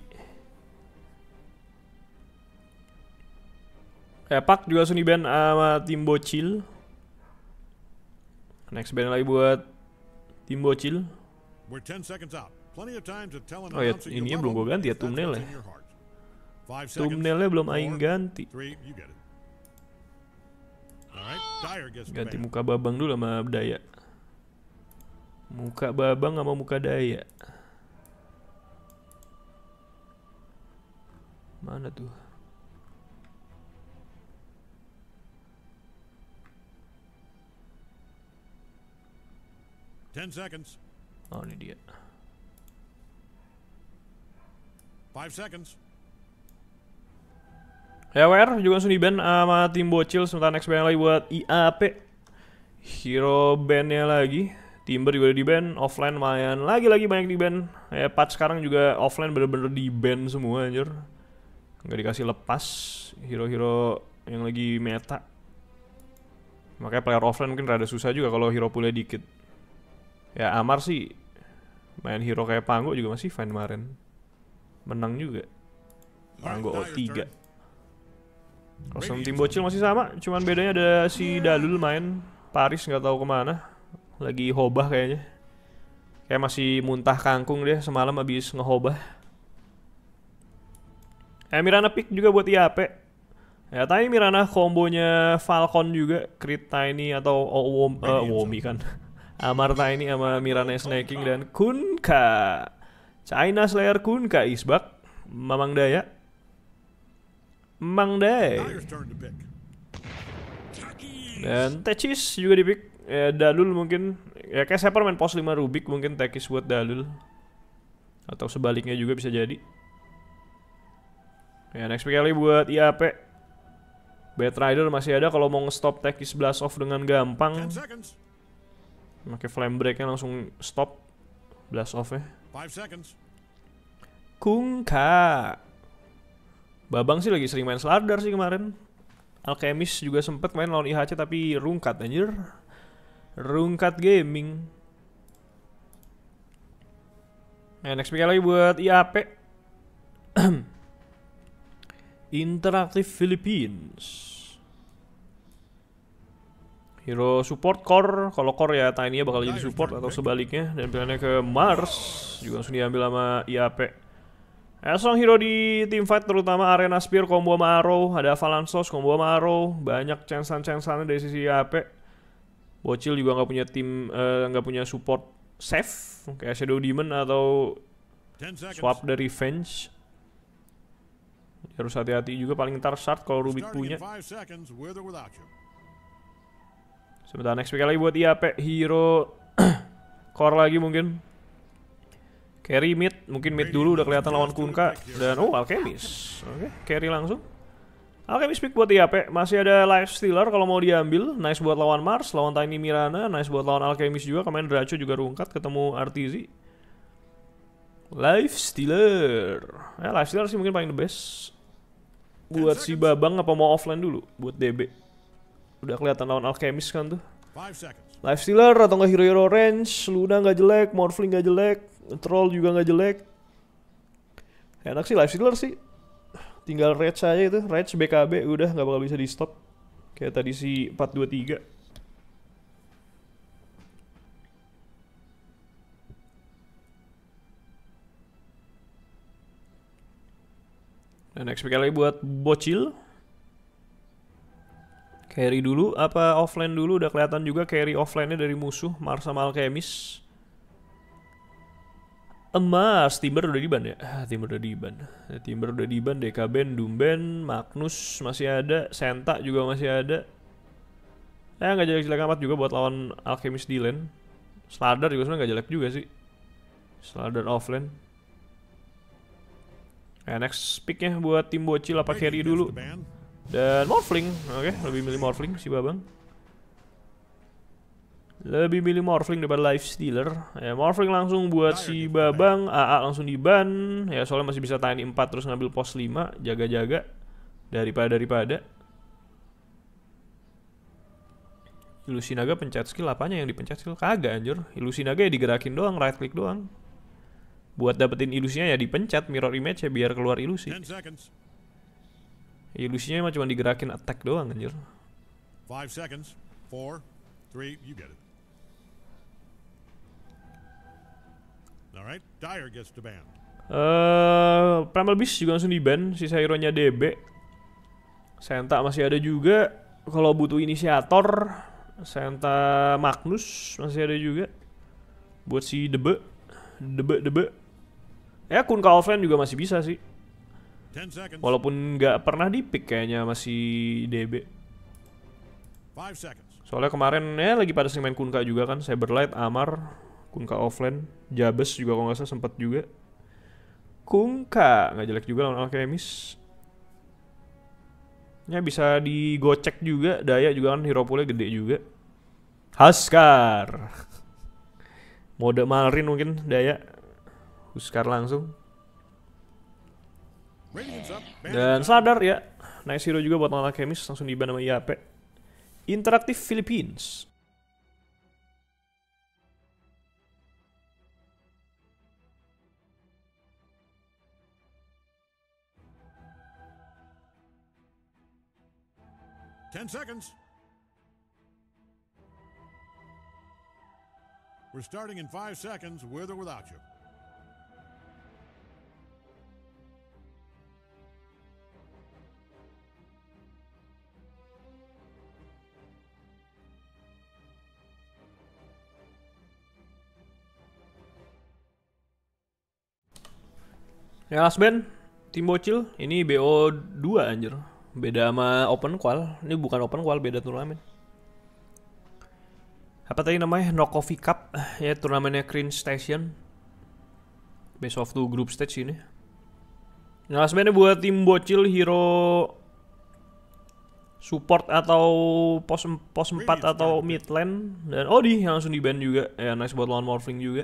Pak juga langsung di-ban sama tim bocil. Next ban lagi buat tim bocil. Oh ya, ininya belum gue ganti ya thumbnail ya. 5 seconds. Thumbnailnya belum aing 4, ganti. 3, you get it. All right, Dyer gets the Ganti ban. muka Babang dulu sama Daya. Muka Babang sama muka Daya. Mana tuh? Ten seconds. Oh, ini dia. 5 seconds. Ya WR juga langsung di-ban sama tim bocil. Sementara next ban lagi buat IAP. Hero bandnya lagi. Timber juga di-ban. Offline lumayan lagi-lagi banyak di-ban. Ya patch sekarang juga offline bener-bener di-ban semua anjir. Nggak dikasih lepas hero-hero yang lagi meta. Makanya player offline mungkin rada susah juga kalau hero poolnya dikit. Ya Amar sih main hero kayak Panggo juga masih fine kemarin. Menang juga. Panggo O3. Kalau sama tim bocil masih sama, cuman bedanya ada si Dalul main. Paris nggak tahu kemana. Lagi hobah kayaknya. Kayak masih muntah kangkung dia semalam habis ngehobah. Mirana pick juga buat IAP. Ya tadi Mirana kombonya Falcon juga, Crit Tiny atau Womi kan. Amar Tiny sama Mirana Snaking dan Kunkka. China Slayer Kunkka Isbak. Mamang Daya. Mang Day. Dyer's turn to pick. Dan Techis juga di pick. Ya Dalul mungkin. Ya kayak Seper main pos 5 Rubik mungkin Techis buat Dalul. Atau sebaliknya juga bisa jadi. Ya next pick kali buat IAP. Bad Rider masih ada kalau mau nge-stop Techis Blast Off dengan gampang. 10 seconds. Pakai Flame Break-nya langsung stop Blast Off-nya. 5 seconds. Kunkka. Babang sih lagi sering main Slardar sih kemarin. Alchemist juga sempet main lawan IHC tapi rungkat anjir. Rungkat gaming. Nah, next pick lagi buat IAP. Interactive Philippines. Hero support core. Kalau core ya Tiny bakal jadi support atau sebaliknya. Dan pilihannya ke Mars. Juga langsung diambil sama IAP. Seorang hero di teamfight terutama Arena Spear combo sama Arrow. Ada Avalanche combo sama Arrow. Banyak chance-chanceannya dari sisi IAP. Bocil juga nggak punya tim, nggak punya support safe kayak Shadow Demon atau 10 seconds. Swap the Revenge. Harus hati-hati juga paling ntar shard kalau Rubik Starting punya. in 5 seconds, with or without you. Sebentar next pick lagi buat IAP. Hero core lagi mungkin. Carry mid, mungkin mid dulu udah kelihatan lawan Kunkka. Dan Alchemist. Oke, carry langsung. Alchemist pick buat IAP. Masih ada Life Stealer kalau mau diambil. Nice buat lawan Mars, lawan Tiny Mirana. Nice buat lawan Alchemist juga. Kemarin Draco juga rungkat ketemu RTZ. Life Stealer. Ya Life Stealer sih mungkin paling the best. Buat si Babang apa mau offline dulu buat DB. Udah kelihatan lawan Alchemist kan tuh. 5 seconds. Life Stealer atau nggak hero-hero range. Luna nggak jelek, Morphling nggak jelek, Troll juga nggak jelek. Enak sih Life Stealer sih. Tinggal Rage aja itu, Rage BKB udah nggak bakal bisa di stop. Kayak tadi si 423. Dan next pick lagi buat Bocil. Carry dulu apa offline dulu, udah kelihatan juga carry offline-nya dari musuh Mars sama Alchemist. Emas, Timber udah diban ya? Timber udah diban. Timber udah diban, DKBN, Dumben, Magnus masih ada, Senta juga masih ada. Nggak jelek-jelek amat juga buat lawan Alchemist di lane. Slardar juga sebenarnya nggak jelek juga sih. Slardar offline. Next pick-nya buat tim bocil apa carry dulu. Dan Morphling, oke, lebih milih Morphling si Babang. Lebih milih Morphling daripada Life Stealer. Ya, Morphling langsung buat si Babang, AA langsung diban. Ya, soalnya masih bisa Tiny 4 terus ngambil pos 5, jaga-jaga daripada. Ilusi Naga pencet skill, apanya yang dipencet skill? Kagak anjir. Ilusi Naga ya digerakin doang, right click doang. Buat dapetin ilusinya ya dipencet mirror image ya biar keluar ilusi. 10 seconds. Ilusinya emang cuma digerakin attack doang anjir. 5 seconds. 4, 3, you get it. Alright, Dyer gets the ban. Primal Beast juga langsung di-ban. Sisa hero-nya DB. Senta masih ada juga. Kalau butuh inisiator, Senta Magnus masih ada juga. Buat si Debe. Ya Kunkka offline juga masih bisa sih. 10 seconds. Walaupun nggak pernah di-pick kayaknya masih DB. 5 seconds. Soalnya kemarin ya lagi pada sering main Kunkka juga kan. Cyberlight, Amar, Kunkka offline, Jabez juga kalau nggak salah sempat juga. Kunkka nggak jelek juga lawan Alchemist. Ya bisa digocek juga. Daya juga kan hero poolnya gede juga. Huskar. Mode Malrin mungkin Daya. Huskar langsung. Radiant's up. Dan sadar ya. Nice hero juga buat lawan Alchemist. Langsung di-ban sama IAP. Interaktif Philippines. Ten seconds. We're starting in 5 seconds, with or without you. Ya last band, tim bocil. Ini BO2 anjir. Beda sama Open Qual. Ini bukan Open Qual, beda turnamen. Apa tadi namanya? Nokovi Cup. Ya turnamennya Cringe Station. Best of 2 group stage ini. Nah last bandnya buat tim bocil hero support atau pos 4 atau mid lane. Dan Odi yang langsung di-ban juga. Ya nice buat lawan Morphling juga.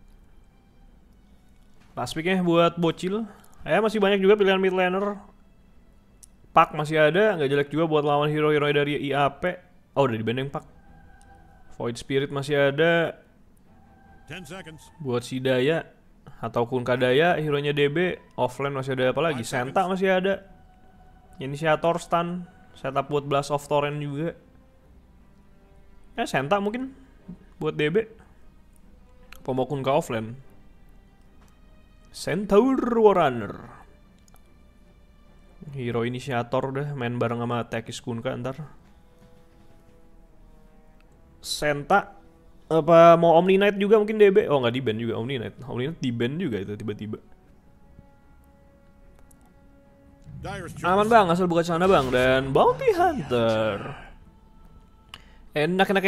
Last picknya buat bocil. Ya masih banyak juga pilihan mid laner. Pak masih ada, nggak jelek juga buat lawan hero-hero dari IAP. Oh udah di-ban yang Pak. Void Spirit masih ada. 10 seconds. Buat si Daya atau Kunkka Daya, hero-nya DB. Offline masih ada apa lagi? Senta masih ada. Initiator stun. Setup buat Blast of Torrent juga. Senta mungkin buat DB. Apa mau Kunkka offline? Centaur Warrunner. Hero inisiator udah main bareng sama Tekis Kunkka ntar. Senta apa mau Omni Knight juga mungkin DB? Oh nggak di-ban juga Omni Knight. Omni Knight di-ban juga itu tiba-tiba. Aman bang, asal buka celana bang. Dan Bounty Hunter. Enak.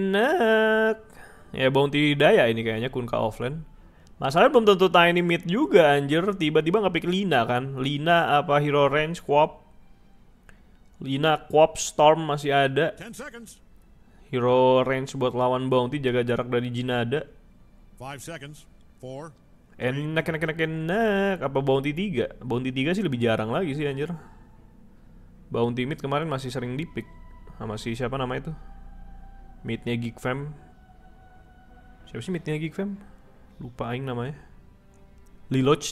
Ya Bounty Daya ini kayaknya Kunkka offline. Masalahnya belum tentu Tiny mid juga anjir. Tiba-tiba nge-pick Lina kan. Lina apa hero range Quap. Lina Quap Storm masih ada. 10 seconds. Hero range buat lawan Bounty, jaga jarak dari Jinada. 5 seconds. 4. Enak. Apa Bounty 3? Bounty 3 sih lebih jarang lagi sih anjir. Bounty mid kemarin masih sering di-pick sama si siapa nama itu? Midnya Geek Fam. Siapa sih midnya Geek Fam? Lupa aing namanya. Liloch.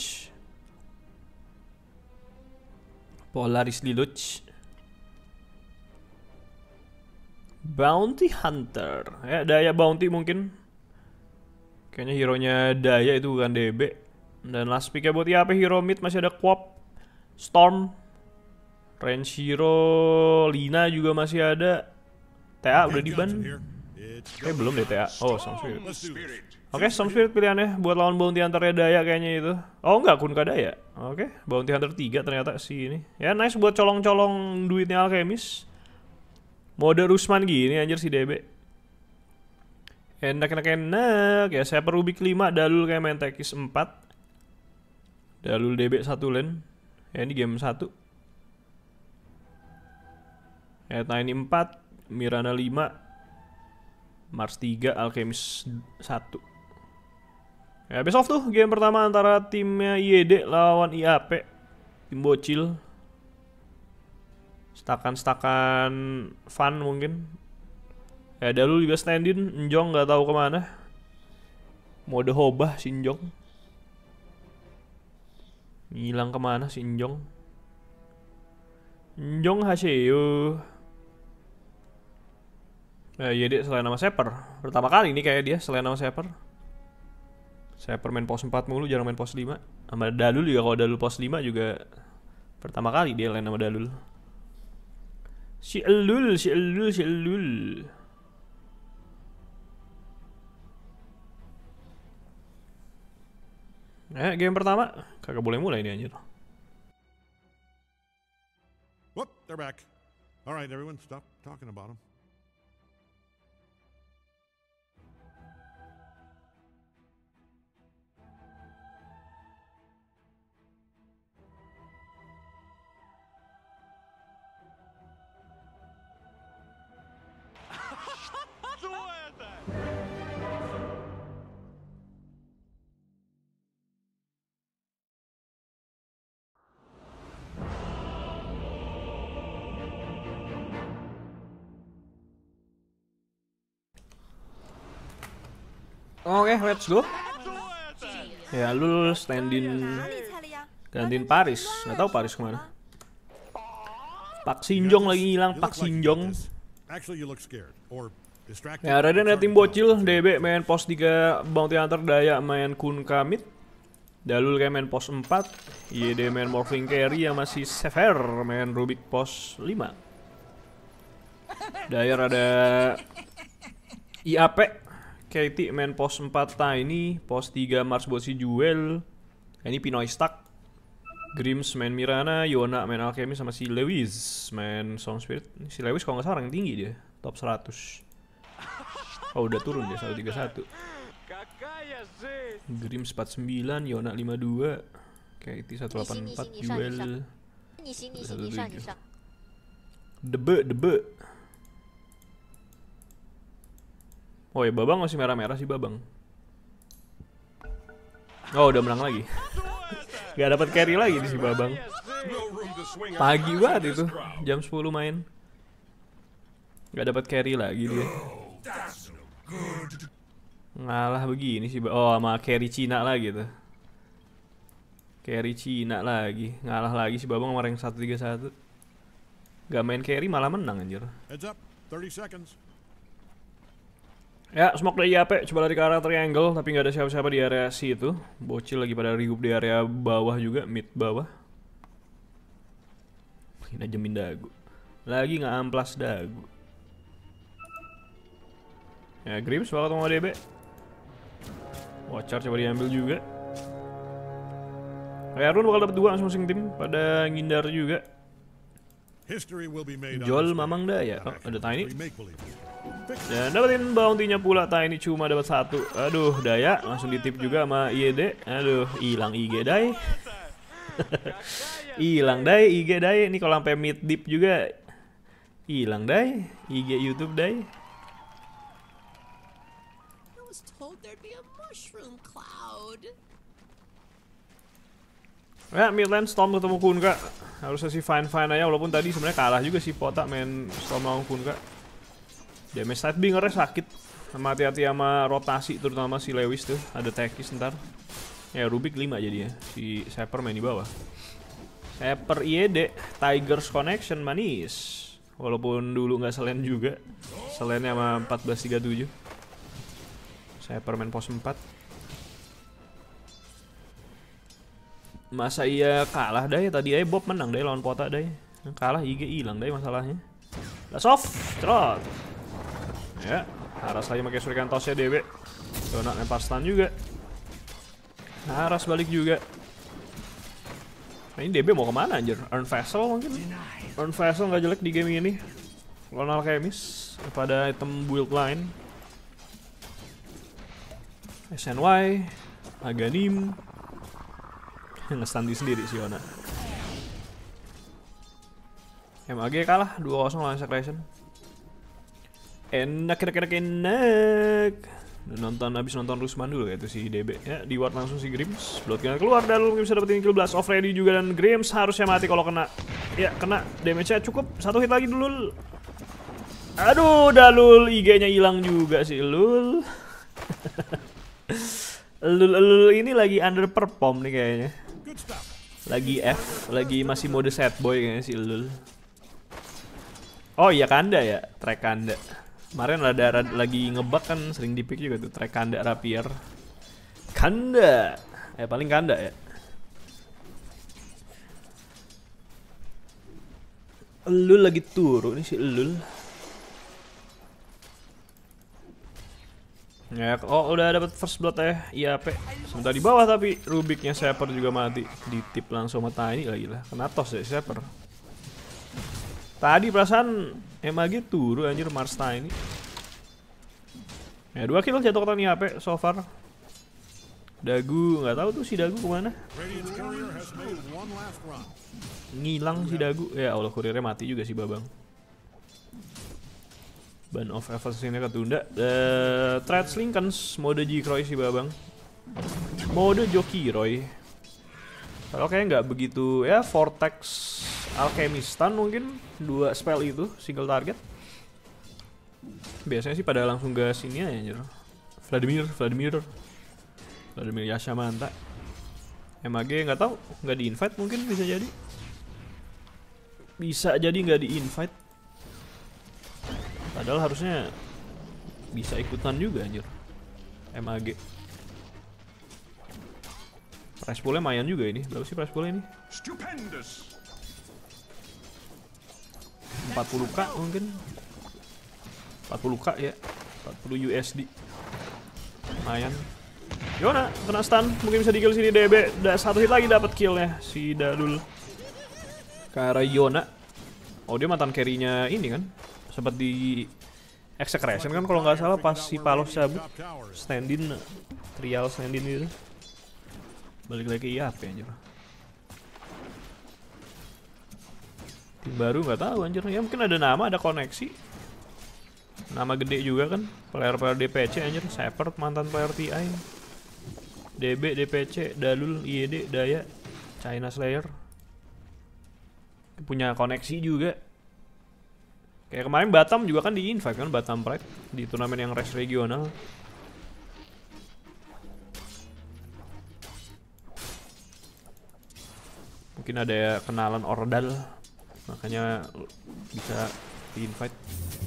Polaris Liloch. Bounty Hunter. Ya Daya Bounty mungkin. Kayaknya hero-nya Daya itu bukan DB. Dan last pick-nya buat apa hero mid masih ada Quap, Storm, Range Hero, Lina juga masih ada. TA udah di-ban. Belum deh TA. Oh, Storm Spirit. Oke, Storm Spirit pilihannya buat lawan Bounty Hunter-nya Daya kayaknya itu. Oh enggak, Kunkka Daya. Oke, Bounty Hunter 3 ternyata si ini. Ya nice buat colong-colong duitnya Alchemist. Mode Rusman gini anjir si DB. Enak. Ya saya perlu Rubik 5, Dalul kayak main Tekis 4. Dalul DB 1 lane. Ya ini game 1. Ya Tiny 4, Mirana 5, Mars 3, Alchemist 1. Ya best of tuh game pertama antara timnya IED lawan IAP. Tim bocil. Stakan fun mungkin. Ya Dalul juga stand-in. Njong gak tahu kemana. Mode Hobah si Njong. Ngilang kemana si Njong. Njong Haseo. IED selain nama Seper. Pertama kali ini kayak dia selain nama Seper. Saya main pos 4 mulu, jarang main pos 5. Sama Dalul juga, kalau Dalul pos 5 juga pertama kali dia lain sama Dalul. Si Elul. Game pertama kagak boleh mulai nih anjir. Whoop, they're back. All right, everyone, stop talking about them. Oke, let's go. Ya, lu stand-in gantiin Paris. Nggak tahu Paris kemana. Pak Sinjong lagi hilang, Pak Sinjong. Actually, you look scared or distracted. Ya, Raden ada tim bocil, DB main pos 3 Bounty Hunter, Daya main Kun Kamit. Dalul kayak main pos 4, YD main Morphling Carry yang masih Sever main Rubik pos 5. Dayar ada IAP, Katie main pos 4 Tiny, pos 3 Mars buat si Jewel. Ini Pinoy Stack. Grims main Mirana, Yona main Alchemy sama si Lewis main Sound Spirit. Si Lewis kalau nggak salah yang tinggi dia, top 100. Oh udah turun dia 131. Grims 49, Yona 52, Katie 184, Jewel 117. Debe. Oh ya, Babang masih merah-merah sih Babang. Oh udah menang lagi. Gak dapat carry lagi di si Babang. Pagi banget itu, jam 10 main. Gak dapat carry lagi dia. Ngalah begini sih. Oh sama carry Cina lagi tuh. Carry Cina lagi. Ngalah lagi si Babang sama rank 131. Gak main carry malah menang anjir. Heads up, 30 seconds. Ya, smoke dari IAP, coba lari ke arah triangle, tapi nggak ada siapa-siapa di area situ. Bocil lagi pada regroup di area bawah juga, mid bawah. Ini najemin dagu. Lagi nggak amplas dagu. Ya, Grims bakal ketemu DB. Watcher coba diambil juga. Arun bakal dapat 2 masing-masing tim, pada ngindar juga. Jol Mamang Daya, oh ada Tiny. Dan dapetin bounty-nya pula Tiny, cuma dapat 1. Aduh, Daya langsung ditip juga sama IED. Aduh, hilang IG Dai. Hilang Dai, IG Dai. Ini kalau sampai mid deep juga hilang Dai, IG YouTube Dai. Ya, mid lane Storm ketemu Kunkka. Harusnya sih fine-fine aja, walaupun tadi sebenarnya kalah juga sih Pota main Storm lawan Kunkka. Damage side bingernya sakit. Sama hati-hati sama rotasi, terutama si Lewis tuh. Ada Tekis ntar. Ya Rubik 5 jadinya. Si Saper main di bawah. Saper IED, Tigers Connection manis. Walaupun dulu nggak selen juga. Selennya sama 1437. Saper main pos 4. Masa iya kalah Dai? Tadi aja Bob menang Dai lawan Pota Dai. Kalah IG hilang Dai masalahnya. Soft, trot. Ya, Haras lagi pakai Shuriken Toss ya DB. Donat lempar stun juga. Haras balik juga. Nah ini DB mau kemana anjir? Earn Vessel mungkin? Earn Vessel nggak jelek di game ini. Lawan Alchemist pada item build line. SNY, Aganim. Nge-stun sendiri si Yona. MAG kalah 2-0 lawan Secretion. Enak. Abis nonton Rusman dulu kayak itu si DB. Ya, di ward langsung si Grims. Bloodgunner keluar, Dalul mungkin bisa dapetin kill. Blast off ready juga, dan Grims harusnya mati kalau kena. Ya, kena. Damage-nya cukup. 1 hit lagi dulu. Aduh, Dalul IG-nya hilang juga sih, Lul. Lul ini lagi underperform nih kayaknya. Lagi F, lagi masih mode sad boy kayaknya si Lul. Oh iya Kanda ya, track Kanda. Kemarin ada lagi ngebug kan, sering di-pick juga tuh track Kanda Rapier. Kanda. Paling Kanda ya. Elul lagi turun nih si Elul. Ya, oh udah dapat first blood ya. Iya, sebentar di bawah tapi Rubiknya Shaper juga mati. Ditip langsung sama Tiny lagi lah. Kena tos ya Shaper. Tadi perasaan MAG turun anjir Mars Tiny. Ya 2 kill jatuh ke Tiny HP so far. Dagu nggak tahu tuh si Dagu kemana. Ngilang si Dagu. Ya Allah, kurirnya mati juga si Babang. Ban of Evasion-nya ketunda. Thread Slinkens mode Jikroy si Babang. Mode Jokiroy. Kalau kayaknya nggak begitu ya. Vortex Alchemistan mungkin 2 spell itu single target. Biasanya sih pada langsung gas ini aja. Vladimir Yashamanta. MAG nggak tahu, nggak di invite mungkin bisa jadi. Bisa jadi nggak di invite. Padahal harusnya bisa ikutan juga anjir. MAG. Price poolnya lumayan juga ini. Berapa sih price poolnya ini? 40k mungkin. 40k ya. 40 USD. Lumayan. Yona kena stun, mungkin bisa di kill sini DB. Udah 1 hit lagi dapat killnya si Dadul. Karena Yona. Oh dia mantan carry-nya ini kan. Sempat di Execration kan kalau nggak salah pas si Palos cabut. Stand-in, trial stand-in gitu. Balik lagi ke IAP anjir. Tim baru nggak tahu anjir. Ya mungkin ada nama, ada koneksi. Nama gede juga kan. Player-player DPC anjir. Shepard mantan player TI. DB, DPC, Dalul, IED, Daya, China Slayer. Punya koneksi juga. Kayak kemarin Batam juga kan di invite kan, Batam Pride di turnamen yang race regional. Mungkin ada kenalan Ordal, makanya bisa di invite.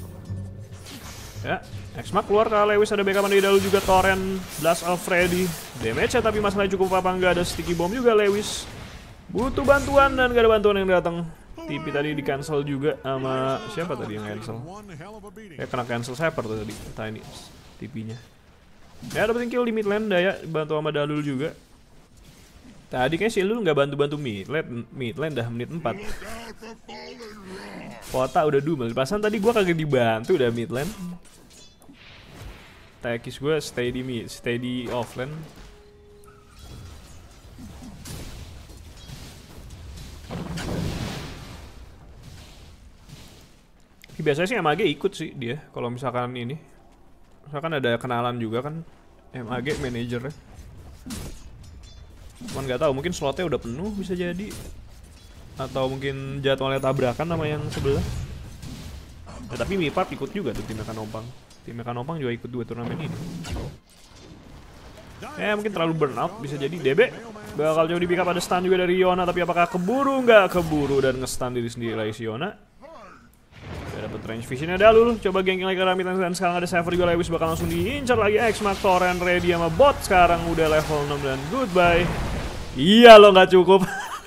Ya, X-Mark keluar ke Lewis, ada backup dari Dalu juga Torrent, Blast Alfredi. Damage-nya tapi masalahnya cukup apa enggak, ada sticky bomb juga Lewis. Butuh bantuan dan gak ada bantuan yang datang. TP tadi di cancel juga sama siapa tadi yang cancel? Ya kena cancel Shaper tuh tadi, Tiny TP-nya. Ya dapetin kill di mid lane, Daya bantu sama Dalul juga. Tadi kayak si Lul nggak bantu-bantu mid lane dah menit 4. Kota udah dumel. Pasan tadi gua kagak dibantu udah mid lane. Tekis gue stay di offlane. Biasanya sih MAG ikut sih dia kalau misalkan ini. Misalkan ada kenalan juga kan MAG manajernya. Cuman nggak tahu mungkin slotnya udah penuh bisa jadi. Atau mungkin jadwalnya tabrakan sama yang sebelah. Ya, tapi Mipap ikut juga tuh tim Kanompang. Tim Kanompang juga ikut 2 turnamen ini. Ya mungkin terlalu burnout bisa jadi. DB bakal jauh di pick up, ada stun juga dari Yona. Tapi apakah keburu? Nggak keburu dan nge-stun diri sendiri lagi si Yona. Dapat range visionnya Dalul, coba ganking lagi ke Ramit dan sekarang ada Saver juga. Lewis bakal langsung diincar lagi. X-Mark Torrent ready sama bot, sekarang udah level 6 dan goodbye. Iya lo nggak cukup.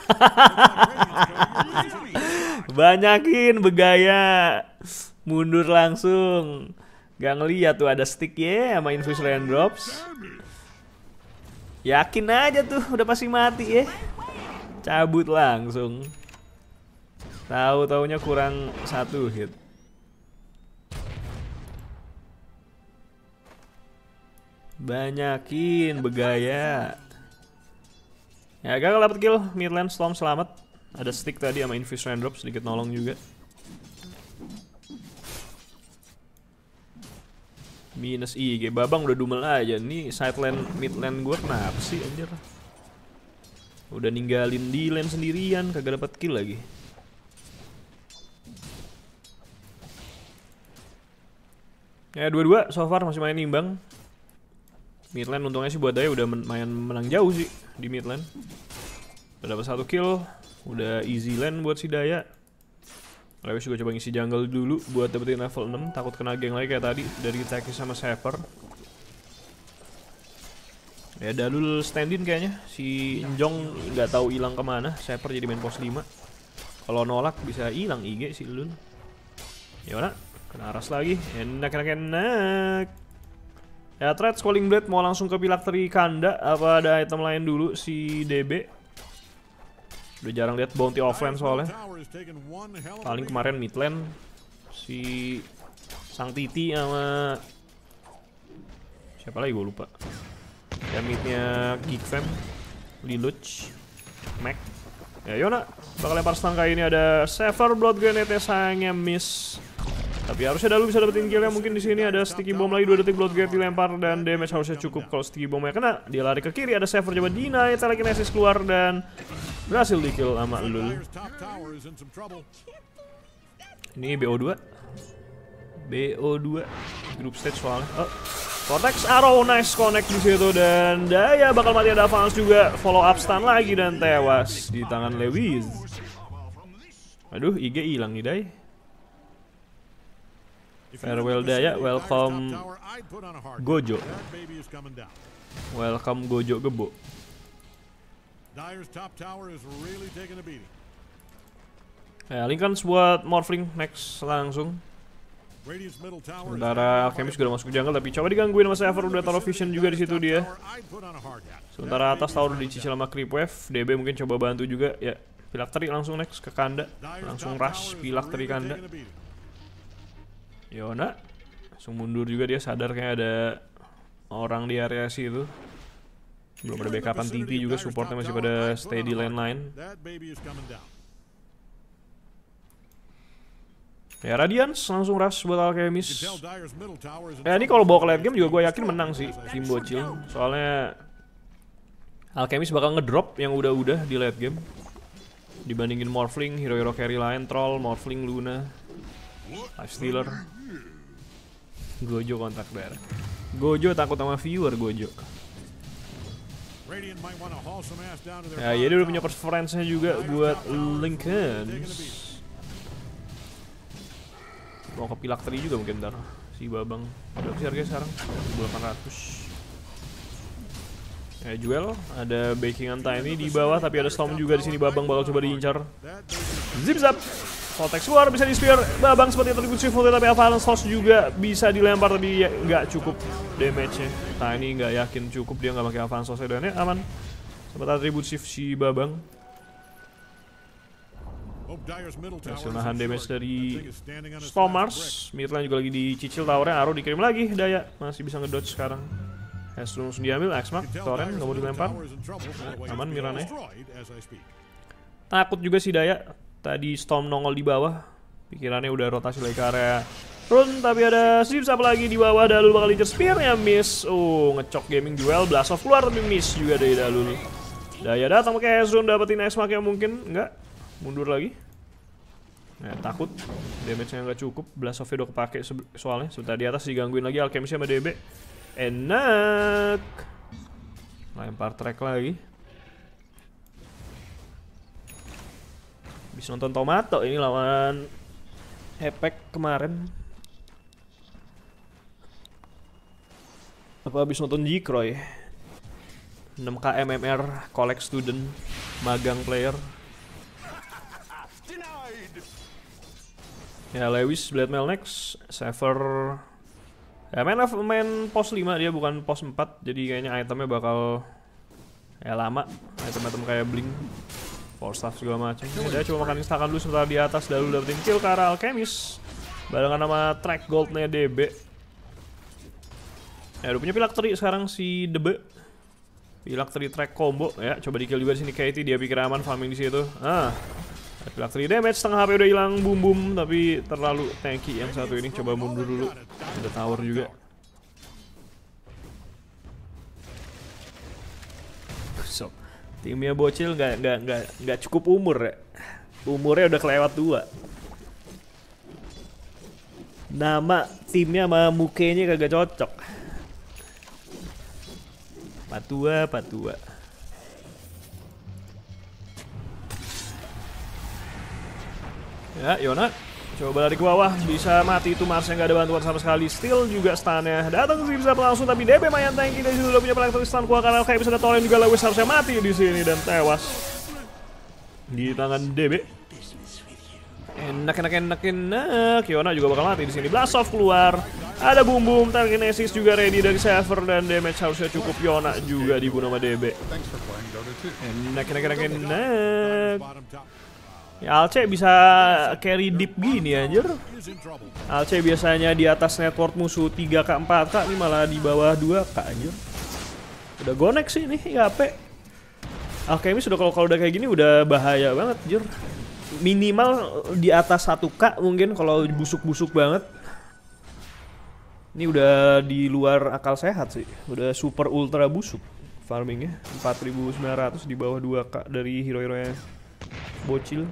Banyakin begaya, mundur langsung. Gak ngeliat tuh ada stick ya sama infuse land drops. Yakin aja tuh udah pasti mati ya. Cabut langsung. Tahu-taunya kurang 1 hit. Banyakin begaya. Ya gagal dapet kill. Midland Storm selamat. Ada stick tadi sama infuse land drop sedikit nolong juga. Minus IG. Babang udah dumel aja. Nih side lane mid lane gue kenapa sih anjir. Udah ninggalin di lane sendirian, kagak dapet kill lagi. Ya dua-dua so far masih main imbang. Mid lane untungnya sih buat Daya udah main menang jauh sih di mid lane. Udah dapat 1 kill, udah easy lane buat si Daya. Lewis juga coba ngisi jungle dulu buat dapetin level 6, takut kena geng lagi kayak tadi dari Tekis sama Saper. Ya Dalul stand-in kayaknya. Si Njong nggak tahu hilang kemana. Saper jadi main pos 5. Kalau nolak bisa hilang IG si Lul. Yona, kena aras lagi. Enak. Ya Thread Calling Blade mau langsung ke Phylactery Kanda. Apa ada item lain dulu si DB? Udah jarang lihat bounty offline soalnya. Paling kemarin midlane si Sang Titi sama siapa lagi gue lupa. Ya midnya Geekfam, Liluch, Mac. Ya Yona bakal lempar stun kali ini, ada Sever Blood Grenade sayangnya miss. Tapi harusnya Dalu bisa dapetin killnya. Mungkin di sini ada Sticky Bomb lagi, 2 detik Blood Grenade dilempar dan damage harusnya cukup kalau Sticky Bombnya kena. Dia lari ke kiri, ada Sever coba deny, telekinesis keluar dan berhasil di kill sama Lul. Ini BO2 group stage soalnya. Oh, Vortex Arrow nice connect di situ dan Daya bakal mati, ada Avance juga, follow up stun lagi dan tewas di tangan Lewis. Aduh, IG hilang nih Day. Farewell Daya, welcome Gojo. Welcome Gojo Gebo. Ya, Lincoln buat Morphling next langsung. Sementara Alchemist juga udah masuk ke jungle tapi coba digangguin sama Sever, udah taruh vision juga di situ dia. Sementara atas tower dicicil sama Creep Wave, DB mungkin coba bantu juga ya. Phylactery langsung next ke Kanda, langsung rush Phylactery Kanda. Yona langsung mundur juga, dia sadar kayak ada orang di area situ. Belum ada backupan TP juga, supportnya masih pada stay di lane line. Ya Radiance langsung rush buat Alchemist. Ya ini kalau bawa ke late game juga gue yakin menang sih tim bocil. Soalnya Alchemist bakal ngedrop yang udah-udah di late game dibandingin Morphling, hero-hero carry lain, Troll, Morphling, Luna, Lifestealer. Gojo kontak darah. Gojo takut sama viewer Gojo. Ya dia udah punya preference-nya juga buat Lincoln. Mau ke Phylactery juga mungkin ntar si Babang. Berapa sih harganya sekarang? 800. Ya Juel, ada Baking Tiny di bawah tapi ada Storm juga di sini. Babang bakal coba diincar. Zip zap. Vortex keluar, bisa di spear. Babang seperti atribut shift tapi Avalanche Toss juga bisa dilempar tapi ya, nggak cukup damage-nya. Tiny nggak yakin cukup, dia nggak pakai Avalanche Toss dan ya aman. Sempat atribut shift si Babang. Hasil nahan damage dari Stormers. Midlane juga lagi dicicil towernya. Arrow dikirim lagi. Daya masih bisa ngedodge sekarang. Hestrun langsung diambil. Axmark, Torrent nggak mau dilempar. Aman Mirane. Takut juga si Daya. Tadi Storm nongol di bawah. Pikirannya udah rotasi lagi ke area Run. Tapi ada Zip Zap lagi di bawah. Dalul bakal incer spearnya miss. Oh, ngecok gaming duel. Blast off keluar tapi miss juga dari Dalul. Daya datang pakai Hestrun, dapetin Axmark yang mungkin. Enggak. Mundur lagi. Nah, takut damage-nya nggak cukup. Blast off-nya udah kepake soalnya. Sebentar di atas digangguin lagi Alchemist sama DB. Enak. Lempar track lagi. Bisa nonton Tomato ini lawan Hepek kemarin. Apa habis nonton Jikroy? 6K MMR collect student magang player. Ya Lewis, Blade Mail next, Sever. Ya main pos 5 dia bukan pos 4. Jadi kayaknya itemnya bakal ya lama. Item-item kayak Blink, Force Staff segala macam. Ya, dia cuma makan instakan dulu sebentar di atas. Lalu dapetin kill ke arah Alchemist barengan sama track goldnya DB. Ya udah punya Phylactery sekarang si DB. Phylactery track combo. Ya coba di kill juga di sini Katie, dia pikir aman farming di situ. Phylactery damage, setengah HP udah hilang, boom tapi terlalu tanky yang satu ini. Coba mundur dulu, ada tower juga. So, timnya bocil nggak cukup umur ya. Umurnya udah kelewat 2. Nama timnya sama mukanya kagak cocok. Patua. Ya, Yona Coba lari ke bawah, bisa mati itu Marsnya, nggak ada bantuan sama sekali. Still juga stunnya datang sih bisa langsung, tapi DB main tanki dari situ udah punya elektrik stun kuat karena kayak bisa ada Torrent juga. Lewis harusnya mati di sini dan tewas di tangan DB. Enak. Yona juga bakal mati di sini. Blast off keluar. Ada boom telekinesis juga ready dari Saver dan damage harusnya cukup. Yona juga dibunuh sama DB. Enak. Ya, Alce bisa carry deep gini anjir. Alce biasanya di atas network musuh 3k 4k, ini malah di bawah 2k anjir. Udah gonek sih nih Yape. Alchemist udah kalau udah kayak gini udah bahaya banget anjir. Minimal di atas 1k mungkin kalau busuk-busuk banget. Ini udah di luar akal sehat sih. Udah super ultra busuk farmingnya. 4900 di bawah 2k dari hero-hero yang bocil.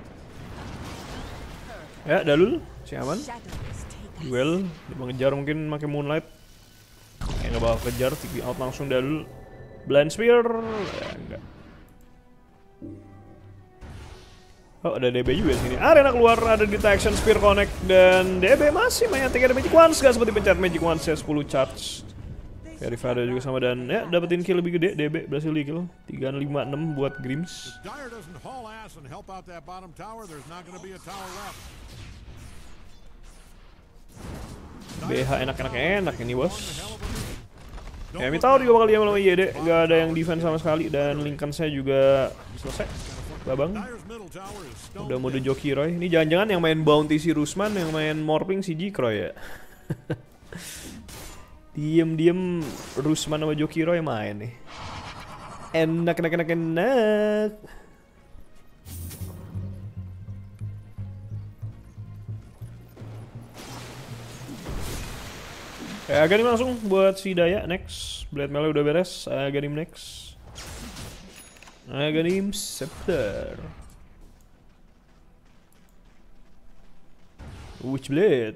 Ya, Dalul, si aman. Duel, dia mengejar mungkin pakai Moonlight. Nggak bakal kejar, TP out langsung Dalul. Blind Spear, ya enggak. Oh, ada DB juga sini. Arena keluar, ada detection Spear connect dan DB masih main ada Magic Wands, gak seperti pencet Magic Wands ya 10 charge. Verifada juga sama dan ya dapetin kill lebih gede. DB berhasil di kill 356 buat Grims. BH enak ini bos. Ya Mitaur juga bakal diam sama IED. Gak ada yang defense sama sekali dan Lincoln saya juga selesai. Babang. Udah mode Joki Roy. Ini jangan-jangan yang main Bounty si Rusman, yang main Morphing si Jikroy ya. Diem Rusman sama Joki Roy main nih. Enak. Aganim langsung buat si Daya next. Blade Melee udah beres. Aganim next. Aganim Scepter. Witchblade.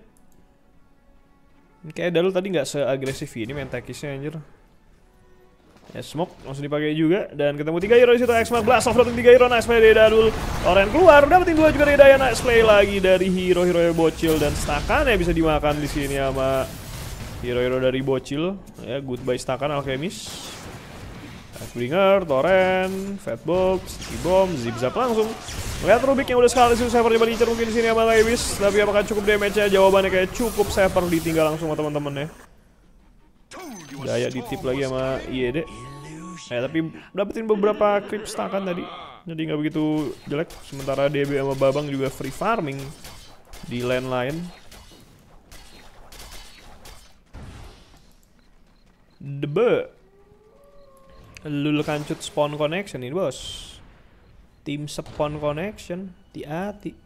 Kayak Dalul tadi nggak seagresif ini main takisnya anjir. Ya smoke langsung dipakai juga dan ketemu 3 hero di situ. X-Mark Blast off dapetin 3 hero, nice play dari Dalul. Torrent keluar, dapetin 2 juga dari Daya, nice play lagi dari hero-hero bocil dan stakannya bisa dimakan di sini sama hero-hero dari bocil. Ya goodbye stakan Alchemist. Bringer, Torrent, Fatbox, Sticky Bomb, Zip-Zap langsung. Lihat Rubik yang udah sekali sih Saver coba diincer mungkin di sini sama Lewis, tapi apakah cukup damage-nya? Jawabannya kayak cukup. Saver ditinggal langsung sama teman-temannya. Daya ditip lagi sama IED. Tapi dapetin beberapa creep stakan tadi, jadi nggak begitu jelek. Sementara DB sama Babang juga free farming di lane lain. Debe Lul kancut spawn connection ini bos. Tim spawn connection hati-hati.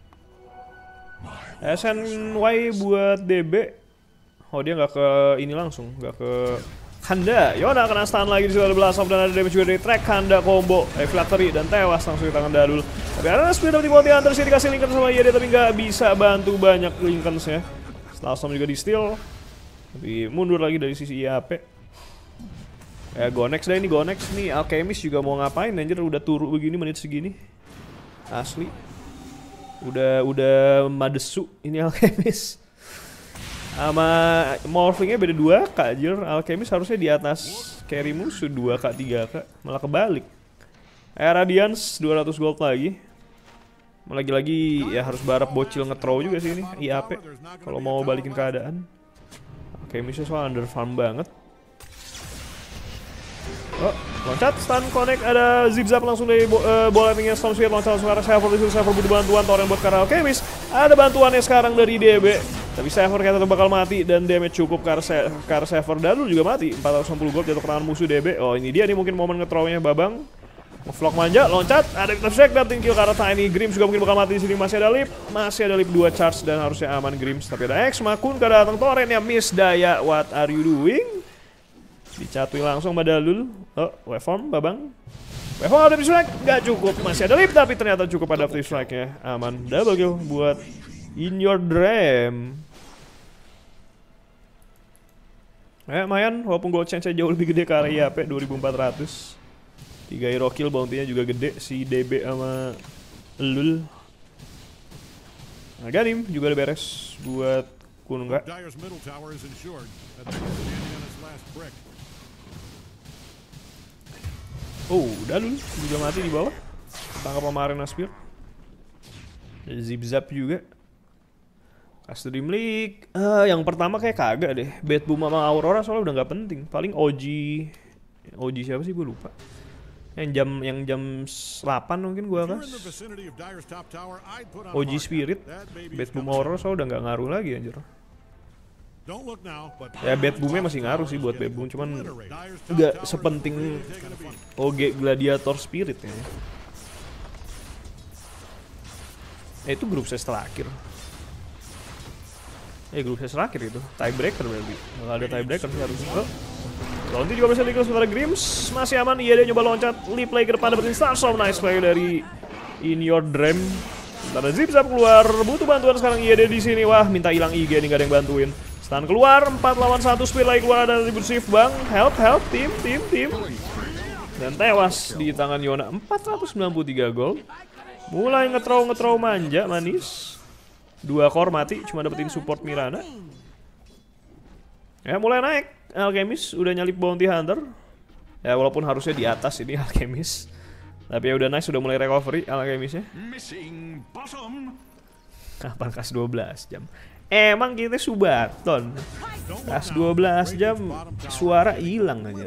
SNY buat DB. Oh dia nggak ke ini langsung, nggak ke Handa. Yona kena stun lagi di situ, ada blast off dan ada damage juga dari track Handa combo flattery dan tewas langsung di tangan Dadul. Tapi ada speed dapat dimoti hunter sih, dikasih Lincoln sama IED tapi nggak bisa bantu banyak Lincolns-nya. Stalstorm juga di steal. Tapi mundur lagi dari sisi IAP. Ya Gonex dah ini, Gonex nih. Alchemist juga mau ngapain anjir, udah turu begini menit segini. Asli. Udah madesu ini Alchemist. Sama morphingnya beda 2k anjir. Alchemist harusnya di atas carry musuh 2k 3k, malah kebalik. Radiance 200 gold lagi. Lagi-lagi ya harus barap bocil nge-throw juga sih ini IAP kalau mau balikin keadaan. Alchemistnya soal under farm banget. Oh, loncat, stun, connect, ada zip-zap langsung dari bola tinggi Storm Spirit, loncat langsung ke arah Saver, disuruh Saver butuh bantuan, Torrent buat karena Alchemist. Ada bantuannya sekarang dari DB, tapi Saver kayaknya tetap bakal mati dan damage cukup ke arah Saver. Dalul juga mati, 490 gold jatuh ke tangan musuh DB. Oh ini dia nih mungkin momen nge-throw-nya Babang. Ngevlog manja, loncat, ada Shake, dapetin kill ke arah Tiny. Grims juga mungkin bakal mati di sini. Masih ada lip 2 charge dan harusnya aman Grims. Tapi ada X, Makun ke datang Torrent yang miss Daya. What are you doing? Dicatui langsung sama Dalul. Oh, waveform Babang. Waveform ada strike, nggak cukup. Masih ada lip tapi ternyata cukup ada free strike-nya. Aman, double kill buat In Your Dream. Lumayan, walaupun gold chance jauh lebih gede ke arah IAP 2400. 3 hero kill, bounty-nya juga gede si DB sama Lul. Nah, Ganim juga udah beres buat Kunga. Dyer's middle tower is insured. That thing is standing on its last brick. Oh, Dalul juga mati di bawah. Tangkap sama Arena Spear. Zip Zap juga. Custody League. Yang pertama kayak kagak deh. Bad Boom sama Aurora soalnya udah nggak penting. Paling OG siapa sih gue lupa. Yang jam 8 mungkin gue kas. OG Spirit. Bad Boom Aurora soalnya udah nggak ngaruh lagi anjir. Ya Bad Boomnya masih ngaruh sih buat Bad Boom, cuman nggak sepenting OG Gladiator Spirit ya. Itu grup stage terakhir. Grup stage terakhir itu tiebreaker berarti. Kalau ada tiebreaker sih harus. Lonti juga bisa dikira sementara Grims masih aman. Iya dia nyoba loncat, leap play ke depan dapetin Starstorm, nice play dari In Your Dream. Sementara Zip Zap keluar, butuh bantuan sekarang IED di sini. Wah, minta hilang IG nih, gak ada yang bantuin. Stun keluar, 4 lawan 1, speed lagi keluar, ada ribut shift bang. Help, tim. Dan tewas di tangan Yona, 493 gol. Mulai nge-throw manja, manis. 2 core mati, cuma dapetin support Mirana. Ya mulai naik, Alchemist udah nyalip Bounty Hunter. Ya walaupun harusnya di atas ini Alchemist. Tapi ya udah nice, sudah mulai recovery Alchemistnya. Kapan kas 12 jam? Emang kita Subaton. Kas 12 jam suara hilang aja.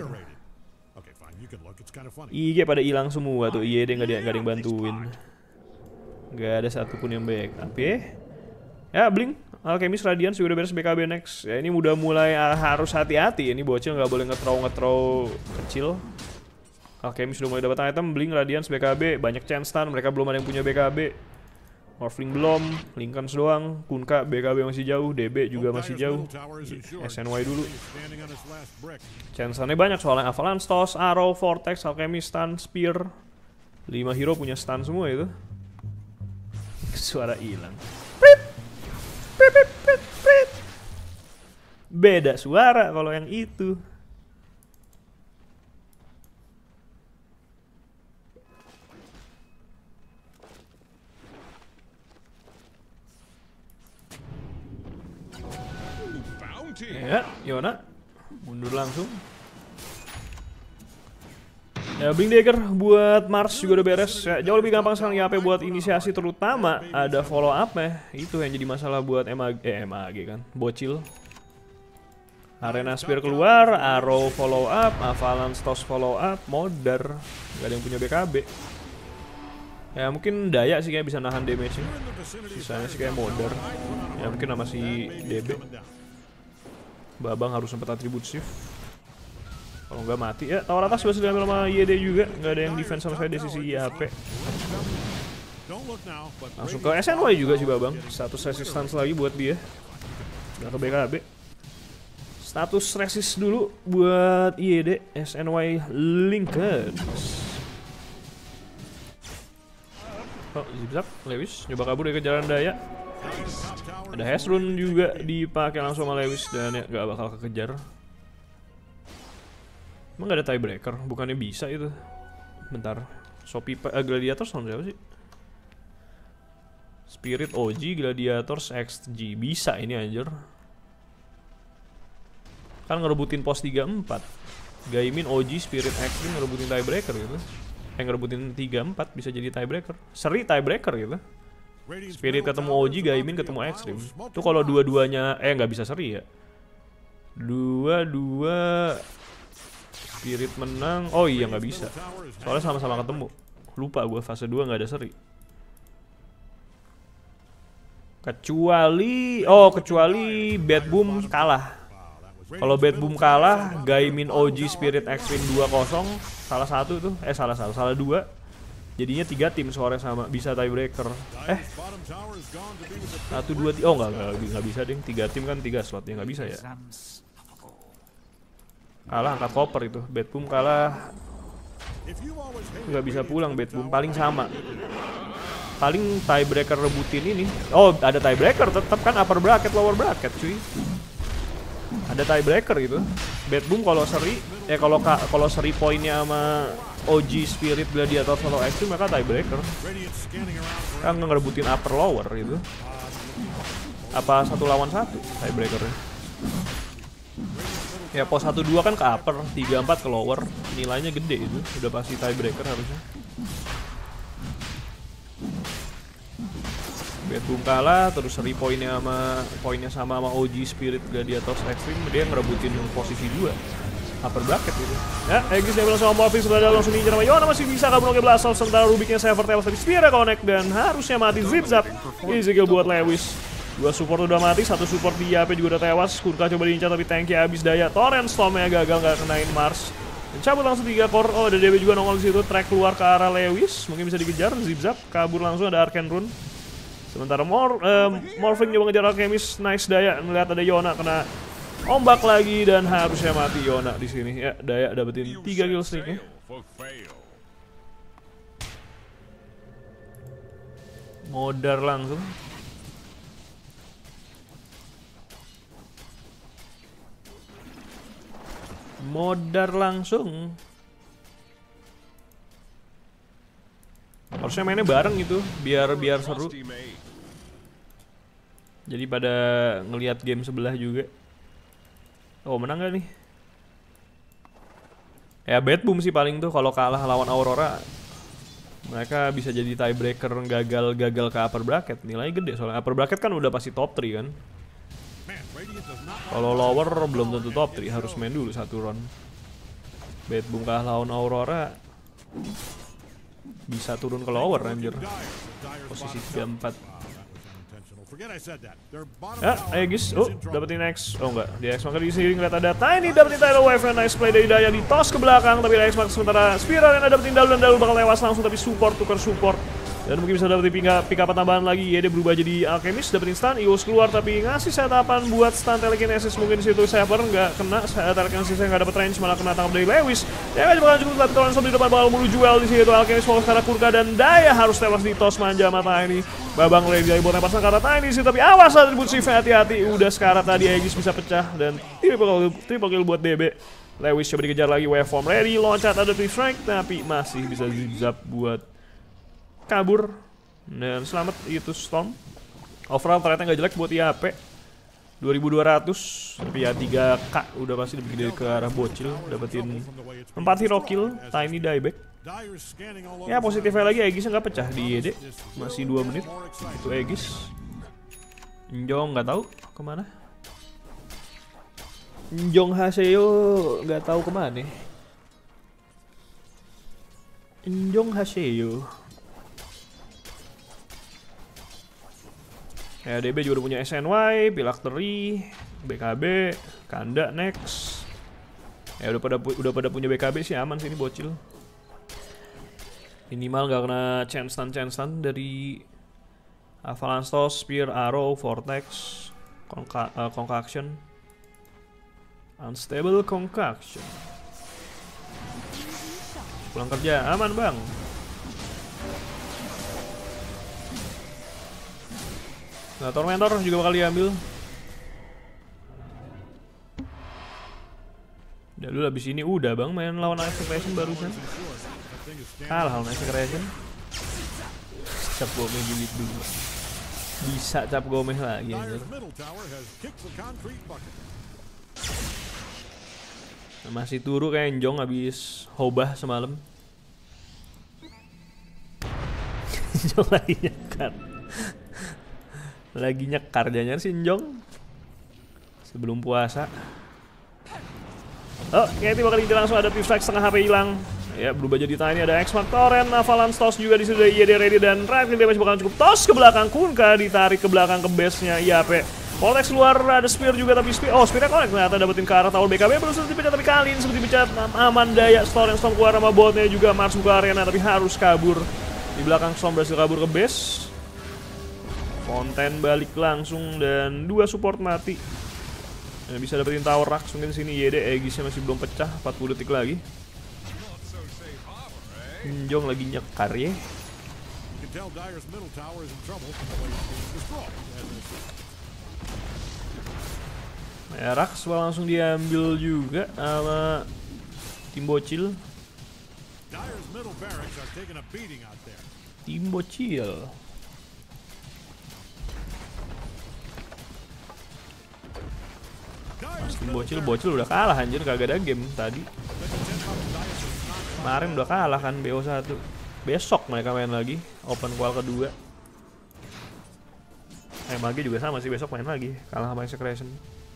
IG pada hilang semua tuh, IED nggak ada yang bantuin. Nggak ada satupun yang backup ya. Blink, Alchemist Radiance juga udah beres BKB next. Ya ini udah mulai harus hati-hati. Ini bocil nggak boleh nge-throw kecil. Alchemist udah mulai dapat item. Blink, Radiance, BKB, banyak chance stun. Mereka belum ada yang punya BKB. Morphling belum, Lincolns doang. Kunka BKB masih jauh, DB juga masih jauh. SNY dulu. Chance-nya banyak soalnya Avalanche, Toss, Arrow, Vortex, Alchemist, Stun, Spear. 5 hero punya stun semua itu. Suara hilang. Beda suara kalau yang itu. Ya, Yona mundur langsung. Ya, Blink Dagger buat Mars juga udah beres. Ya, jauh lebih gampang sekarang YAP buat inisiasi, terutama ada follow up-nya. Itu yang jadi masalah buat MAG kan, bocil. Arena Spear keluar, Arrow follow up, Avalanche Toss follow up, Modder. Gak ada yang punya BKB. Ya mungkin Daya sih kayak bisa nahan damage-nya. Sisanya sih kayak Modder. Ya mungkin sama si DB. Babang harus sempat atribut shift. Kalau nggak mati ya. Tower atas berhasil diambil sama YD juga. Nggak ada yang defense sama sekali di sisi IAP. Langsung ke SNY juga sih Babang. Status resistance lagi buat dia. Udah ke BKB. Status resist dulu buat YD. SNY Lincolns. Oh, Zip-Zap, Lewis nyoba kabur dari kejaran Daya. Ada Hezrun juga dipakai langsung sama Lewis dan ya gak bakal kekejar. Emang gak ada tiebreaker? Bukannya bisa itu? Bentar. Shopee Gladiators sama siapa sih? Spirit OG, Gladiators XG. Bisa ini anjir. Kan ngerebutin pos 3-4. Gaimin OG, Spirit XG ngerebutin tiebreaker gitu. Ngerebutin 3-4 bisa jadi tiebreaker. Seri tiebreaker gitu. Spirit ketemu OG, Gaimin ketemu Extreme. Itu kalau dua-duanya nggak bisa seri ya. Dua Spirit menang. Oh iya nggak bisa. Soalnya sama-sama ketemu. Lupa gue fase 2 nggak ada seri. Kecuali Bad Boom kalah. Kalau Bad Boom kalah, Gaimin OG Spirit Extreme 2-0. Salah 2. Jadinya 3 tim suaranya sama, bisa tiebreaker. 1, 2, 3. Oh nggak bisa ding. 3 tim kan 3 slot ya nggak bisa ya. Kalah angkat koper itu. Bad Boom kalah. Nggak bisa pulang Bad Boom, paling sama. Paling tiebreaker rebutin ini. Oh ada tiebreaker tetap kan, upper bracket lower bracket cuy. Ada tiebreaker gitu. Bad Boom kalau seri kalau seri poinnya sama OG Spirit Gladiator atau Extreme mereka tiebreaker. Kan ngerebutin upper lower gitu. Apa 1 lawan 1 tiebreakernya? Ya pos 1-2 kan ke upper, 3-4 ke lower. Nilainya gede itu, udah pasti tiebreaker harusnya. Bad Boom kalah, terus poinnya sama OG Spirit Gladiators Extreme. Dia ngerebutin posisi 2 upper bracket gitu. Ya, Aegis dia bilang sama Morphing sebenarnya langsung ninja sama Yona masih bisa kabur ke Blast Off. Sementara Rubiknya Sever Tails tapi Spear connect dan harusnya mati. Zip Zap, easy kill buat Lewis. 2 support udah mati, 1 support di AP juga udah tewas. Kurka coba diincar tapi tanknya habis daya. Torrent Stormnya gagal, nggak kenain Mars. Dan cabut langsung 3 core. Oh, ada DB juga nongol di situ. Track keluar ke arah Lewis, mungkin bisa dikejar. Zip Zap kabur langsung, ada Arcane Rune. Sementara Morphing nyoba ngejar Alchemist, nice daya. Ngeliat ada Yona kena ombak lagi dan harusnya mati Yona di sini. Ya, daya dapetin 3 kill streaknya. Modar langsung. Modar langsung. Harusnya mainnya bareng gitu, biar seru. Jadi pada ngelihat game sebelah juga. Oh, menang gak nih? Ya Bad Boom sih paling tuh kalau kalah lawan Aurora. Mereka bisa jadi tiebreaker gagal ke upper bracket. Nilainya gede soalnya upper bracket kan udah pasti top 3 kan. Kalau lower belum tentu top 3, harus main dulu 1 round. Bad Boom kalah lawan Aurora, bisa turun ke lower anjir. Posisi 3-4. Ya, Aegis, dapetin X. Oh enggak, di X maka di sini ngeliat ada Tiny dapetin tidal wave, nice play dari Daya, di toss ke belakang tapi X maka sementara Spiral yang dapetin Dalu dan Dalu bakal lewas langsung tapi support tukar support. Dan mungkin bisa dapetin pick up tambahan lagi. Ya dia berubah jadi Alchemist, dapetin stun, Ios keluar tapi ngasih setapan buat stun Telekinesis. Mungkin disitu Sever nggak kena, Telekinesis nggak dapet range, malah kena tangkap dari Lewis. Ya nggak bakal cukup, tapi Torrent Storm di depan bakal menuju duel di situ. Alchemist fokus karena Kurka dan Daya harus tewas di toss manja mata ini. Babang ready dari buat lepasan karena Tiny sih, tapi awas atribut shift, hati-hati. Udah sekarat tadi Aegis bisa pecah dan triple kill buat DB. Lewis coba dikejar lagi, waveform ready, loncat ada free strike tapi masih bisa zip-zap buat kabur. Dan selamat itu Storm. Overall ternyata nggak jelek buat IAP 2200, tapi ya 3k udah pasti lebih gede ke arah bocil. Dapetin 4 hero kill, Tiny dieback. Ya positifnya lagi Aegisnya nggak pecah di YD, masih 2 menit. Itu Aegis. Njong nggak tahu kemana. Njong Haseo nggak tahu kemana. Njong Haseo. Ya DB juga udah punya SNY, Phylactery, BKB, Kanda next. Ya udah pada punya BKB sih, aman sih ini bocil. Minimal gak kena chance stun dari Avalanche Toss, Spear, Arrow, Vortex, Concoction, Unstable Concoction. Pulang kerja, aman bang. Nah, Tormentor juga bakal diambil. Udah dulu abis ini udah bang main lawan Execration barusan. Kalah lawan Execration. Cap gomeh jilid dulu. Bisa cap gomeh lagi anjir. Nah, masih turu kayak Njong abis hobah semalam. Njong lagi nyekar. Lagi nyekar jadinya si Njong sebelum puasa. Oh, Katie bakal dijalan langsung, ada strike setengah HP hilang. Ya, berubah jadi Tiny, ada X-Mark Torrent, Avalanche Toss juga di situ dari YD ready dan right kill damage bakal cukup. Toss ke belakang, Kunka ditarik ke belakang ke base-nya IAP. Vortex keluar, ada Spear juga tapi Spear-nya connect ternyata dapetin ke arah tower BKB, berusaha dipecat tapi Kalin seperti dipecat. Aman Daya, Storm keluar sama botnya juga, Mars buka arena tapi harus kabur. Di belakang Storm berhasil kabur ke base. Fontaine balik langsung dan 2 support mati. Yang bisa dapetin tower Rax mungkin sini. YD Aegisnya masih belum pecah, 40 detik lagi. Njong lagi nyekar ya. Ya Rax langsung diambil juga sama tim bocil. Tim bocil. Bocil udah kalah anjir, kagak ada game tadi. Kemarin udah kalah kan BO1. Besok mereka main lagi open qual kedua. MAG juga sama sih, besok main lagi, kalah sama Execration.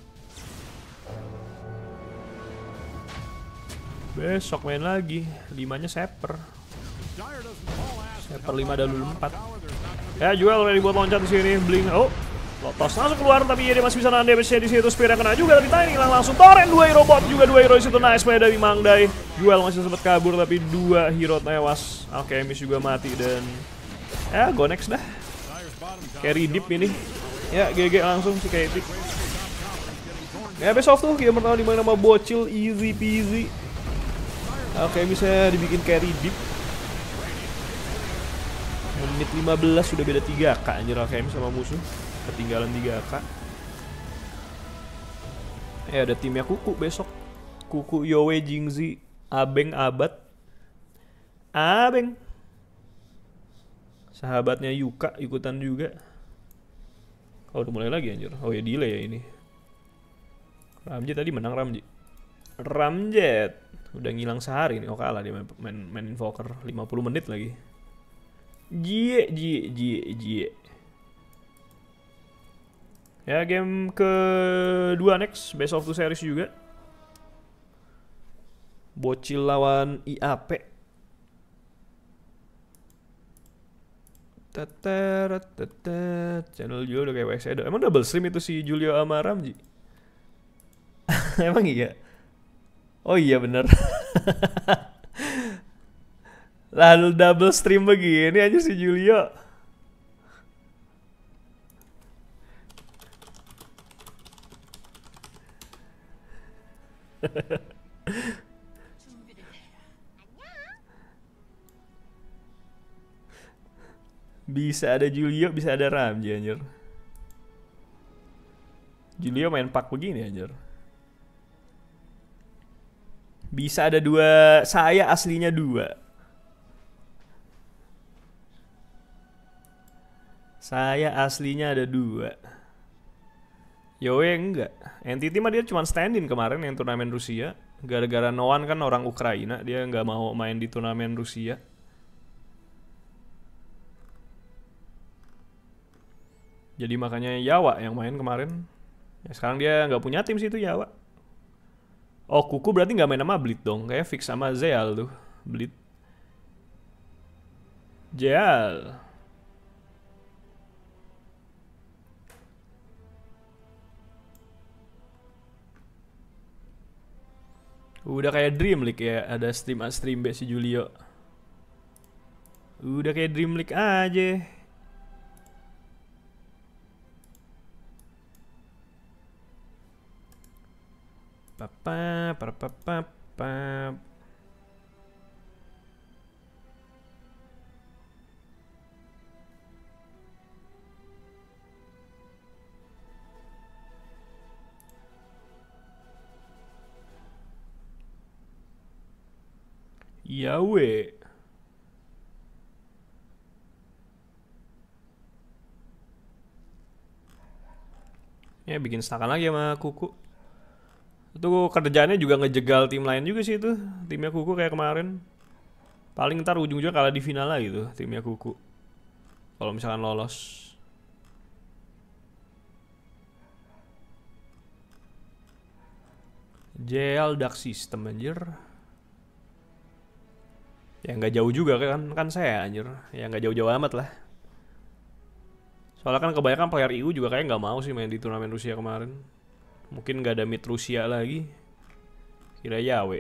Besok main lagi, 5-nya Saper. Saper 5 Dalul 4. Ya, Juel ready buat loncat di sini, Blink. Oh, Lotos langsung keluar, tapi dia masih bisa nahan damage-nya di situ. Spear kena juga dari Tiny, langsung torrent 2 hero bot, juga 2 hero di situ. Nice play dari Mangdai. Juel masih sempat kabur tapi 2 hero tewas. Alchemist juga mati dan ya go next dah. Carry deep ini. Ya, GG langsung si Katie. Ya, best of tuh game pertama dimain sama Bocil, easy peasy. Alchemist dibikin carry deep. Menit 15 sudah beda 3k anjir Alchemist sama musuh. Ketinggalan 3k. Ya ada timnya Kuku besok. Kuku, Yowe, Jingzi, Abeng, Abad. Abeng. Sahabatnya Yuka ikutan juga. Oh udah mulai lagi anjir. Oh ya delay ya ini. Ramjet tadi menang Ramjet. Ramjet udah ngilang sehari nih. Oh kalah dia main Invoker 50 menit lagi. Jie. Ya game kedua next, best of two series juga. Bocil lawan IAP. Channel Julio udah kayak WSEDO. Emang double stream itu si Julio sama Ramji? Emang iya? Oh iya bener. Lalu double stream begini aja si Julio. Bisa ada Julio, bisa ada Ramji anjir. Julio main pak begini anjir. Bisa ada dua, saya aslinya dua. Saya aslinya ada dua. Yowe enggak. Entity mah dia cuma stand-in kemarin yang turnamen Rusia. Gara-gara Noan kan orang Ukraina, dia nggak mau main di turnamen Rusia. Jadi makanya Yawa yang main kemarin. Ya, sekarang dia nggak punya tim sih itu Yawa. Oh Kuku berarti nggak main sama Bleed dong. Kayak fix sama Zeal tuh Bleed. Zeal. Udah kayak Dream League ya, ada stream A stream B si Julio. Udah kayak Dream League aja. Papa. Yawe. Ya bikin stakan lagi sama Kuku. Itu kerjaannya juga ngejegal tim lain juga sih itu. Timnya Kuku kayak kemarin. Paling ntar ujung-ujungnya kalah di final lah gitu timnya Kuku. Kalau misalkan lolos. JL Dark System anjir. Ya nggak jauh juga kan saya anjir. Ya nggak jauh-jauh amat lah. Soalnya kan kebanyakan player EU juga kayak nggak mau sih main di turnamen Rusia kemarin. Mungkin nggak ada mid Rusia lagi. Kira Yawe.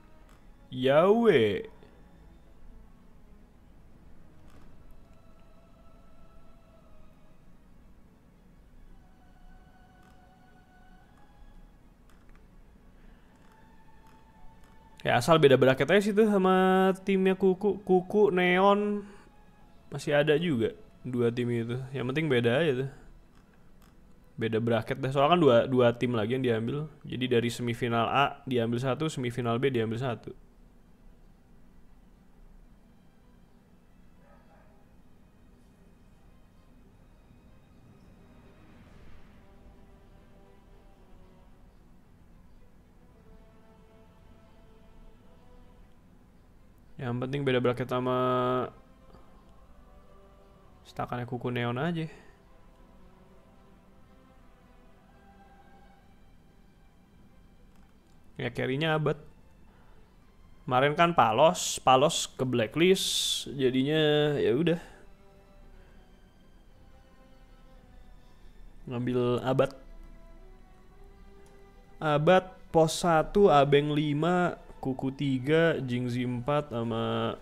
Ya asal beda bracket aja sih tuh sama timnya Kuku Neon masih ada juga dua tim itu. Yang penting beda aja tuh. Beda bracket deh. Soalnya kan dua tim lagi yang diambil. Jadi dari semifinal A diambil satu, semifinal B diambil satu. Yang penting beda bracket sama stakannya kuku neon aja. Ya carry-nya abad. Kemarin kan Palos ke blacklist, jadinya ya udah ngambil abad. Abad pos 1, abeng 5, kuku 3, jingzi 4 sama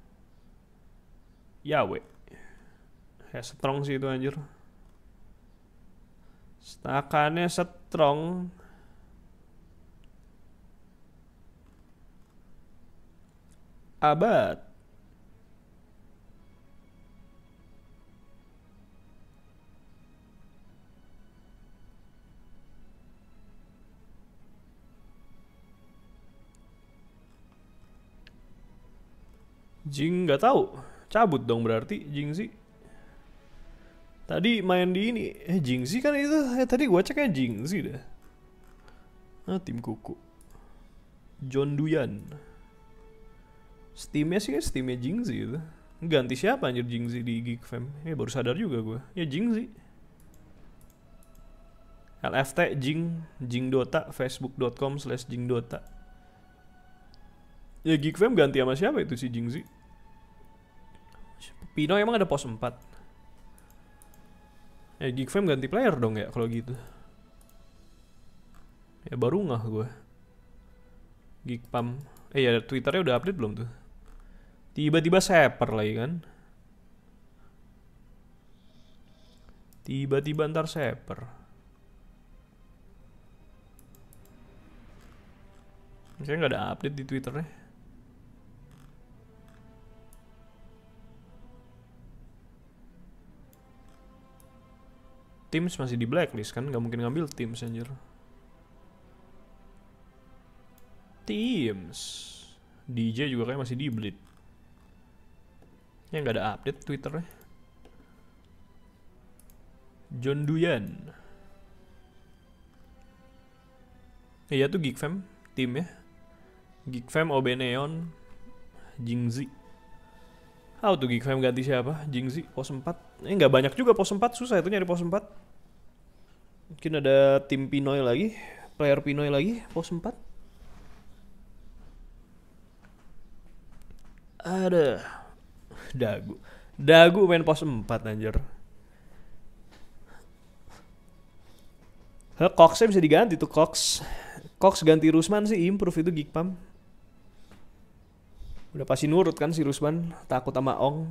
Yawe. Ya strong sih itu anjir. Stakannya strong. Abad. Jing nggak tahu, cabut dong berarti Jingzi. Tadi main di ini, Jingzi kan itu, tadi gua ceknya Jingzi dah. Ah, tim kuku. John Duyan. Steamnya sih kan Steamnya Jingzi itu. Ganti siapa anjir Jingzi di Geek Fam? Baru sadar juga gua. Ya Jingzi. LFT Jing Dota, facebook.com/jingdota. Ya Geek Fam ganti sama siapa itu si Jingzi? Pino emang ada pos 4. Ya Geek Fam ganti player dong ya kalau gitu. Ya baru ngah gue. Geek Pam. Ya Twitternya udah update belum tuh? Tiba-tiba seper lagi kan? Tiba-tiba ntar seper. Kayaknya nggak ada update di Twitternya. Teams masih di blacklist kan, nggak mungkin ngambil Teams anjir. Teams DJ juga kayak masih di bleed. Ya nggak ada update Twitternya. John Duyan. Iya tuh Geek Fam tim ya. Geek Fam, OB Neon, Jingzi. Tuh Geek Fam ganti siapa? Jingzi pos 4. Nggak banyak juga pos 4, susah itu nyari pos 4. Mungkin ada tim Pinoy lagi, player Pinoy lagi pos 4. Ada Dagu main pos 4 anjir. Coxnya bisa diganti tuh Cox ganti Rusman sih improve itu Geek Pam. Udah pasti nurut kan si Rusman, takut sama Ong.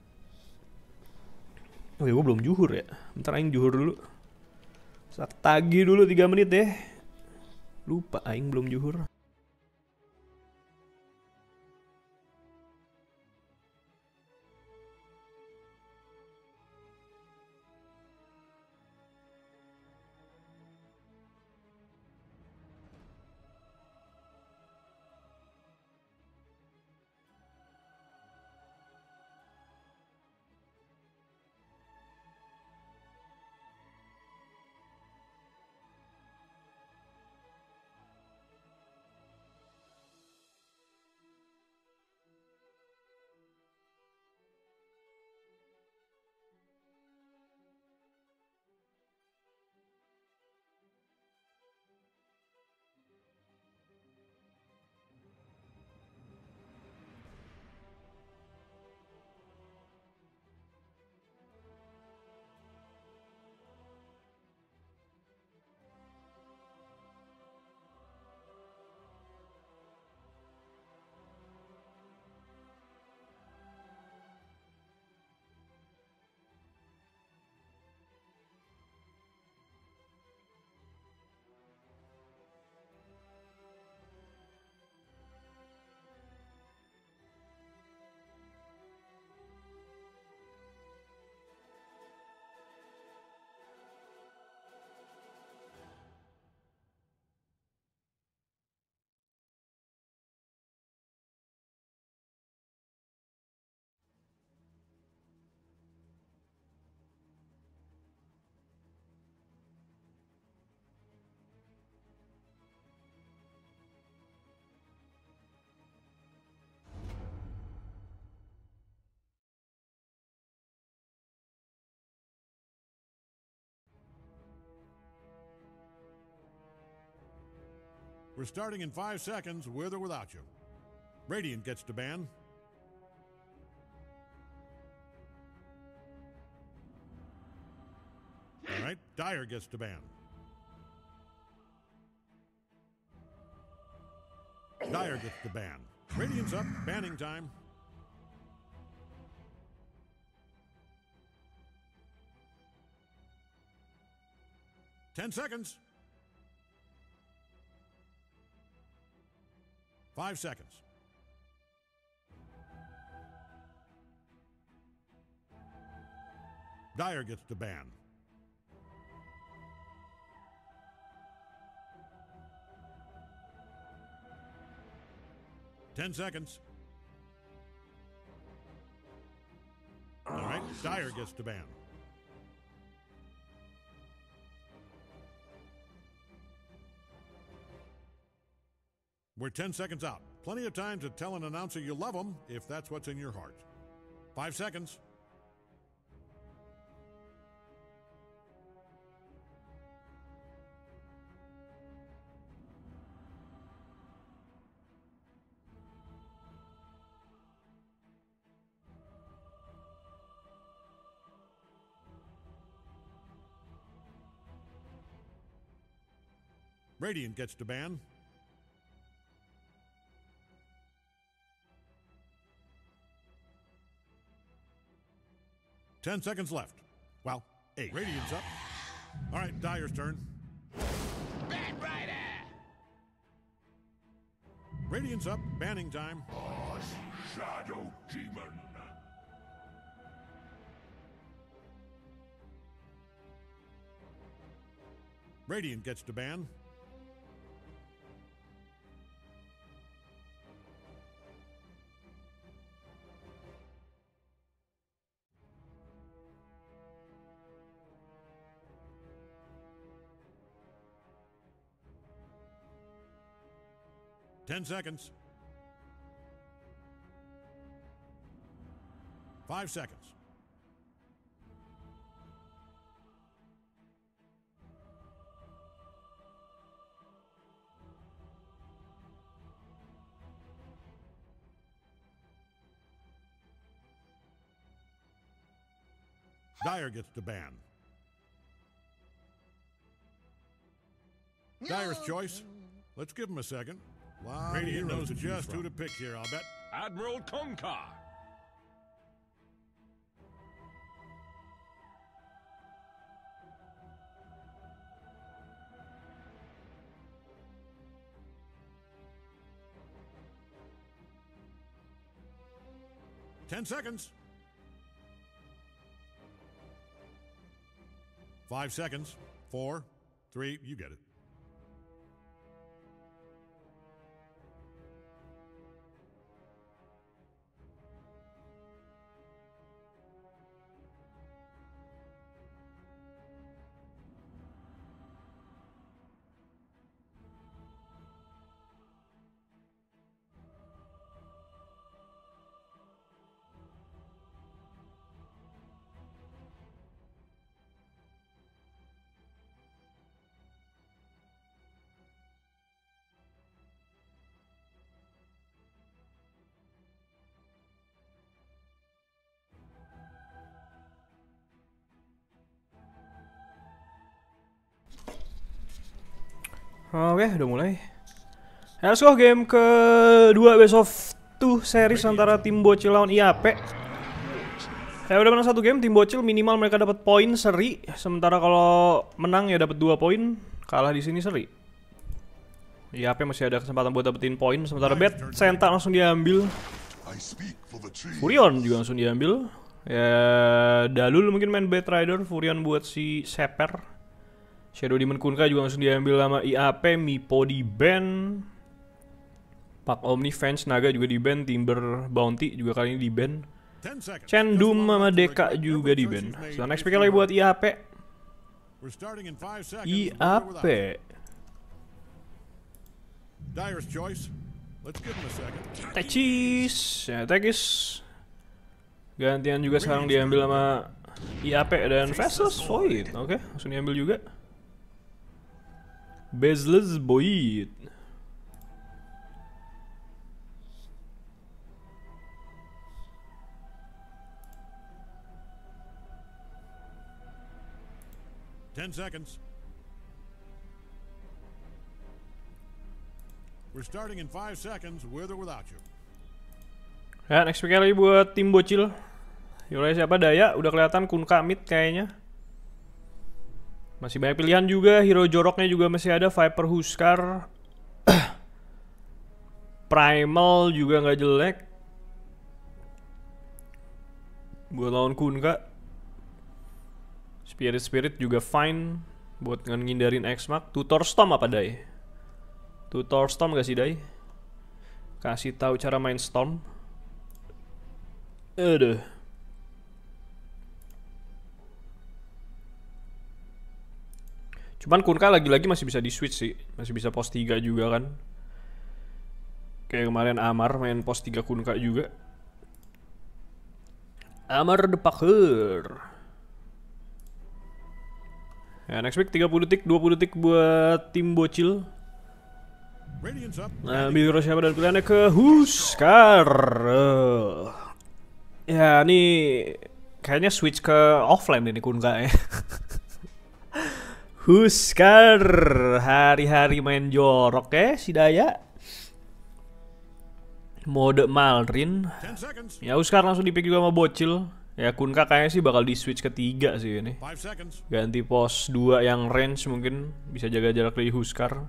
Oh ya gue belum juhur ya. Bentar aing juhur dulu. Tagih dulu 3 menit deh. Lupa aing belum juhur. We're starting in 5 seconds, with or without you. Radiant gets to ban. All right, Dire gets to ban. Dire gets to ban. Radiant's up, banning time. Ten seconds. 5 seconds. Dire gets to ban. Ten seconds. All right, Dire gets to ban. We're 10 seconds out. Plenty of time to tell an announcer you love them if that's what's in your heart. 5 seconds. Radiant gets to ban. Ten seconds left. Well, 8. Radiant's up. All right, Dire's turn. Bat Rider! Radiant's up. Banning time. Shadow Demon! Radiant gets to ban. Ten seconds. 5 seconds. Dire gets to ban. Dire's choice. Let's give him a second. Radiant knows just who to pick here, I'll bet. Admiral Concar! Ten seconds. 5 seconds. 4, 3, you get it. Oke, udah mulai. Let's go, game kedua best of 2 series antara tim Bocil lawan IAP. Ya udah menang 1 game, tim Bocil minimal mereka dapat poin seri. Sementara kalau menang ya dapat 2 poin, kalah di sini seri. IAP masih ada kesempatan buat dapetin poin. Sementara Bet Senta langsung diambil. Furion juga langsung diambil. Ya Dalul mungkin main Bat Rider, Furion buat si Seper. Shadow Demon Kunkka juga langsung diambil sama IAP, Mipo di ban, Pak Omni Fans Naga juga di ban, Timber Bounty juga kali ini di ban, Cendum sama Deka juga di ban. So next pick lagi buat IAP. IAP. Techis, ya Techis. Gantian juga sekarang diambil sama IAP dan Vessels Void. Oke, langsung diambil juga. Bezeless Void. 10 seconds. We're starting in 5 seconds with or without you. Ya, next pick lagi buat tim bocil. Hero siapa? Daya, udah kelihatan. Kunkka mid kayaknya. Masih banyak pilihan juga. Hero joroknya juga masih ada. Viper, Huskar, Primal juga nggak jelek. Buat lawan Kunkka. Spirit juga fine. Buat ngindarin X-Mark. Tutor Storm apa, Dai? Tutor Storm gak sih, Dai? Kasih tahu cara main Storm. Aduh. Cuman Kunkka lagi-lagi masih bisa di switch sih. Masih bisa pos 3 juga kan. Kayak kemarin Amar main pos 3 Kunkka juga. Amar the Packer. Ya, next week 30 detik, 20 detik buat tim bocil. Nah, ambil hero siapa dan pilihannya ke Huskar. Ya, ini kayaknya switch ke offline ini Kunkka ya. Huskar hari-hari main jorok ya si Daya. Mode Malrin. Ya Huskar langsung dipick juga sama bocil. Ya Kunkka kayaknya sih bakal di switch ketiga sih ini. Ganti pos 2 yang range mungkin bisa jaga jarak dari Huskar.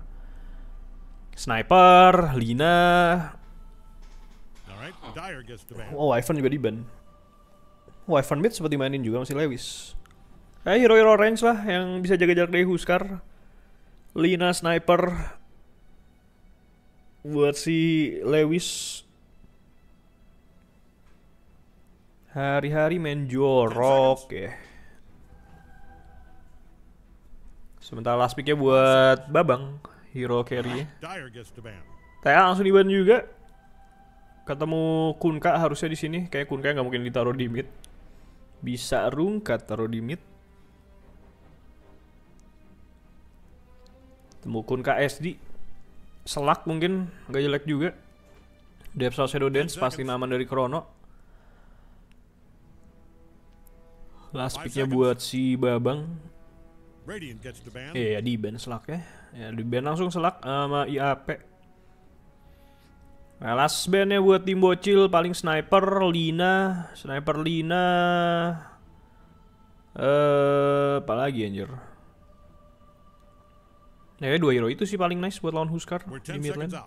Sniper, Lina. Oh, Wyvern juga di ban. Wyvern mid seperti mainin juga masih Lewis. Hero-hero range lah yang bisa jaga jarak dari Huskar. Lina, Sniper. Buat si Lewis. Hari-hari main jorok ya. Sementara last picknya buat Babang. Hero carry. Tea langsung di-ban juga. Ketemu Kunkka harusnya di sini. Kayak Kunkka nggak mungkin ditaruh di mid. Bisa Rungkat taruh di mid. Temu Kunkka SD. Selak mungkin nggak jelek juga. Depth Shadow Dance pasti aman dari Chrono. Last picknya buat si Babang. Iya di ban Selak ya. Ya di ban langsung Selak sama IAP. Nah last bandnya buat tim bocil paling Sniper Lina. Sniper Lina. Apa lagi anjir. Ya 2 hero itu sih paling nice buat lawan Huskar di mid lane.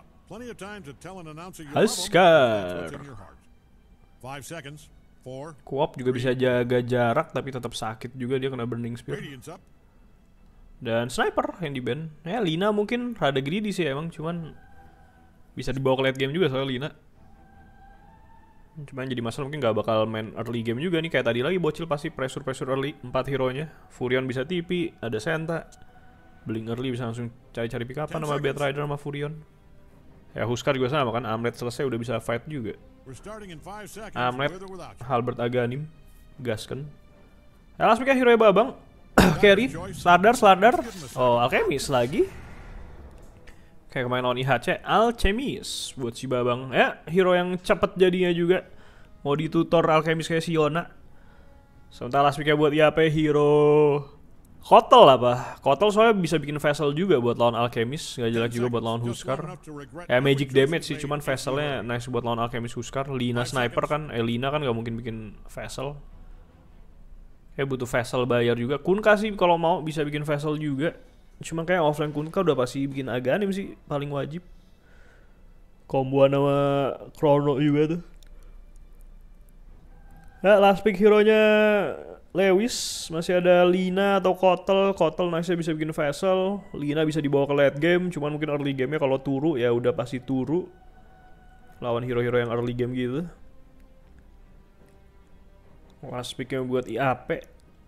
Huskar. 5 seconds. Coop juga bisa jaga jarak tapi tetap sakit juga dia kena Burning Spear. Dan Sniper yang di ban. Ya Lina mungkin rada greedy sih emang, cuman bisa dibawa ke late game juga soalnya Lina. Cuman jadi masalah mungkin gak bakal main early game juga nih. Kayak tadi lagi bocil pasti pressure early 4 hero-nya. Furion bisa TP, ada Senta. Blink early bisa langsung cari-cari pick up sama Bad Rider sama Furion. Ya Huskar juga sama kan, Amlet selesai udah bisa fight juga. Amlet, Halbert Aganim, Gasken. Ya langsung hero Babang. Carry, Slardar. Oh, Alchemist lagi. Kayak kemarin lawan IHC, Alchemist buat si Babang. Ya, hero yang cepet jadinya juga. Mau ditutor Alchemist kayak si Yona. Sementara last picknya buat IAP hero Kotel apa? Kotel soalnya bisa bikin Vessel juga buat lawan Alchemist. Gak jelek juga buat lawan Huskar. Ya magic damage sih, cuman Vesselnya nice buat lawan Alchemist Huskar. Lina Sniper kan, Lina kan gak mungkin bikin Vessel. Kayak butuh Vessel bayar juga. Kunkka sih kalau mau bisa bikin Vessel juga. Cuman kayak offline Kunkka udah pasti bikin Aganim sih paling wajib. Komboan sama Chrono juga tuh. Nah last pick hero-nya Lewis, masih ada Lina atau Kotel. Kotel nice bisa bikin Vessel. Lina bisa dibawa ke late game, cuman mungkin early game-nya kalau turu ya udah pasti turu. Lawan hero-hero yang early game gitu. Last pick-nya buat IAP.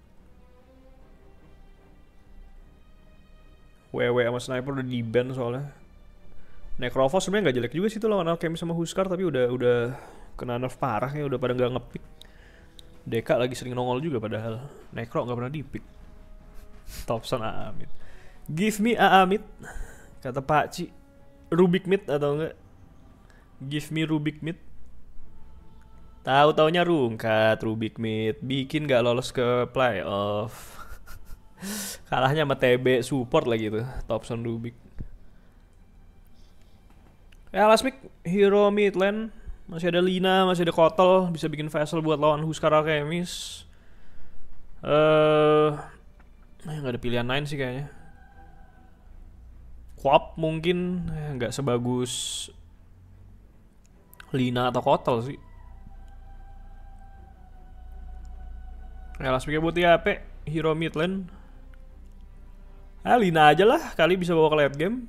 WW sama Sniper udah di-ban soalnya. Necrophos sebenarnya nggak jelek juga sih tuh lawan Alchemist sama Huskar, tapi udah kena nerf parah ya, udah pada nggak ngepick. Deka lagi sering nongol juga padahal. Necro nggak pernah di-pick. Thompson Amit. Give me Amit. Kata Pak Ci. Rubik mid atau enggak? Give me Rubik mid. Tahu-taunya Rungkat Rubik mid. Bikin nggak lolos ke playoff. Kalahnya sama TB support lagi tuh, Thompson Rubik. Ya last pick hero mid lane. Masih ada Lina, masih ada Kotel, bisa bikin vessel buat lawan Huskar Alchemist. Nggak ada pilihan lain sih kayaknya. Quap mungkin nggak sebagus Lina atau Kotel sih. Ya last pick buat IAP hero mid lane. Lina aja lah, kali bisa bawa ke late game.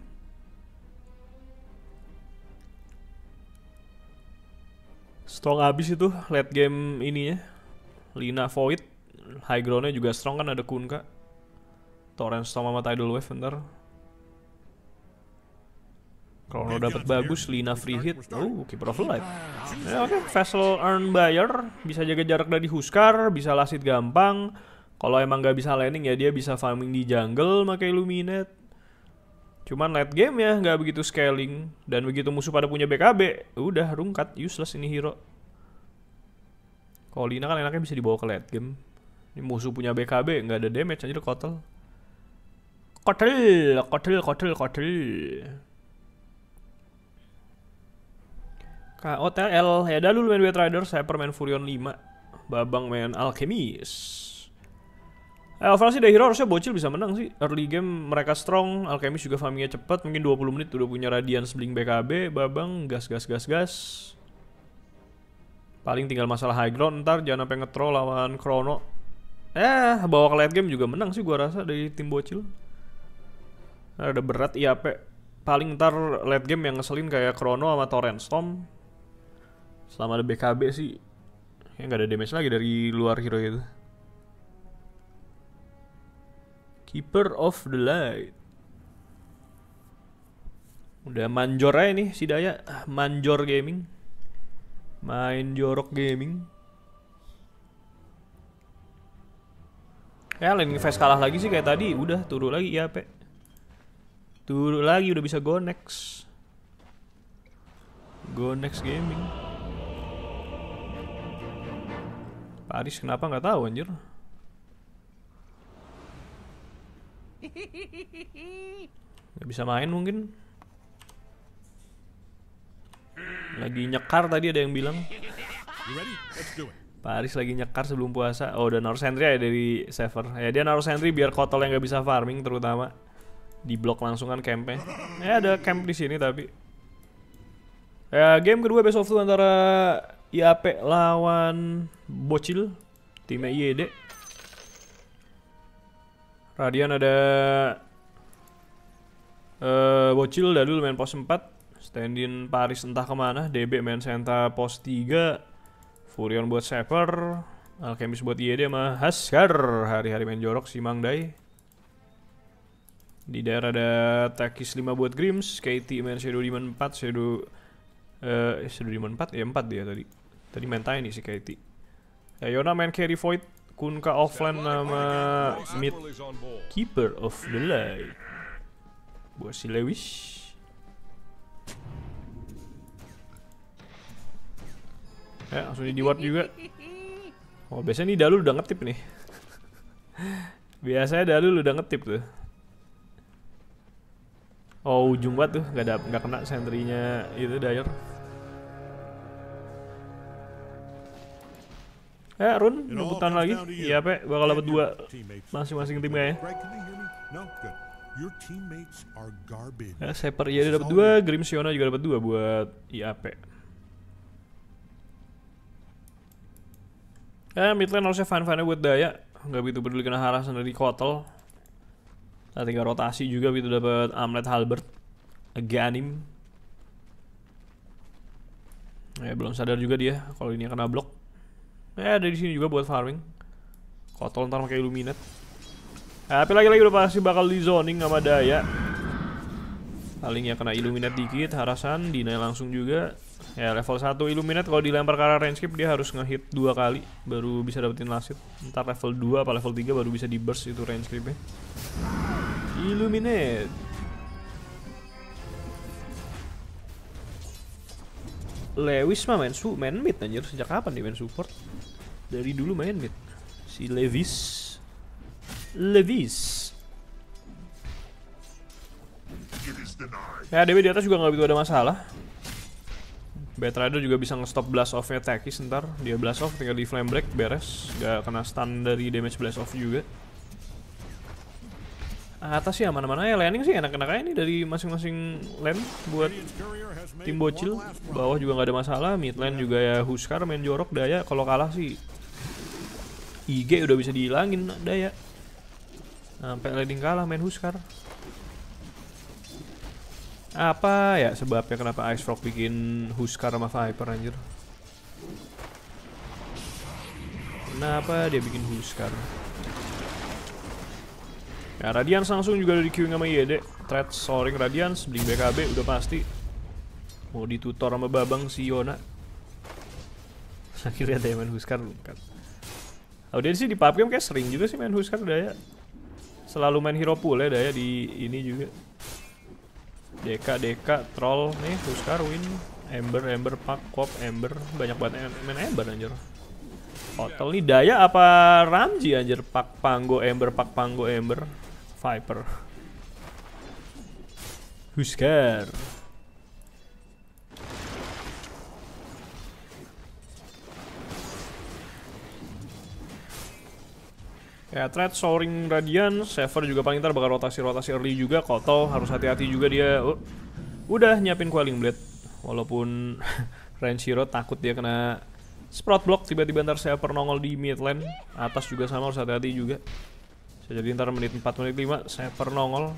Strong abis itu late game ininya. Lina Void, high groundnya juga strong kan, ada Kunkka, Torrent Storm sama Tidal Wave bentar. Chrono dapat bagus, Lina free hit. Keeper of Light. Ya oke, Vessel earn buyer, bisa jaga jarak dari Huskar, bisa last hit gampang. Kalau emang nggak bisa laning ya dia bisa farming di jungle pakai Illuminate. Cuman late game ya nggak begitu scaling, dan begitu musuh pada punya BKB, udah rungkat, useless ini hero. Kalau Lina kan enaknya bisa dibawa ke late game. Ini musuh punya BKB nggak ada damage aja Kotel. Kotel. KOTL ya dah dulu main Wet Rider, Cypher main Furion 5, Babang main Alchemist. Overall sih The Hero harusnya Bocil bisa menang sih. Early game mereka strong, Alchemist juga farmingnya cepet, mungkin 20 menit udah punya Radiance Blink BKB, Babang gas. Paling tinggal masalah high ground, ntar jangan sampai nge-troll lawan Chrono. Bawa ke late game juga menang sih gua rasa dari tim Bocil. Ada berat IAP. Paling ntar late game yang ngeselin kayak Chrono sama Torrent Storm. Selama ada BKB sih ya nggak ada damage lagi dari luar hero itu. Keeper of the Light. Udah manjor aja nih si Daya. Manjor Gaming. Main jorok gaming. Ya laning phase kalah lagi sih kayak tadi. Udah turun lagi ya pe. Turun lagi udah bisa go next. Go next gaming. Paris kenapa nggak tahu anjir. Gak bisa main mungkin. Lagi nyekar tadi ada yang bilang. Paris lagi nyekar sebelum puasa. Oh udah naruh sentry ya dari server. Ya dia naruh sentry biar Kotel yang gak bisa farming terutama. Di blok langsung kan campnya. Ya ada camp di sini tapi. Ya game kedua best of 2 antara IAP lawan Bocil. Timnya IED. Radian ada Bocil Dadul main pos 4, stand-in Paris entah kemana, DB main Senta pos 3, Furion buat Saper, Alchemist buat IED sama Huskar, hari-hari main jorok si Mangdai. Di daerah ada Takis 5 buat Grims, KT main Shadow Demon 4, Shadow Demon 4? Ya 4 dia tadi. Tadi main Tiny si KT. Ya Yona main Carry Void, Kunkka offline nama mid Keeper of the Light buat si Lewis. Ya langsung di ward juga. Oh biasanya nih Dalul udah ngetip nih. Biasanya Dalul udah ngetip tuh. Oh ujung banget tuh nggak kena sentrinya itu Dyer. Run, rebutan lagi. Iya, Pe, bakal dapat 2 masing-masing tim kayaknya. Saper iya dapat 2, Grim Siona juga dapat 2 buat IAP. Mid lane harusnya fine-fine buat Daya. Nggak begitu peduli kena harasan dari Kotel. Tinggal rotasi juga begitu dapat Amlet Halberd, Ganim. Belum sadar juga dia kalau ini kena blok. Dari sini juga buat farming. Kotel ntar pakai Illuminate. Tapi lagi-lagi udah pasti bakal di zoning sama Daya. Paling ya kena Illuminate dikit, harasan, deny langsung juga. Ya level 1 Illuminate kalau dilempar ke arah range skip dia harus ngehit 2 kali baru bisa dapetin last hit. Ntar level 2 apa level 3 baru bisa di burst itu range skipnya. Illuminate. Lewis mah main mid anjir. Sejak kapan dia main support? Dari dulu main mid. Si Lewis. Levis. It is denied. Ya DB di atas juga nggak begitu ada masalah. Bat Rider juga bisa nge-stop blast off-nya Takis ntar. Dia blast off tinggal di flame break beres. Gak kena stun dari damage blast off juga. Atas sih aman-aman aja, landing sih enak-enak aja nih dari masing-masing lane buat tim bocil. Bawah juga nggak ada masalah, mid lane juga ya Huskar main jorok Daya. Kalau kalah sih IG udah bisa dihilangin Daya. Sampai landing kalah main Huskar. Apa ya sebabnya kenapa Ice Frog bikin Huskar sama Viper anjir? Kenapa dia bikin Huskar? Ya Radiance langsung juga udah di queuing sama YD. Thread soaring Radiance, beli BKB udah pasti. Mau ditutor sama Babang si Yona. Akhirnya dia main Huskar kan. Dia sih di PUBG kayak sering juga sih main Huskar Daya. Selalu main hero pool ya Daya di ini juga. Deka, Troll, nih Huskar win. Ember, Pak, Kop, Ember. Banyak banget main Ember anjir. Hotel nih Daya apa Ramji anjir? Pak Panggo, Ember, Viper. Huskar. Ya, Thread soaring Radiance, Saver juga paling ntar bakal rotasi early juga. Koto harus hati-hati juga dia. Udah nyiapin Quelling Blade. Walaupun range hero takut dia kena Sprout block, tiba-tiba ntar Saver nongol di mid lane. Atas juga sama harus hati-hati juga. Bisa jadi ntar menit 4, menit 5 Saver nongol.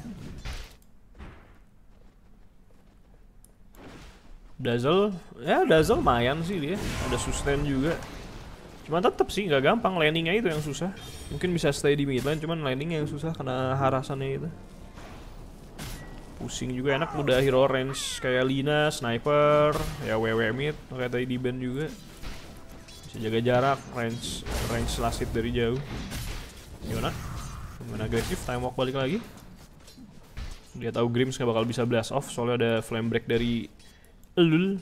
Dazzle, ya Dazzle lumayan sih dia. Ada sustain juga. Cuman tetep sih nggak gampang, landingnya itu yang susah. Mungkin bisa stay di mid lane, cuman landingnya yang susah karena harasannya itu. Pusing juga enak, udah hero range kayak Lina, Sniper, ya WW mid, kayak tadi di band juga. Bisa jaga jarak, range last hit dari jauh. Yona, lumayan agresif, time walk balik lagi. Dia tahu Grims nggak bakal bisa blast off, soalnya ada flame break dari Elul.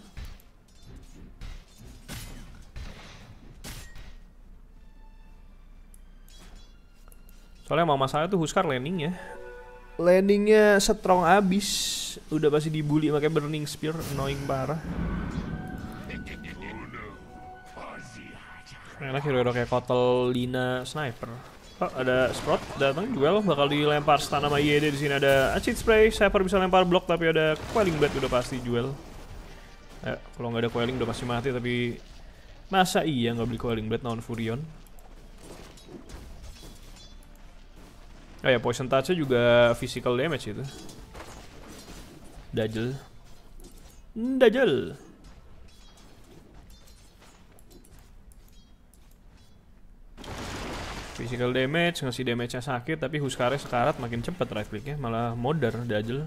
Soalnya emang masalah tuh Huskar landingnya. Landingnya strong abis. Udah pasti dibully pakai Burning Spear, annoying parah. Enak hero-hero kayak Kotel, Lina, Sniper. Oh, ada Sprout datang duel, bakal dilempar stun sama YD. Di sini ada Acid Spray, Saper bisa lempar blok tapi ada Quelling Blade udah pasti duel. Ya, kalau nggak ada Quelling udah pasti mati, tapi masa iya nggak beli Quelling Blade lawan Furion? Oh ya, poison touch-nya juga physical damage itu. Dajjal. Physical damage, ngasih damage-nya sakit, tapi Huskarnya sekarat makin cepet right click-nya, malah modern Dajjal.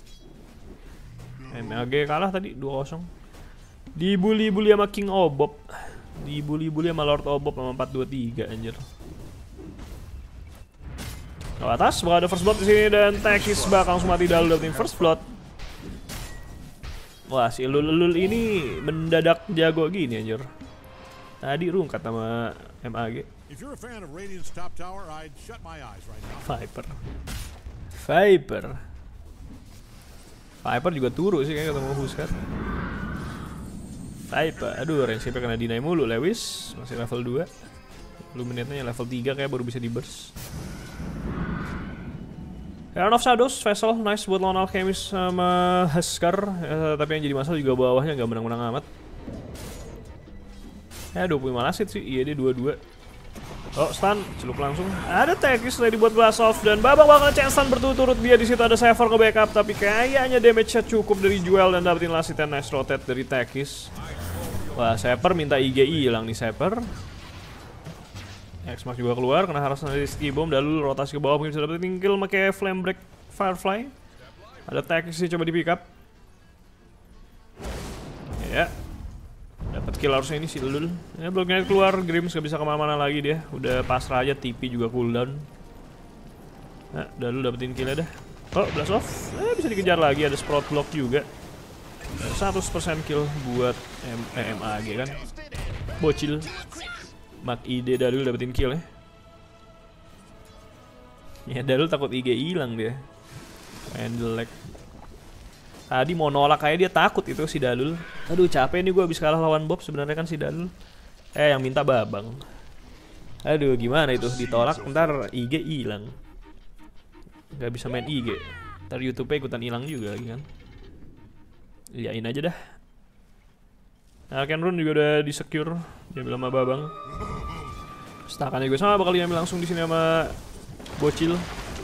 MAG kalah tadi 2-0. Dibully-bully sama King Obob. Dibully-bully sama Lord Obob sama 4-2-3 anjir. Ke atas, bakal ada first blood di sini dan Takis bakal langsung mati dahulu dapetin first blood. Wah, si Elul ini mendadak jago gini anjir. Tadi rungkat sama MAG. Viper juga turu sih kayak ketemu Huskar. Viper, aduh range-nya kena deny mulu. Lewis masih level 2. Lu menitnya level 3 kayak baru bisa di burst. Iron of Shadows, Vessel, nice buat lawan Alchemist sama Huskar. Tapi yang jadi masalah juga bawahnya gak menang-menang amat. Ya 25 lasit sih, iya dia 22. Oh stun, celup langsung. Ada Takis ready buat blast off dan Babang bakal chance stun berturut-turut. Dia di situ ada Saver ke backup, tapi kayaknya damage-nya cukup dari Jewel dan dapetin last hit and nice rotate dari Takis. Wah, Saver minta IGI hilang nih Saver. X-Max juga keluar, kena harasan dari Ski Bomb. Lalu rotasi ke bawah mungkin bisa dapetin kill pakai Flame Break Firefly. Ada Takis sih coba di pick up. Ya. Dapat kill harusnya ini si Lul. Ya Blood Grenade keluar, Grims gak bisa kemana-mana lagi dia. Udah pasrah aja, TP juga cooldown. Nah, Lul dapetin kill dah. Oh, blast off. Bisa dikejar lagi, ada Sprout block juga. 100% kill buat MAG kan. Bocil. Mak ID Dalul dapetin kill ya. Ya Dalul takut IG hilang dia. Main jelek. Tadi mau nolak kayak dia takut itu si Dalul. Aduh capek nih gue habis kalah lawan Bob sebenarnya kan si Dalul. Yang minta Babang. Aduh gimana itu ditolak ntar IG hilang. Gak bisa main IG. Ntar YouTube-nya ikutan hilang juga lagi kan. Iyain aja dah. Arcane Rune juga udah di secure. Diambil sama Babang. Stakannya gue sama bakal diambil langsung di sini sama Bocil.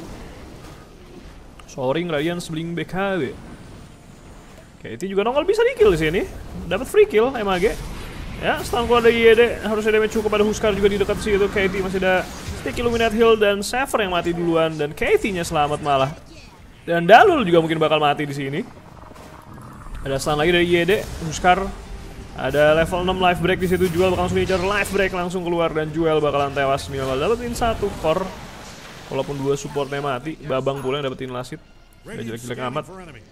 Soaring Radiance Bling BKB. Oke, itu juga nongol bisa di kill di sini. Dapat free kill MAG. Ya, stun keluar dari YD. Harusnya damage cukup, ada Huskar juga di dekat situ. Katie masih ada Stick Illuminate Heal dan Sever yang mati duluan dan Katie-nya selamat malah. Dan Dalul juga mungkin bakal mati di sini. Ada stun lagi dari YD, Huskar. Ada level 6 life break di situ. Jual bakal langsung diincar life break langsung keluar dan Juel bakalan tewas. Minimal dapetin 1 core. Walaupun 2 supportnya mati, Babang pula yang dapetin lasit. Gak jelek-jelek amat.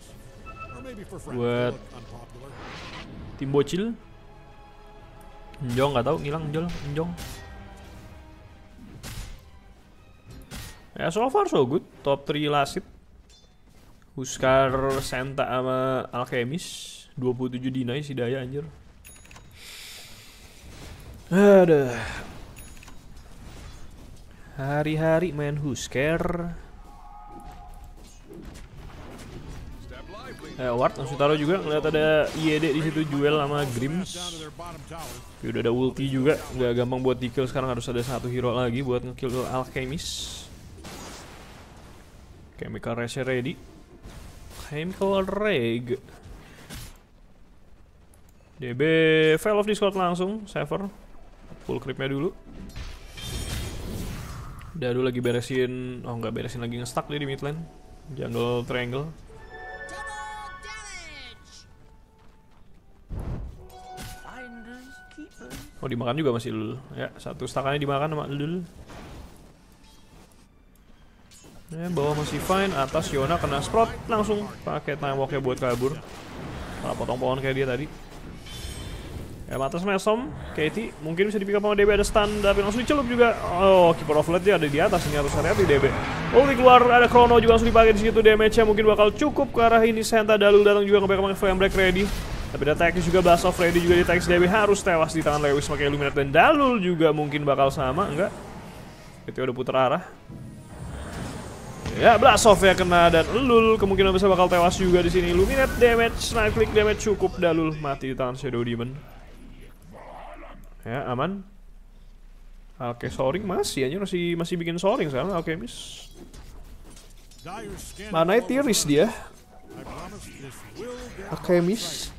Buat tim Bocil. Njong nggak tahu ngilang Njong. Ya so far so good. Top 3 lasit. Huskar, Senta sama Alchemist. 27 deny si Daya anjir. Aduh. Hari-hari main Huskar. Ward langsung taruh juga, ngeliat ada IED di situ, Juel sama Grims. Tapi udah ada ulti juga, nggak gampang buat di kill. Sekarang harus ada 1 hero lagi buat nge-kill Alchemist. Chemical Rage ready. Chemical Rage. DB Veil of Discord langsung, Sever. Full creepnya dulu. Dadu lagi beresin, nggak beresin lagi, nge-stuck dia di mid lane. Jungle triangle. Oh dimakan juga masih Lul. Ya 1 stakannya dimakan sama Lul. Ya bawah masih fine. Atas Yona kena Sprout langsung pakai time walk-nya buat kabur. Malah potong pohon kayak dia tadi. Ya atas Mesom, Katie mungkin bisa di-pick up sama DB, ada stun tapi langsung dicelup juga. Oh Keeper of Light dia ada di atas, ini harus hati-hati DB. Ulti keluar, ada Chrono juga langsung dipakai di situ, damage-nya mungkin bakal cukup ke arah ini. Senta Dalul datang juga nge-back Flame Break ready. Tapi ada Tekis juga, Blast of ready juga di Tekis. DB harus tewas di tangan Lewis pakai Illuminate dan Dalul juga mungkin bakal sama, enggak? Itu udah putar arah. Ya, Blast of ya kena dan Lul kemungkinan besar bakal tewas juga di sini. Illuminate damage, snipe click damage cukup, Dalul mati di tangan Shadow Demon. Ya, aman. Oke, soaring masih aja masih bikin soaring sekarang Alchemist. Mana tiris dia? Alchemist.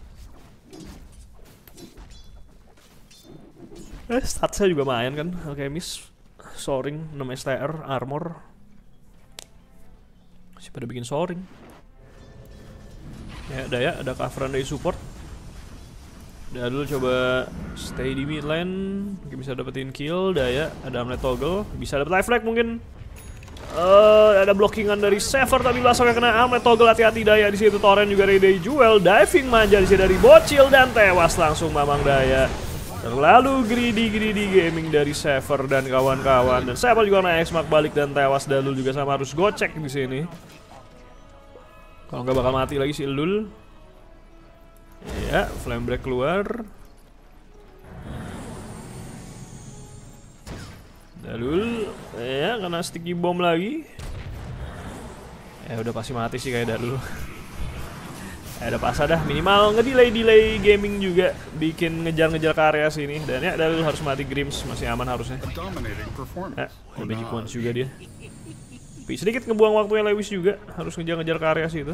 Statsnya juga main kan Alchemist. Soaring 6 STR armor. Masih pada bikin soaring. Ya, Daya ada coveran dari support. Dulu coba stay di mid lane, mungkin bisa dapetin kill. Daya ada Amlet Toggle, bisa dapet life flag mungkin. Ada blockingan dari Sever tapi Blasoknya kena Amlet Toggle, hati-hati Daya di situ. Torrent juga dari Juel, diving manja di sini dari Bocil dan tewas langsung Mamang Daya. Terlalu greedy gaming dari Sever dan kawan-kawan, dan Sever juga kena X-Mark balik dan tewas. Dalul juga sama harus gocek di sini. Kalau nggak bakal mati lagi si Lul. Ya, Flame Break keluar. Dalul, ya kena sticky bomb lagi. Ya udah pasti mati sih kayak Dalul. Ya udah pas dah, minimal ngedelay gaming juga, bikin ngejar-ngejar ke area sini. Dan ya Dalul harus mati, Grims masih aman harusnya. Ya, ada Magic Wands juga dia. Tapi sedikit ngebuang waktunya Lewis juga, harus ngejar-ngejar ke area situ.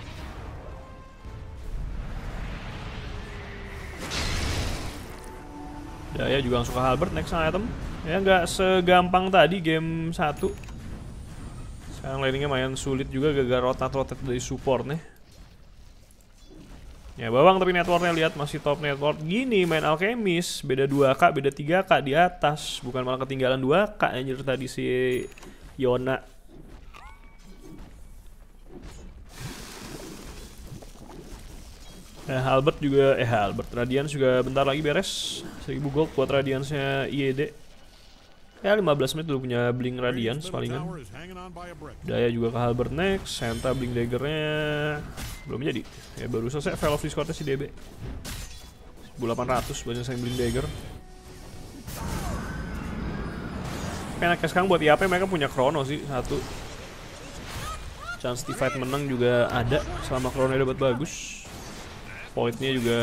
Daya juga langsung ke Halberd, next item. Ya nggak segampang tadi game 1. Sekarang landingnya lumayan sulit juga gara-gara rotate dari support nih. Ya Bawang tapi networknya lihat masih top network. Gini main Alchemist, beda 2k, beda 3k di atas. Bukan malah ketinggalan 2k anjir tadi si Yona. Halberd juga, Halberd Radiance juga bentar lagi beres. 1000 gold buat Radiance-nya IED. Ya 15 menit dulu punya Blink Radiance palingan. Daya juga ke Halberd next, Senta Blink Daggernya belum jadi. Ya baru selesai Veil of Discordnya si DB. 1800 banyak sayang Blink Dagger. Enaknya sekarang buat IAP mereka punya Chrono sih satu. Chance divide menang juga ada selama Chrono dapat bagus. Void-nya juga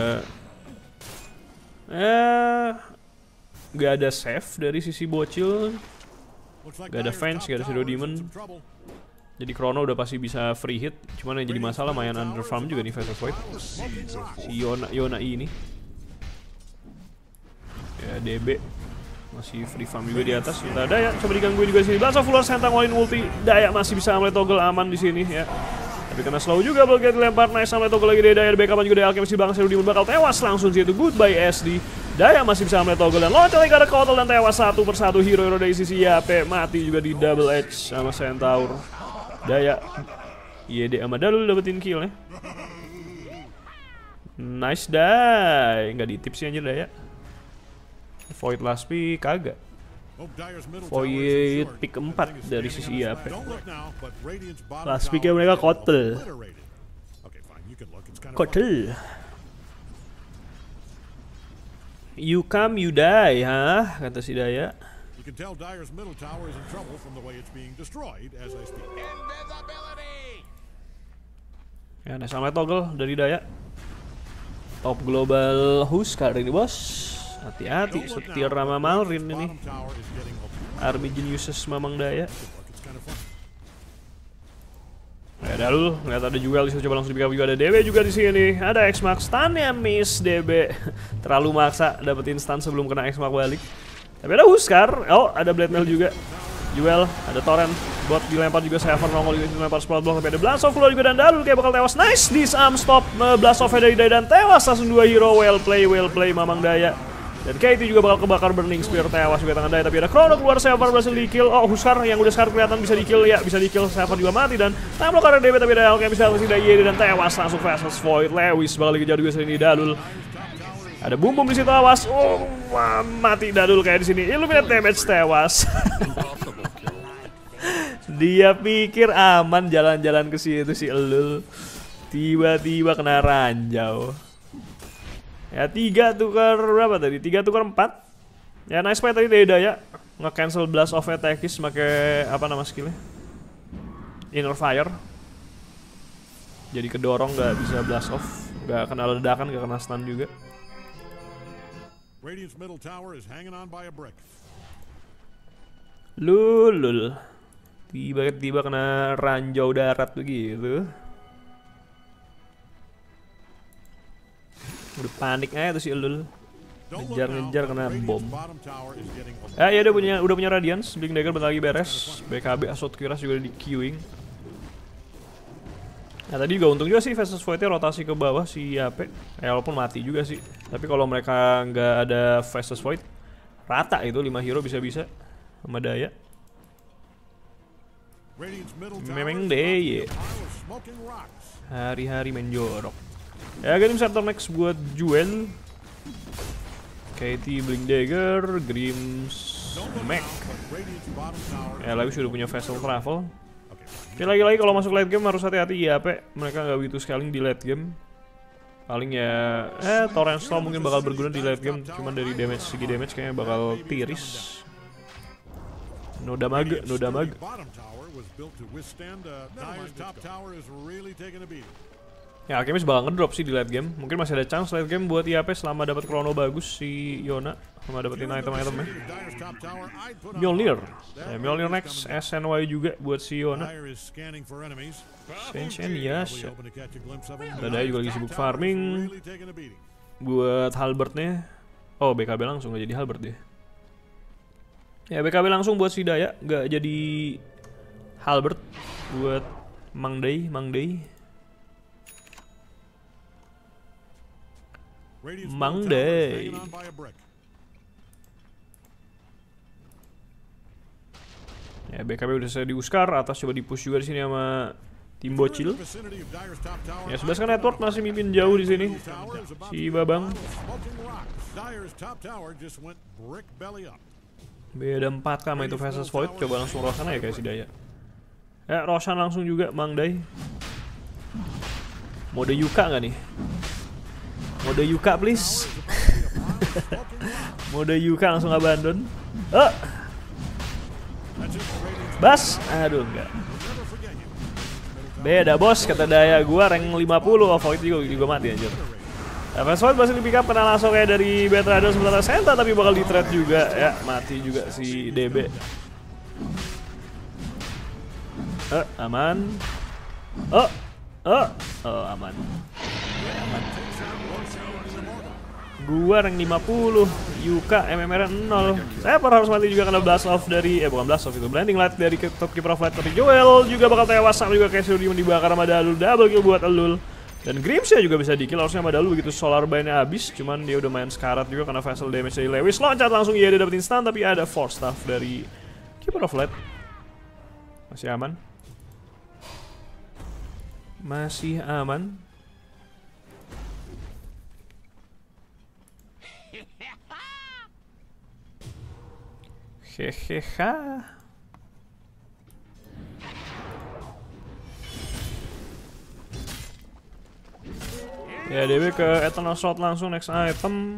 gak ada save dari sisi bocil. Gak ada Venge, gak ada Shadow Demon. Jadi Chrono udah pasti bisa free hit. Cuman yang jadi masalah main underfarm juga nih Vessel Void. Si Yona ini. Ya DB masih free farm juga di atas. Kita Daya coba digangguin juga sini. Blast of Lure Senta ngolin ulti. Daya masih bisa ambil toggle aman di sini ya. Tapi kena slow juga, Bloodgate dilempar, nice sampai toggle lagi dari Daya, backup juga dari Alchemist di belakang, Shadow Demon bakal tewas langsung situ, goodbye SD. Daya masih bisa sampai toggle dan loncat lagi ke Kotal dan tewas satu persatu hero-hero dari sisi YP, mati juga di double edge sama Centaur. Daya, YD sama Dalul dapetin kill ya. Nice die, nggak di tips sih anjir Daya. Void last pick, kagak. Void pick 4 dari sisi IAP. Last picknya mereka Kotal. Kotal. You come, you die, hah? Kata si Daya. Ya, nah sama toggle dari Daya. Top global Huskar ini bos. Hati-hati, setir sama Malrin ini. Army Geniuses Mamang Daya. Ya Dalul, ngeliat ada juga Alice coba langsung di backup juga, ada DB juga di sini. Ada X-Max, stunnya miss DB. Terlalu maksa dapetin stun sebelum kena X-Max balik. Tapi ada Huskar, oh ada Blade Mail juga. Jewel, ada Torrent, bot dilempar juga, Seven nongol juga dilempar Sprout Block, tapi ada Blast of Lure juga dan Dalul kayak bakal tewas. Nice, disarm stop Blast of dari Daya dan tewas langsung 2 hero. Well play Mamang Daya. Dan KT juga bakal kebakar Burning Spear, tewas juga tangan Daya, tapi ada Chrono keluar, Sever berhasil di kill. Oh Huskar yang udah sekarang kelihatan bisa di kill, ya bisa di kill, Sever juga mati dan tampil karena DB, tapi ada Alchemist bisa masih Daya dan tewas langsung Vessels Void. Lewis bakal dikejar juga sini Dalul. Ada Boom Boom di situ, awas. Oh mati Dalul kayak di sini. Illuminate damage, tewas. Dia pikir aman jalan-jalan ke situ si Elul. Tiba-tiba kena ranjau. Ya 3 tukar berapa tadi? 3 tukar 4. Ya nice play tadi dari Daya. Nge-cancel Blast of Attackis pakai apa nama skillnya? Inner Fire. Jadi kedorong gak bisa Blast off. Gak kena ledakan, gak kena stun juga. Lulul. Tiba-tiba kena ranjau darat begitu. Udah panik aja tuh si Elul. Ngejar-ngejar kena bom. Ya udah punya Radiance, Blink Dagger bentar lagi beres. BKB Assault Cuirass juga di queuing. Nah tadi juga untung juga sih Vessels Void-nya rotasi ke bawah si YP. Walaupun mati juga sih. Tapi kalau mereka nggak ada Vessels Void, rata itu 5 hero bisa-bisa sama Daya. Memang deh, hari-hari main jorok. Ya game center next buat Jewel, KT Blink Dagger, Grimm's Mac. Ya lagi sudah punya Vessel Travel. Tapi lagi-lagi kalau masuk late game harus hati-hati ya, mereka nggak begitu scaling di late game. Paling ya, Torrent Storm mungkin bakal berguna di late game, cuman dari segi damage kayaknya bakal tiris. No damage. Ya Alchemist bakal ngedrop sih di late game. Mungkin masih ada chance late game buat IAP selama dapat Chrono bagus si Yona sama dapetin item-itemnya. Mjolnir. Ya, Mjolnir next, SNY juga buat si Yona. Strange and Yasha. Dadai juga lagi sibuk farming. Buat Halberdnya. Oh BKB langsung gak jadi Halberd deh. Ya BKB langsung buat si Daya, gak jadi Halberd. Buat Mang Day. Ya BKB udah selesai di Huskar, atas coba di-push juga di sini sama tim bocil. Ya 11 kan network masih mimpin jauh di sini. Si Babang. Beda 4 sama itu versus Void. Coba langsung Roshan aja kayak si Daya. Roshan langsung juga Mang Dai. Mode Yuka nggak nih? Mode Yuka please. Mode Yuka langsung abandon. Bas, aduh enggak. Beda bos, kata Daya gua rank 50, Void juga mati anjir. Void masih di pick up, kena langsung kayak dari Betrader sementara Senta, tapi bakal di trade juga ya, mati juga si DB. Aman. Aman. Gua rank 50, Yuka MMR 0. Saya harus mati juga karena blast off dari bukan blast off itu, blinding light dari top keeper of light, tapi Joel juga bakal tewas sama juga kayak Surium dibakar sama Dalul, double kill buat Elul. Dan Grimsya juga bisa di kill harusnya sama Dalul begitu solar bind-nya habis, cuman dia udah main sekarat juga karena vessel damage dari Lewis. Loncat langsung dia dapetin stun, tapi ada force staff dari keeper of light. Masih aman. Masih aman. Heheha. Ya DB ke Eternal Shot langsung next item.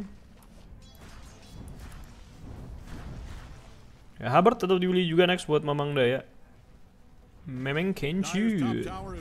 Ya Hubbard tetap dibeli juga next buat Mamang Daya. Memang Kenju.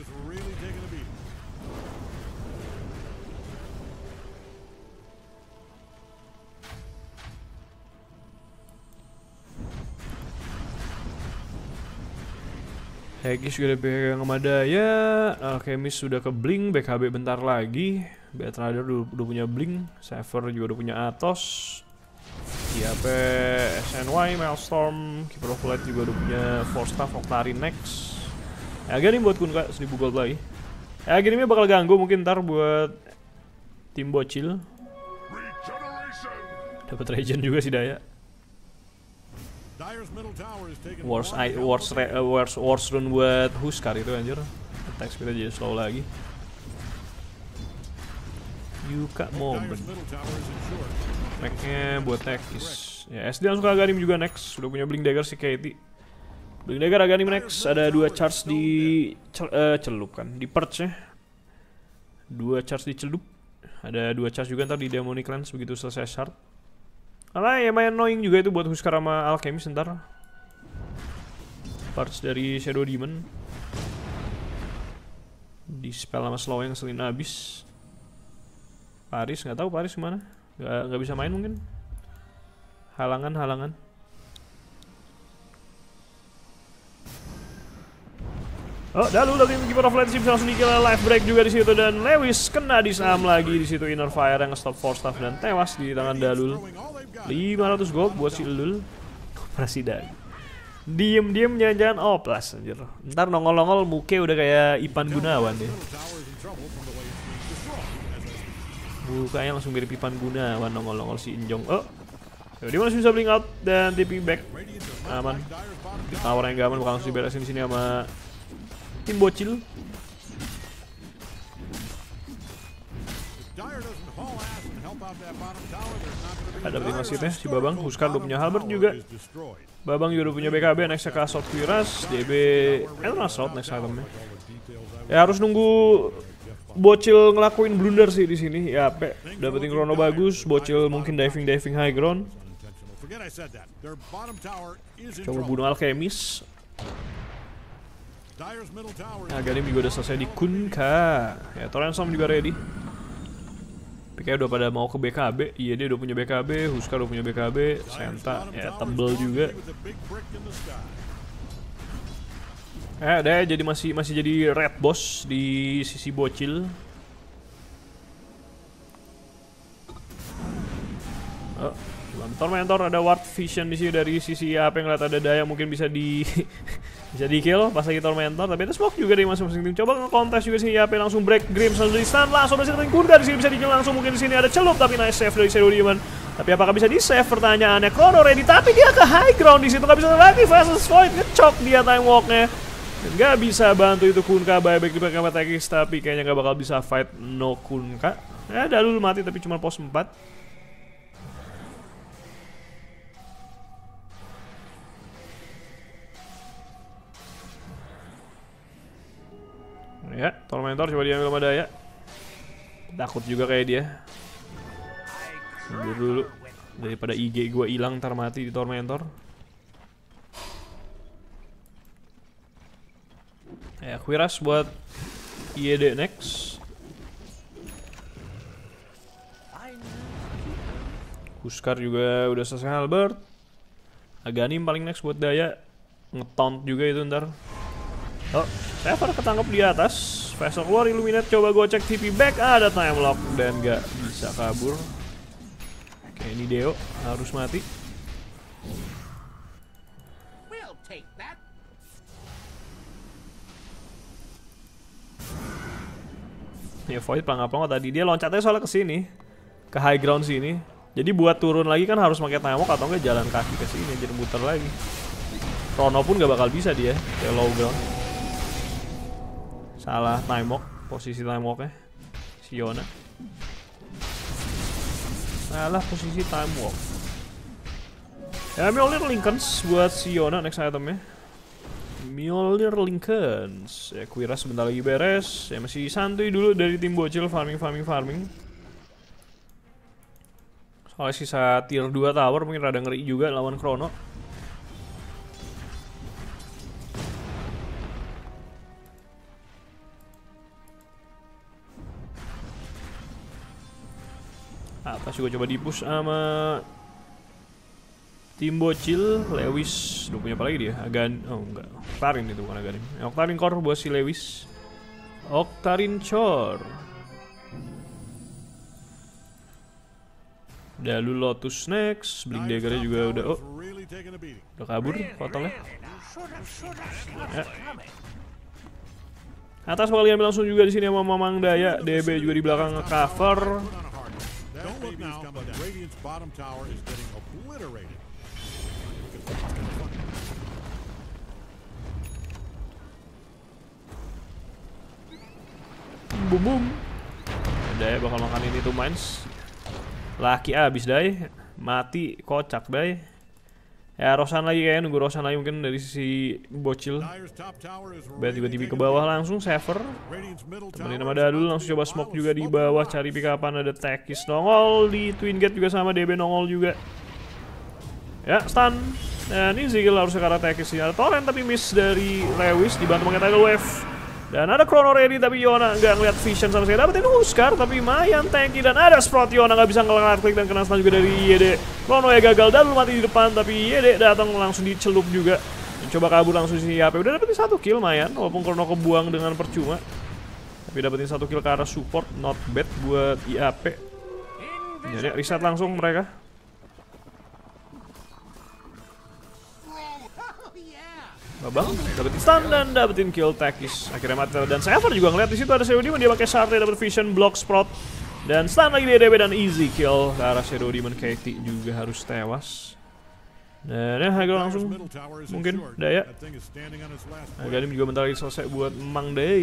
Hegis juga dipegang sama Daya. Alchemist sudah ke Blink, BKB bentar lagi. Betrader udah punya Blink, Saver juga udah punya Atos. IAP, SNY, Maelstrom, Keeper of Light juga udah punya Force Staff, Octari next. Agak nih buat Kunkka 1000 gold lagi. Agak ini bakal ganggu mungkin ntar buat tim bocil. Dapat regen juga si Daya. Wars run buat Huskar itu anjir. Attack speed jadi slow lagi. Yuka moment. Mac-nya buat Tekis. Ya SD langsung ke Aghanim juga next. Sudah punya Blink Dagger si Katie. Blink Dagger Aghanim next. Ada 2 charge di celup kan. Di perch nya 2 charge di celup. Ada 2 charge juga ntar di Demonic Lens begitu selesai shard. Karena ya main annoying juga itu buat Huskar sama Alchemist ntar. Parts dari Shadow Demon. Di spell sama slow yang ngeselin abis. Paris, nggak tahu Paris kemana. Nggak bisa main mungkin. Halangan. Dalul dari Keeper of Light bisa langsung di-kill, life break juga di situ dan Lewis kena disam lagi di situ, Inner Fire yang nge-stop Force Staff dan tewas di tangan Dalul. 500 gold buat si Elul. Operasi Dai. Diem jangan-jangan oplas anjir. Ntar nongol-nongol muke udah kayak Ipan Gunawan deh. Mukanya langsung mirip Ipan Gunawan nongol-nongol si Injong. Dia masih bisa blink out dan tipping back. Aman. Di tower yang gak aman bakal langsung diberesin di sini sama tim bocil. Ada tim wasitnya si Babang. Huskar udah punya Halberd juga. Babang juga udah punya BKB. Next ke Assault Quiras. DB Eternal Assault next itemnya. Ya harus nunggu bocil ngelakuin blunder sih di sini. Ya dapetin chrono bagus. Bocil mungkin diving high ground. Coba bunuh Alchemist. Aghanim juga udah selesai di Kunkka. Ya Torrenstorm juga ready. PK udah pada mau ke BKB. Iya dia udah punya BKB. Huskar udah punya BKB. Senta ya tebel juga. Dia jadi masih jadi red boss di sisi bocil. Tormentor ada ward vision di sini dari sisi apa yang ngeliat ada Daya mungkin bisa di bisa di kill pas lagi Tormentor, tapi ada smoke juga dari masing-masing tim. Coba nge-contest juga sini AP langsung break Grims langsung di stun langsung dari sini Kunkka di sini bisa di kill langsung, mungkin di sini ada celup tapi nice save dari Shadow Demon. Tapi apakah bisa di save pertanyaannya? Chrono ready tapi dia ke high ground di situ nggak bisa lagi versus Void, ngecok dia time walk-nya. Nggak bisa bantu itu Kunkka buyback di belakang Tekis, tapi kayaknya nggak bakal bisa fight no Kunkka. Dalul mati tapi cuma pos 4. Ya, Tormentor coba diambil sama Daya. Takut juga kayak dia. Mundur dulu. Daripada IG gue hilang ntar mati di Tormentor. Ya, Quiras buat IED next. Huskar juga udah selesai Halberd. Aghanim paling next buat Daya. Ngetaunt juga itu ntar. Oh, Sever ketangkep di atas. Vessel keluar, Illuminate coba gocek TP back. Ada time lock dan gak bisa kabur. Oke, ini Deo harus mati. We'll take that. Ya Void pelangap-pelangap tadi dia loncatnya soalnya ke sini, ke high ground sini. Jadi buat turun lagi kan harus pakai time walk atau enggak jalan kaki ke sini jadi muter lagi. Chrono pun gak bakal bisa dia ke low ground. Salah time walk, posisi time walknya Siona. Salah posisi time walk. Ya Mjolnir Lincolns buat Siona next itemnya. Mjolnir Lincolns. Ya Quiras sebentar lagi beres. Ya masih santuy dulu dari tim bocil farming. Soalnya sisa tier 2 tower mungkin rada ngeri juga lawan Chrono. Atas juga coba dipush sama tim bocil. Lewis udah punya apa lagi dia? Oh enggak, Octarine itu bukan Aghanim. Octarine Core buat si Lewis. Octarine Core. Dalu Lotus next. Blink Daggernya juga udah udah kabur potongnya. Ya. Atas bakal diambil langsung juga di sini sama Mamang Daya. DB juga di belakang nge-cover. Don't look now, but Radiant's bottom tower is getting obliterated. Boom boom. Daya bakal makan ini tuh mines. Laki abis Daya. Mati kocak Daya. Ya Rosan lagi kayaknya, nunggu Rosan lagi mungkin dari sisi bocil. Bet juga TV ke bawah langsung Sever. Temenin sama Dadul langsung coba smoke juga di bawah cari pick upan. Ada Tekis nongol di Twin Gate juga sama DB nongol juga. Ya stun. Dan ini Zigil harusnya ke arah Tekis. Ada Torrent tapi miss dari Lewis dibantu pakai Tidal Wave. Dan ada Chrono ready tapi Yona nggak ngeliat vision sama sekali. Dapetin Huskar tapi lumayan tanky dan ada Sprout. Yona nggak bisa ngeliat klik dan kena stun juga dari IED. Chrono ya gagal dan mati di depan tapi IED datang langsung dicelup juga. Coba kabur langsung si HP. Udah dapetin 1 kill lumayan walaupun Chrono kebuang dengan percuma. Tapi dapetin 1 kill ke arah support, not bad buat IAP. Jadi reset langsung mereka. Babang dapetin stun dan dapetin kill Tekis. Akhirnya mati dan Sever juga ngeliat di situ ada Shadow Demon, dia pakai Shard, dapat vision block Sprout dan stun lagi di DB dan easy kill ke arah Shadow Demon. Katie juga harus tewas. Dan ya Hagel langsung mungkin Daya. Aghanim juga bentar lagi selesai buat Mang Day.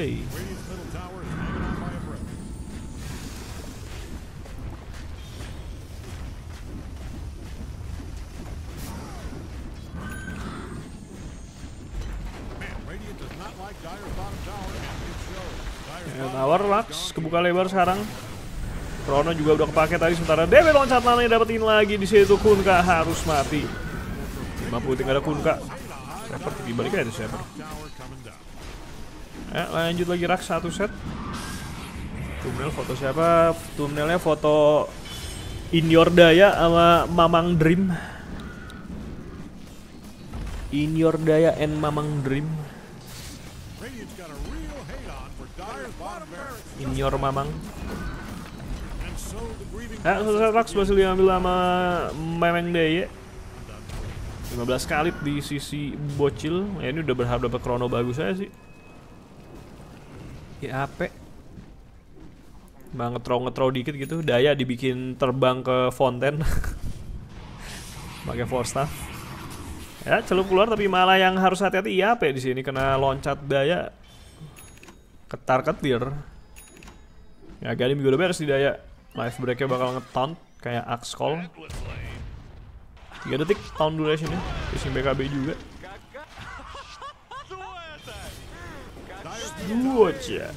Ya, tower Lux kebuka lebar sekarang. Chrono juga udah kepake tadi sementara DB loncat nananya dapetin lagi di situ. Kunkka harus mati. 50 tinggal ada Kunkka. Seper dibalik aja Seper. Ya lanjut lagi Rax 1 set. Thumbnail foto siapa? Thumbnailnya foto In Your Daya sama Mamang Dream. In Your Daya and Mamang Dream. In Your Mamang. Ya, selesai Rax berhasil diambil sama Mamang Daya. 15 kali di sisi bocil. Ya ini udah berharap dapat Chrono bagus aja sih. Ya apa? Bang ngetro dikit gitu. Daya dibikin terbang ke fonten. Pakai force staff. Ya celup keluar tapi malah yang harus hati-hati IAP di sini kena loncat Daya. Ketar-ketir. Ya Aghanim juga udah beres di Daya. Life breaknya bakal nge-taunt kayak Axe Call. 3 detik taunt durationnya. Fishing BKB juga. Bocil.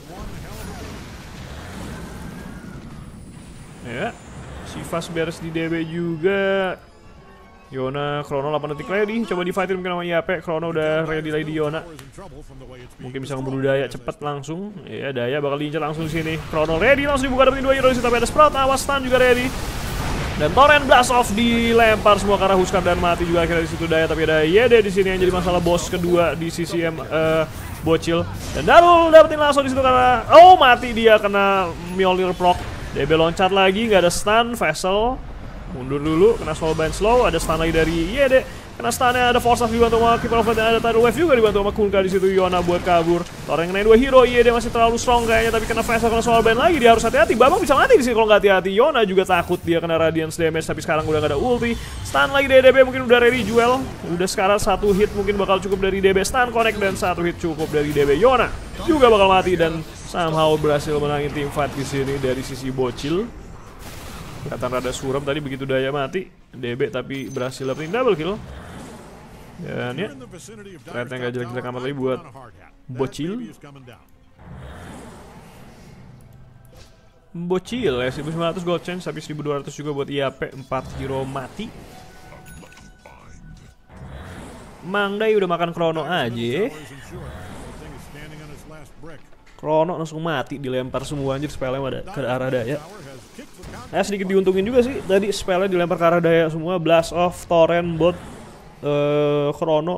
Ya, si Fast beres di DB juga. Yona, Chrono 8 detik ready. Coba di fightin mungkin sama IAP. Chrono udah ready lagi di Yona. Mungkin bisa ngebunuh Daya cepet langsung. Ya, Daya bakal diincar langsung di sini. Chrono ready langsung dibuka dapetin 2 hero di situ, tapi ada Sprout, awas stun juga ready. Dan Torrent Blast Off dilempar semua karena Huskar dan mati juga akhirnya di situ Daya, tapi ada YD di sini yang jadi masalah boss kedua di sisi Bocil. Dan Darul dapetin langsung di situ karena mati dia kena Mjolnir proc. DB loncat lagi, nggak ada stun. Vessel mundur dulu, kena Soulbind slow. Ada stun lagi dari YD, kena stunnya. Ada Force Up dibantu sama Keeper of Light, dan ada Tidal Wave juga dibantu sama Kunkka di situ. Yona buat kabur. Torrent kena 2 hero. YD masih terlalu strong kayaknya, tapi kena Vessel, kena Soulbind lagi. Dia harus hati-hati. Babang bisa mati di sini kalau nggak hati-hati. Yona juga takut dia kena Radiance damage, tapi sekarang udah nggak ada ulti. Stun lagi dari DB, mungkin udah ready Jewel. Udah sekarang 1 hit mungkin bakal cukup dari DB. Stun connect dan 1 hit cukup dari DB. Yona juga bakal mati dan somehow berhasil menangin team fight di sini dari sisi Bocil. Kelihatan rada suram tadi begitu Daya mati. DB tapi berhasil dapetin double kill. Dan ya, ternyata nggak jelek-jelek amat lagi buat Bocil. Bocil ya, 1900 gold change, tapi 1200 juga buat IAP. 4 hero mati. Mangdai udah makan Chrono aja. Chrono langsung mati, dilempar semua anjir spellnya ke arah Daya. Sedikit diuntungin juga sih, tadi spellnya dilempar ke arah Daya semua. Blast Off, Torrent, Bot, Chrono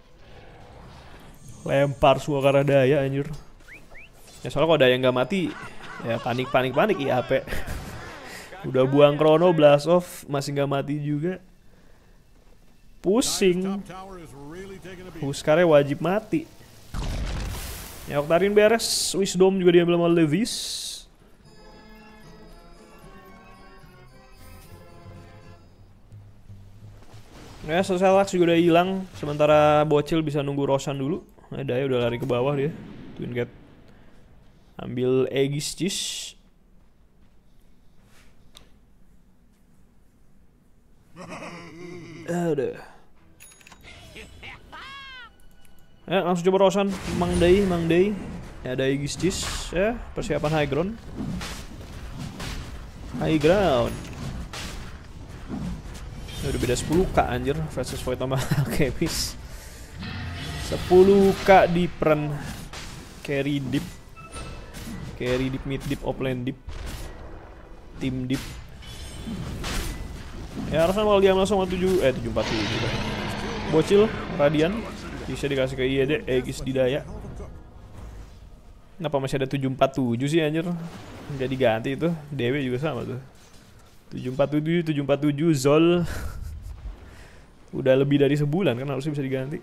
lempar semua ke arah Daya anjir. Ya soalnya kalau Daya nggak mati, ya panik IAP. Udah buang Chrono, Blast Off, masih nggak mati juga. Pusing. Huskarnya wajib mati. Ya, Octarine beres, Wisdom juga diambil sama Levis. Ya, Selsax juga udah hilang, sementara Bocil bisa nunggu Roshan dulu. Daya udah lari ke bawah dia. Twin Gate. Ambil Aegis Cheese. Udah. Ya, langsung coba Roshan. Mangdai. Ya, ada Aegis Cheese. Ya, persiapan high ground. Udah beda 10k anjir versus Void sama Alchemist. 10k di peran carry deep, mid deep, offlane deep, team deep. Ya harusnya bakal diambil langsung 747 juga. Bocil, Radiant bisa dikasih ke IED, Aegis di Daya. Kenapa masih ada 747 sih anjir? Nggak diganti itu, DW juga sama tuh. 747 Zol. Udah lebih dari sebulan kan, harusnya bisa diganti.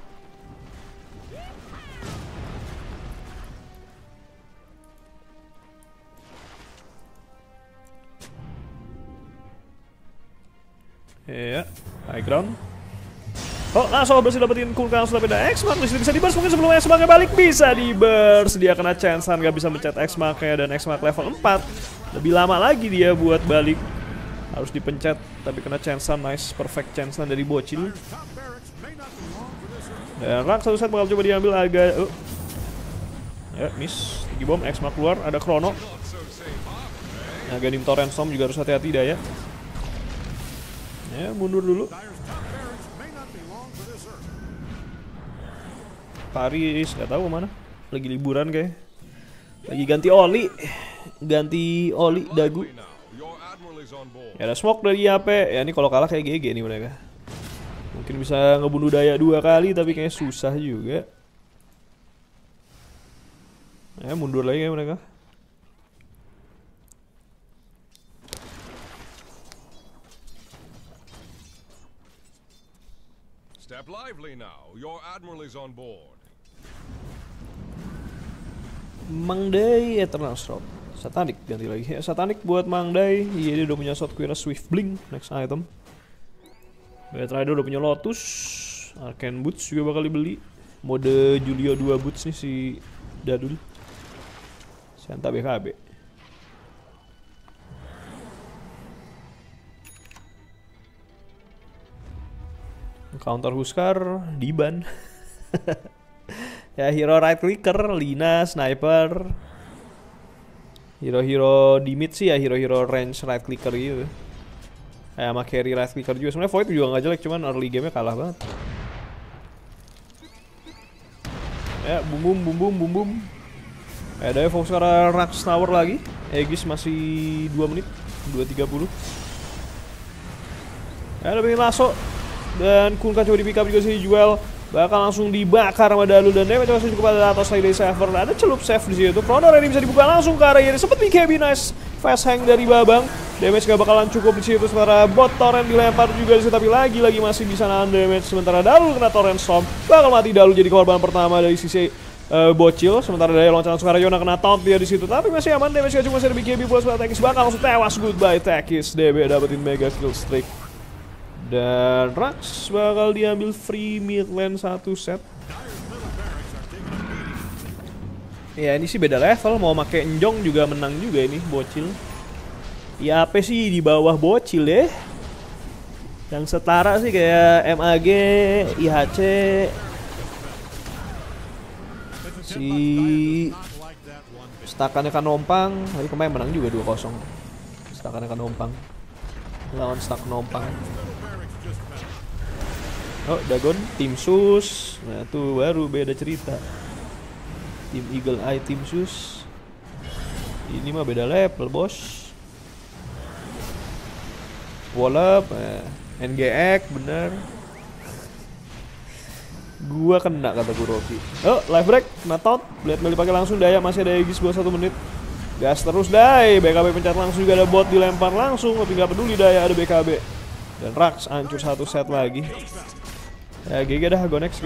Ya, high ground. Langsung berhasil dapetin Kunkka, langsung dapetin X-Mark. Bisa di-burst mungkin sebelum X-Mark balik. Bisa di-burst, dia kena chance-an, gak bisa mencet X-Mark-nya. Dan X-Mark level 4. Lebih lama lagi dia buat balik. Harus dipencet, tapi kena chance-an. Nice, perfect chance-an dari Bocil. Dan rank satu set bakal coba diambil agak ya, miss. Tinggi bom, X-Mark keluar, ada Chrono. Ganim Torrent Storm juga harus hati-hati Daya. Ya, mundur dulu. Paris, gak tahu kemana. Lagi liburan kayak. Lagi ganti oli dagu. Ya ada smoke dari AP. Ya ini kalau kalah kayak GG nih mereka. Mungkin bisa ngebunuh Daya 2 kali, tapi kayaknya susah juga. Ya mundur lagi kayak mereka. Step lively now. Your admiral is on board. Mangdai Eternal Shroud. Satanic ganti lagi. Ya, Satanic buat Mangdai. Iya, dia udah punya Sword Queen Swift Blink. Next item. Bad Rider udah punya Lotus. Arcane Boots juga bakal dibeli. Mode Julio 2 Boots nih si Dadul. Santa BKB. Counter Huskar, Diban. Ya hero right clicker, Lina, sniper. Hero-hero di mid sih ya hero-hero range right clicker gitu. Kayak sama carry right clicker juga. Sebenarnya Void juga nggak jelek, cuman early game-nya kalah banget. Ya bum bum. Ada fokus ke arah Rax Tower lagi. Aegis masih 2 menit, 2.30. Ada pengen lasso dan Kunkka coba di pick up juga sih Juel. Bakal langsung dibakar sama Dalu dan damage langsung cukup pada atas Lady Saver. Ada celup save di situ. Chrono Ready bisa dibuka langsung ke arah Yeri. Sempet BKB nice fast hang dari Babang. Damage gak bakalan cukup di situ sementara bot Torrent dilempar juga di situ tapi lagi masih bisa nahan damage sementara Dalu kena Torrent Storm. Bakal mati Dalu jadi korban pertama dari sisi Bocil. Sementara dari loncaran suara Yona kena taunt dia di situ tapi masih aman. Damage gak cuma dari BKB buat Tekis bakal langsung tewas. Goodbye Tekis. DB dapetin mega kill streak. Dan Rax bakal diambil free mid lane 1 set. Ya ini sih beda level, mau make Njong juga menang juga ini Bocil. Ya apa sih di bawah Bocil deh. Yang setara sih kayak MAG, IHC, si Stakannya Kanompang. Tadi kemarin menang juga 2-0. Stakannya Kanompang lawan Stak Nompang. Oh, Dagon, tim Sus. Nah, tuh baru beda cerita. Tim Eagle Eye, tim Sus. Ini mah beda level, bos. Wallop, NGX, bener. Gua kena kata Kuroki. Oh, live break, kena taunt. Blade Melee pakai langsung daya, masih ada Aegis buat 1 menit. Gas terus Dai, BKB pencet langsung juga ada bot dilempar langsung, tapi gak peduli Daya ada BKB. Dan Rax hancur 1 set lagi. Ya GG dah, go next.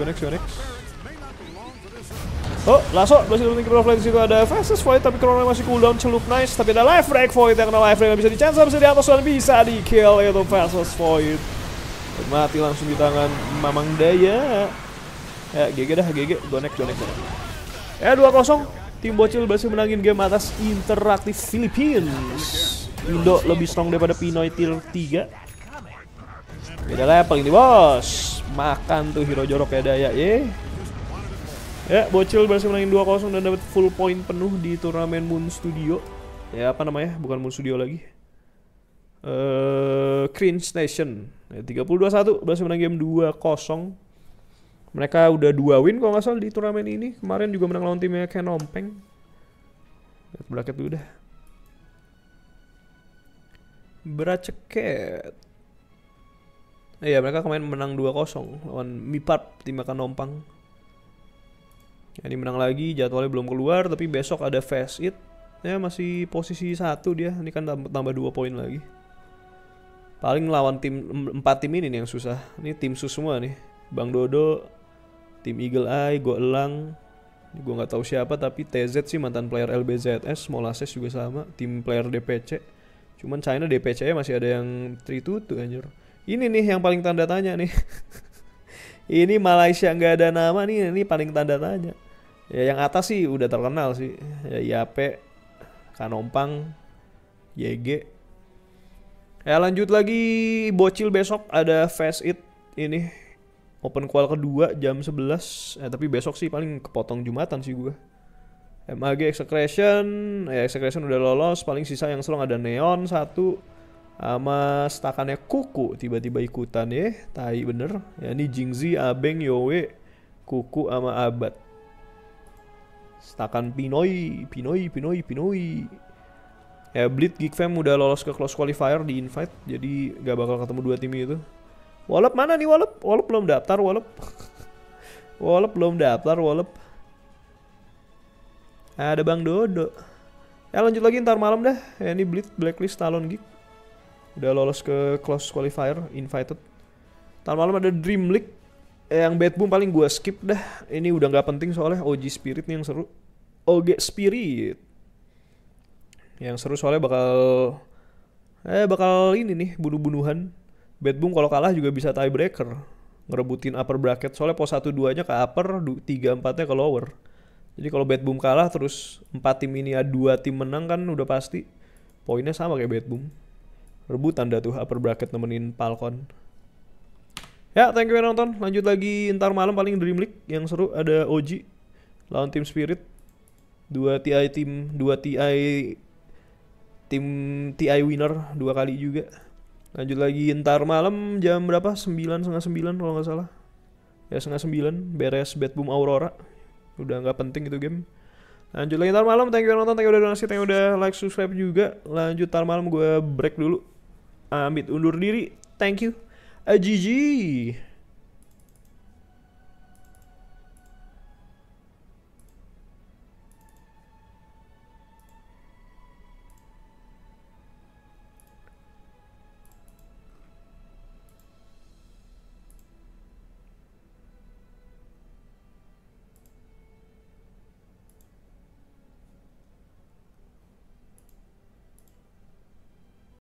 Oh, lasso masih looting keeper of lane. Disitu ada fastest Void tapi Chrono masih cooldown, celup nice. Tapi ada life break Void yang kena life break, bisa di-chance bisa di atas dan bisa di-kill itu fastest Void. Mati langsung di tangan Mamang Daya. Ya GG dah, go next. Ya 2-0, tim Bocil berhasil menangin game atas Interaktif Philippines. Indo lebih strong daripada Pinoy tier 3. Beda level ini bos. Makan tuh hero jorok ya Daya ye. Ya Bocil berhasil menangin 2-0 dan dapat full point penuh di turnamen Moon Studio. Ya apa namanya, bukan Moon Studio lagi, Cringe Station ya, 30-21 berhasil menang game 2-0. Mereka udah 2 win kalau nggak salah di turnamen ini. Kemarin juga menang lawan timnya Kenompeng. Lihat bracket dulu dah. Braceket. Iya mereka kemarin menang 2-0 lawan Mipap tim Kenompang. Ya, ini menang lagi, jadwalnya belum keluar tapi besok ada Fast It. Ya masih posisi 1 dia. Ini kan tambah 2 poin lagi. Paling lawan tim 4 tim ini nih yang susah. Ini tim sus semua nih. Bang Dodo, tim Eagle Eye, Go Elang. Gue nggak tahu siapa tapi TZ sih mantan player LBZS, Molasses juga sama, tim player DPC. Cuman China DPC masih ada yang Tritutu anjir. Ini nih yang paling tanda tanya nih. Ini Malaysia nggak ada nama nih, ini paling tanda tanya. Ya yang atas sih udah terkenal sih. Ya Yape, Kanompang, YG. Ya lanjut lagi Bocil besok ada Fast It ini. Open qual kedua jam 11. Tapi besok sih paling kepotong Jumatan sih gue. MAG Execration, ya Execration udah lolos, paling sisa yang strong ada Neon 1 sama stakannya Kuku tiba-tiba ikutan ya, tai bener. Ya ini Jingzi, Abeng, Yowe, Kuku sama Abad. Stakan Pinoy. Ya Bleed Geek Fam udah lolos ke close qualifier di invite, jadi gak bakal ketemu 2 tim itu. Wallop mana nih Wallop? Wallop belum daftar Wallop. Wallop. Ada Bang Dodo. Ya lanjut lagi ntar malam dah. Ya ini Bleed Blacklist Talon Geek udah lolos ke close qualifier invited. Ntar malam ada Dream League. Yang Bad Boom paling gua skip dah. Ini udah nggak penting soalnya OG Spirit nih yang seru. OG Spirit yang seru soalnya bakal ini nih bunuh-bunuhan. Bad Boom kalau kalah juga bisa tiebreaker, ngerebutin upper bracket. Soalnya pos 1-2-nya ke upper, 3-4-nya ke lower. Jadi kalau Bad Boom kalah terus 4 tim ini ada 2 tim menang kan udah pasti poinnya sama kayak Bad Boom. Rebutan dah tuh upper bracket nemenin Falcon. Ya thank you yang nonton. Lanjut lagi ntar malam paling Dream League yang seru ada OG. lawan tim Spirit. 2 TI winner 2 kali juga. Lanjut lagi ntar malam jam berapa? 9:30 kalau nggak salah. Ya 8:30 beres Bad Boom Aurora. Udah nggak penting itu game. Lanjut lagi ntar malam. Thank you udah nonton, thank you udah donasi, thank you udah like, subscribe juga. Lanjut ntar malam gue break dulu. Amit undur diri. Thank you. GG.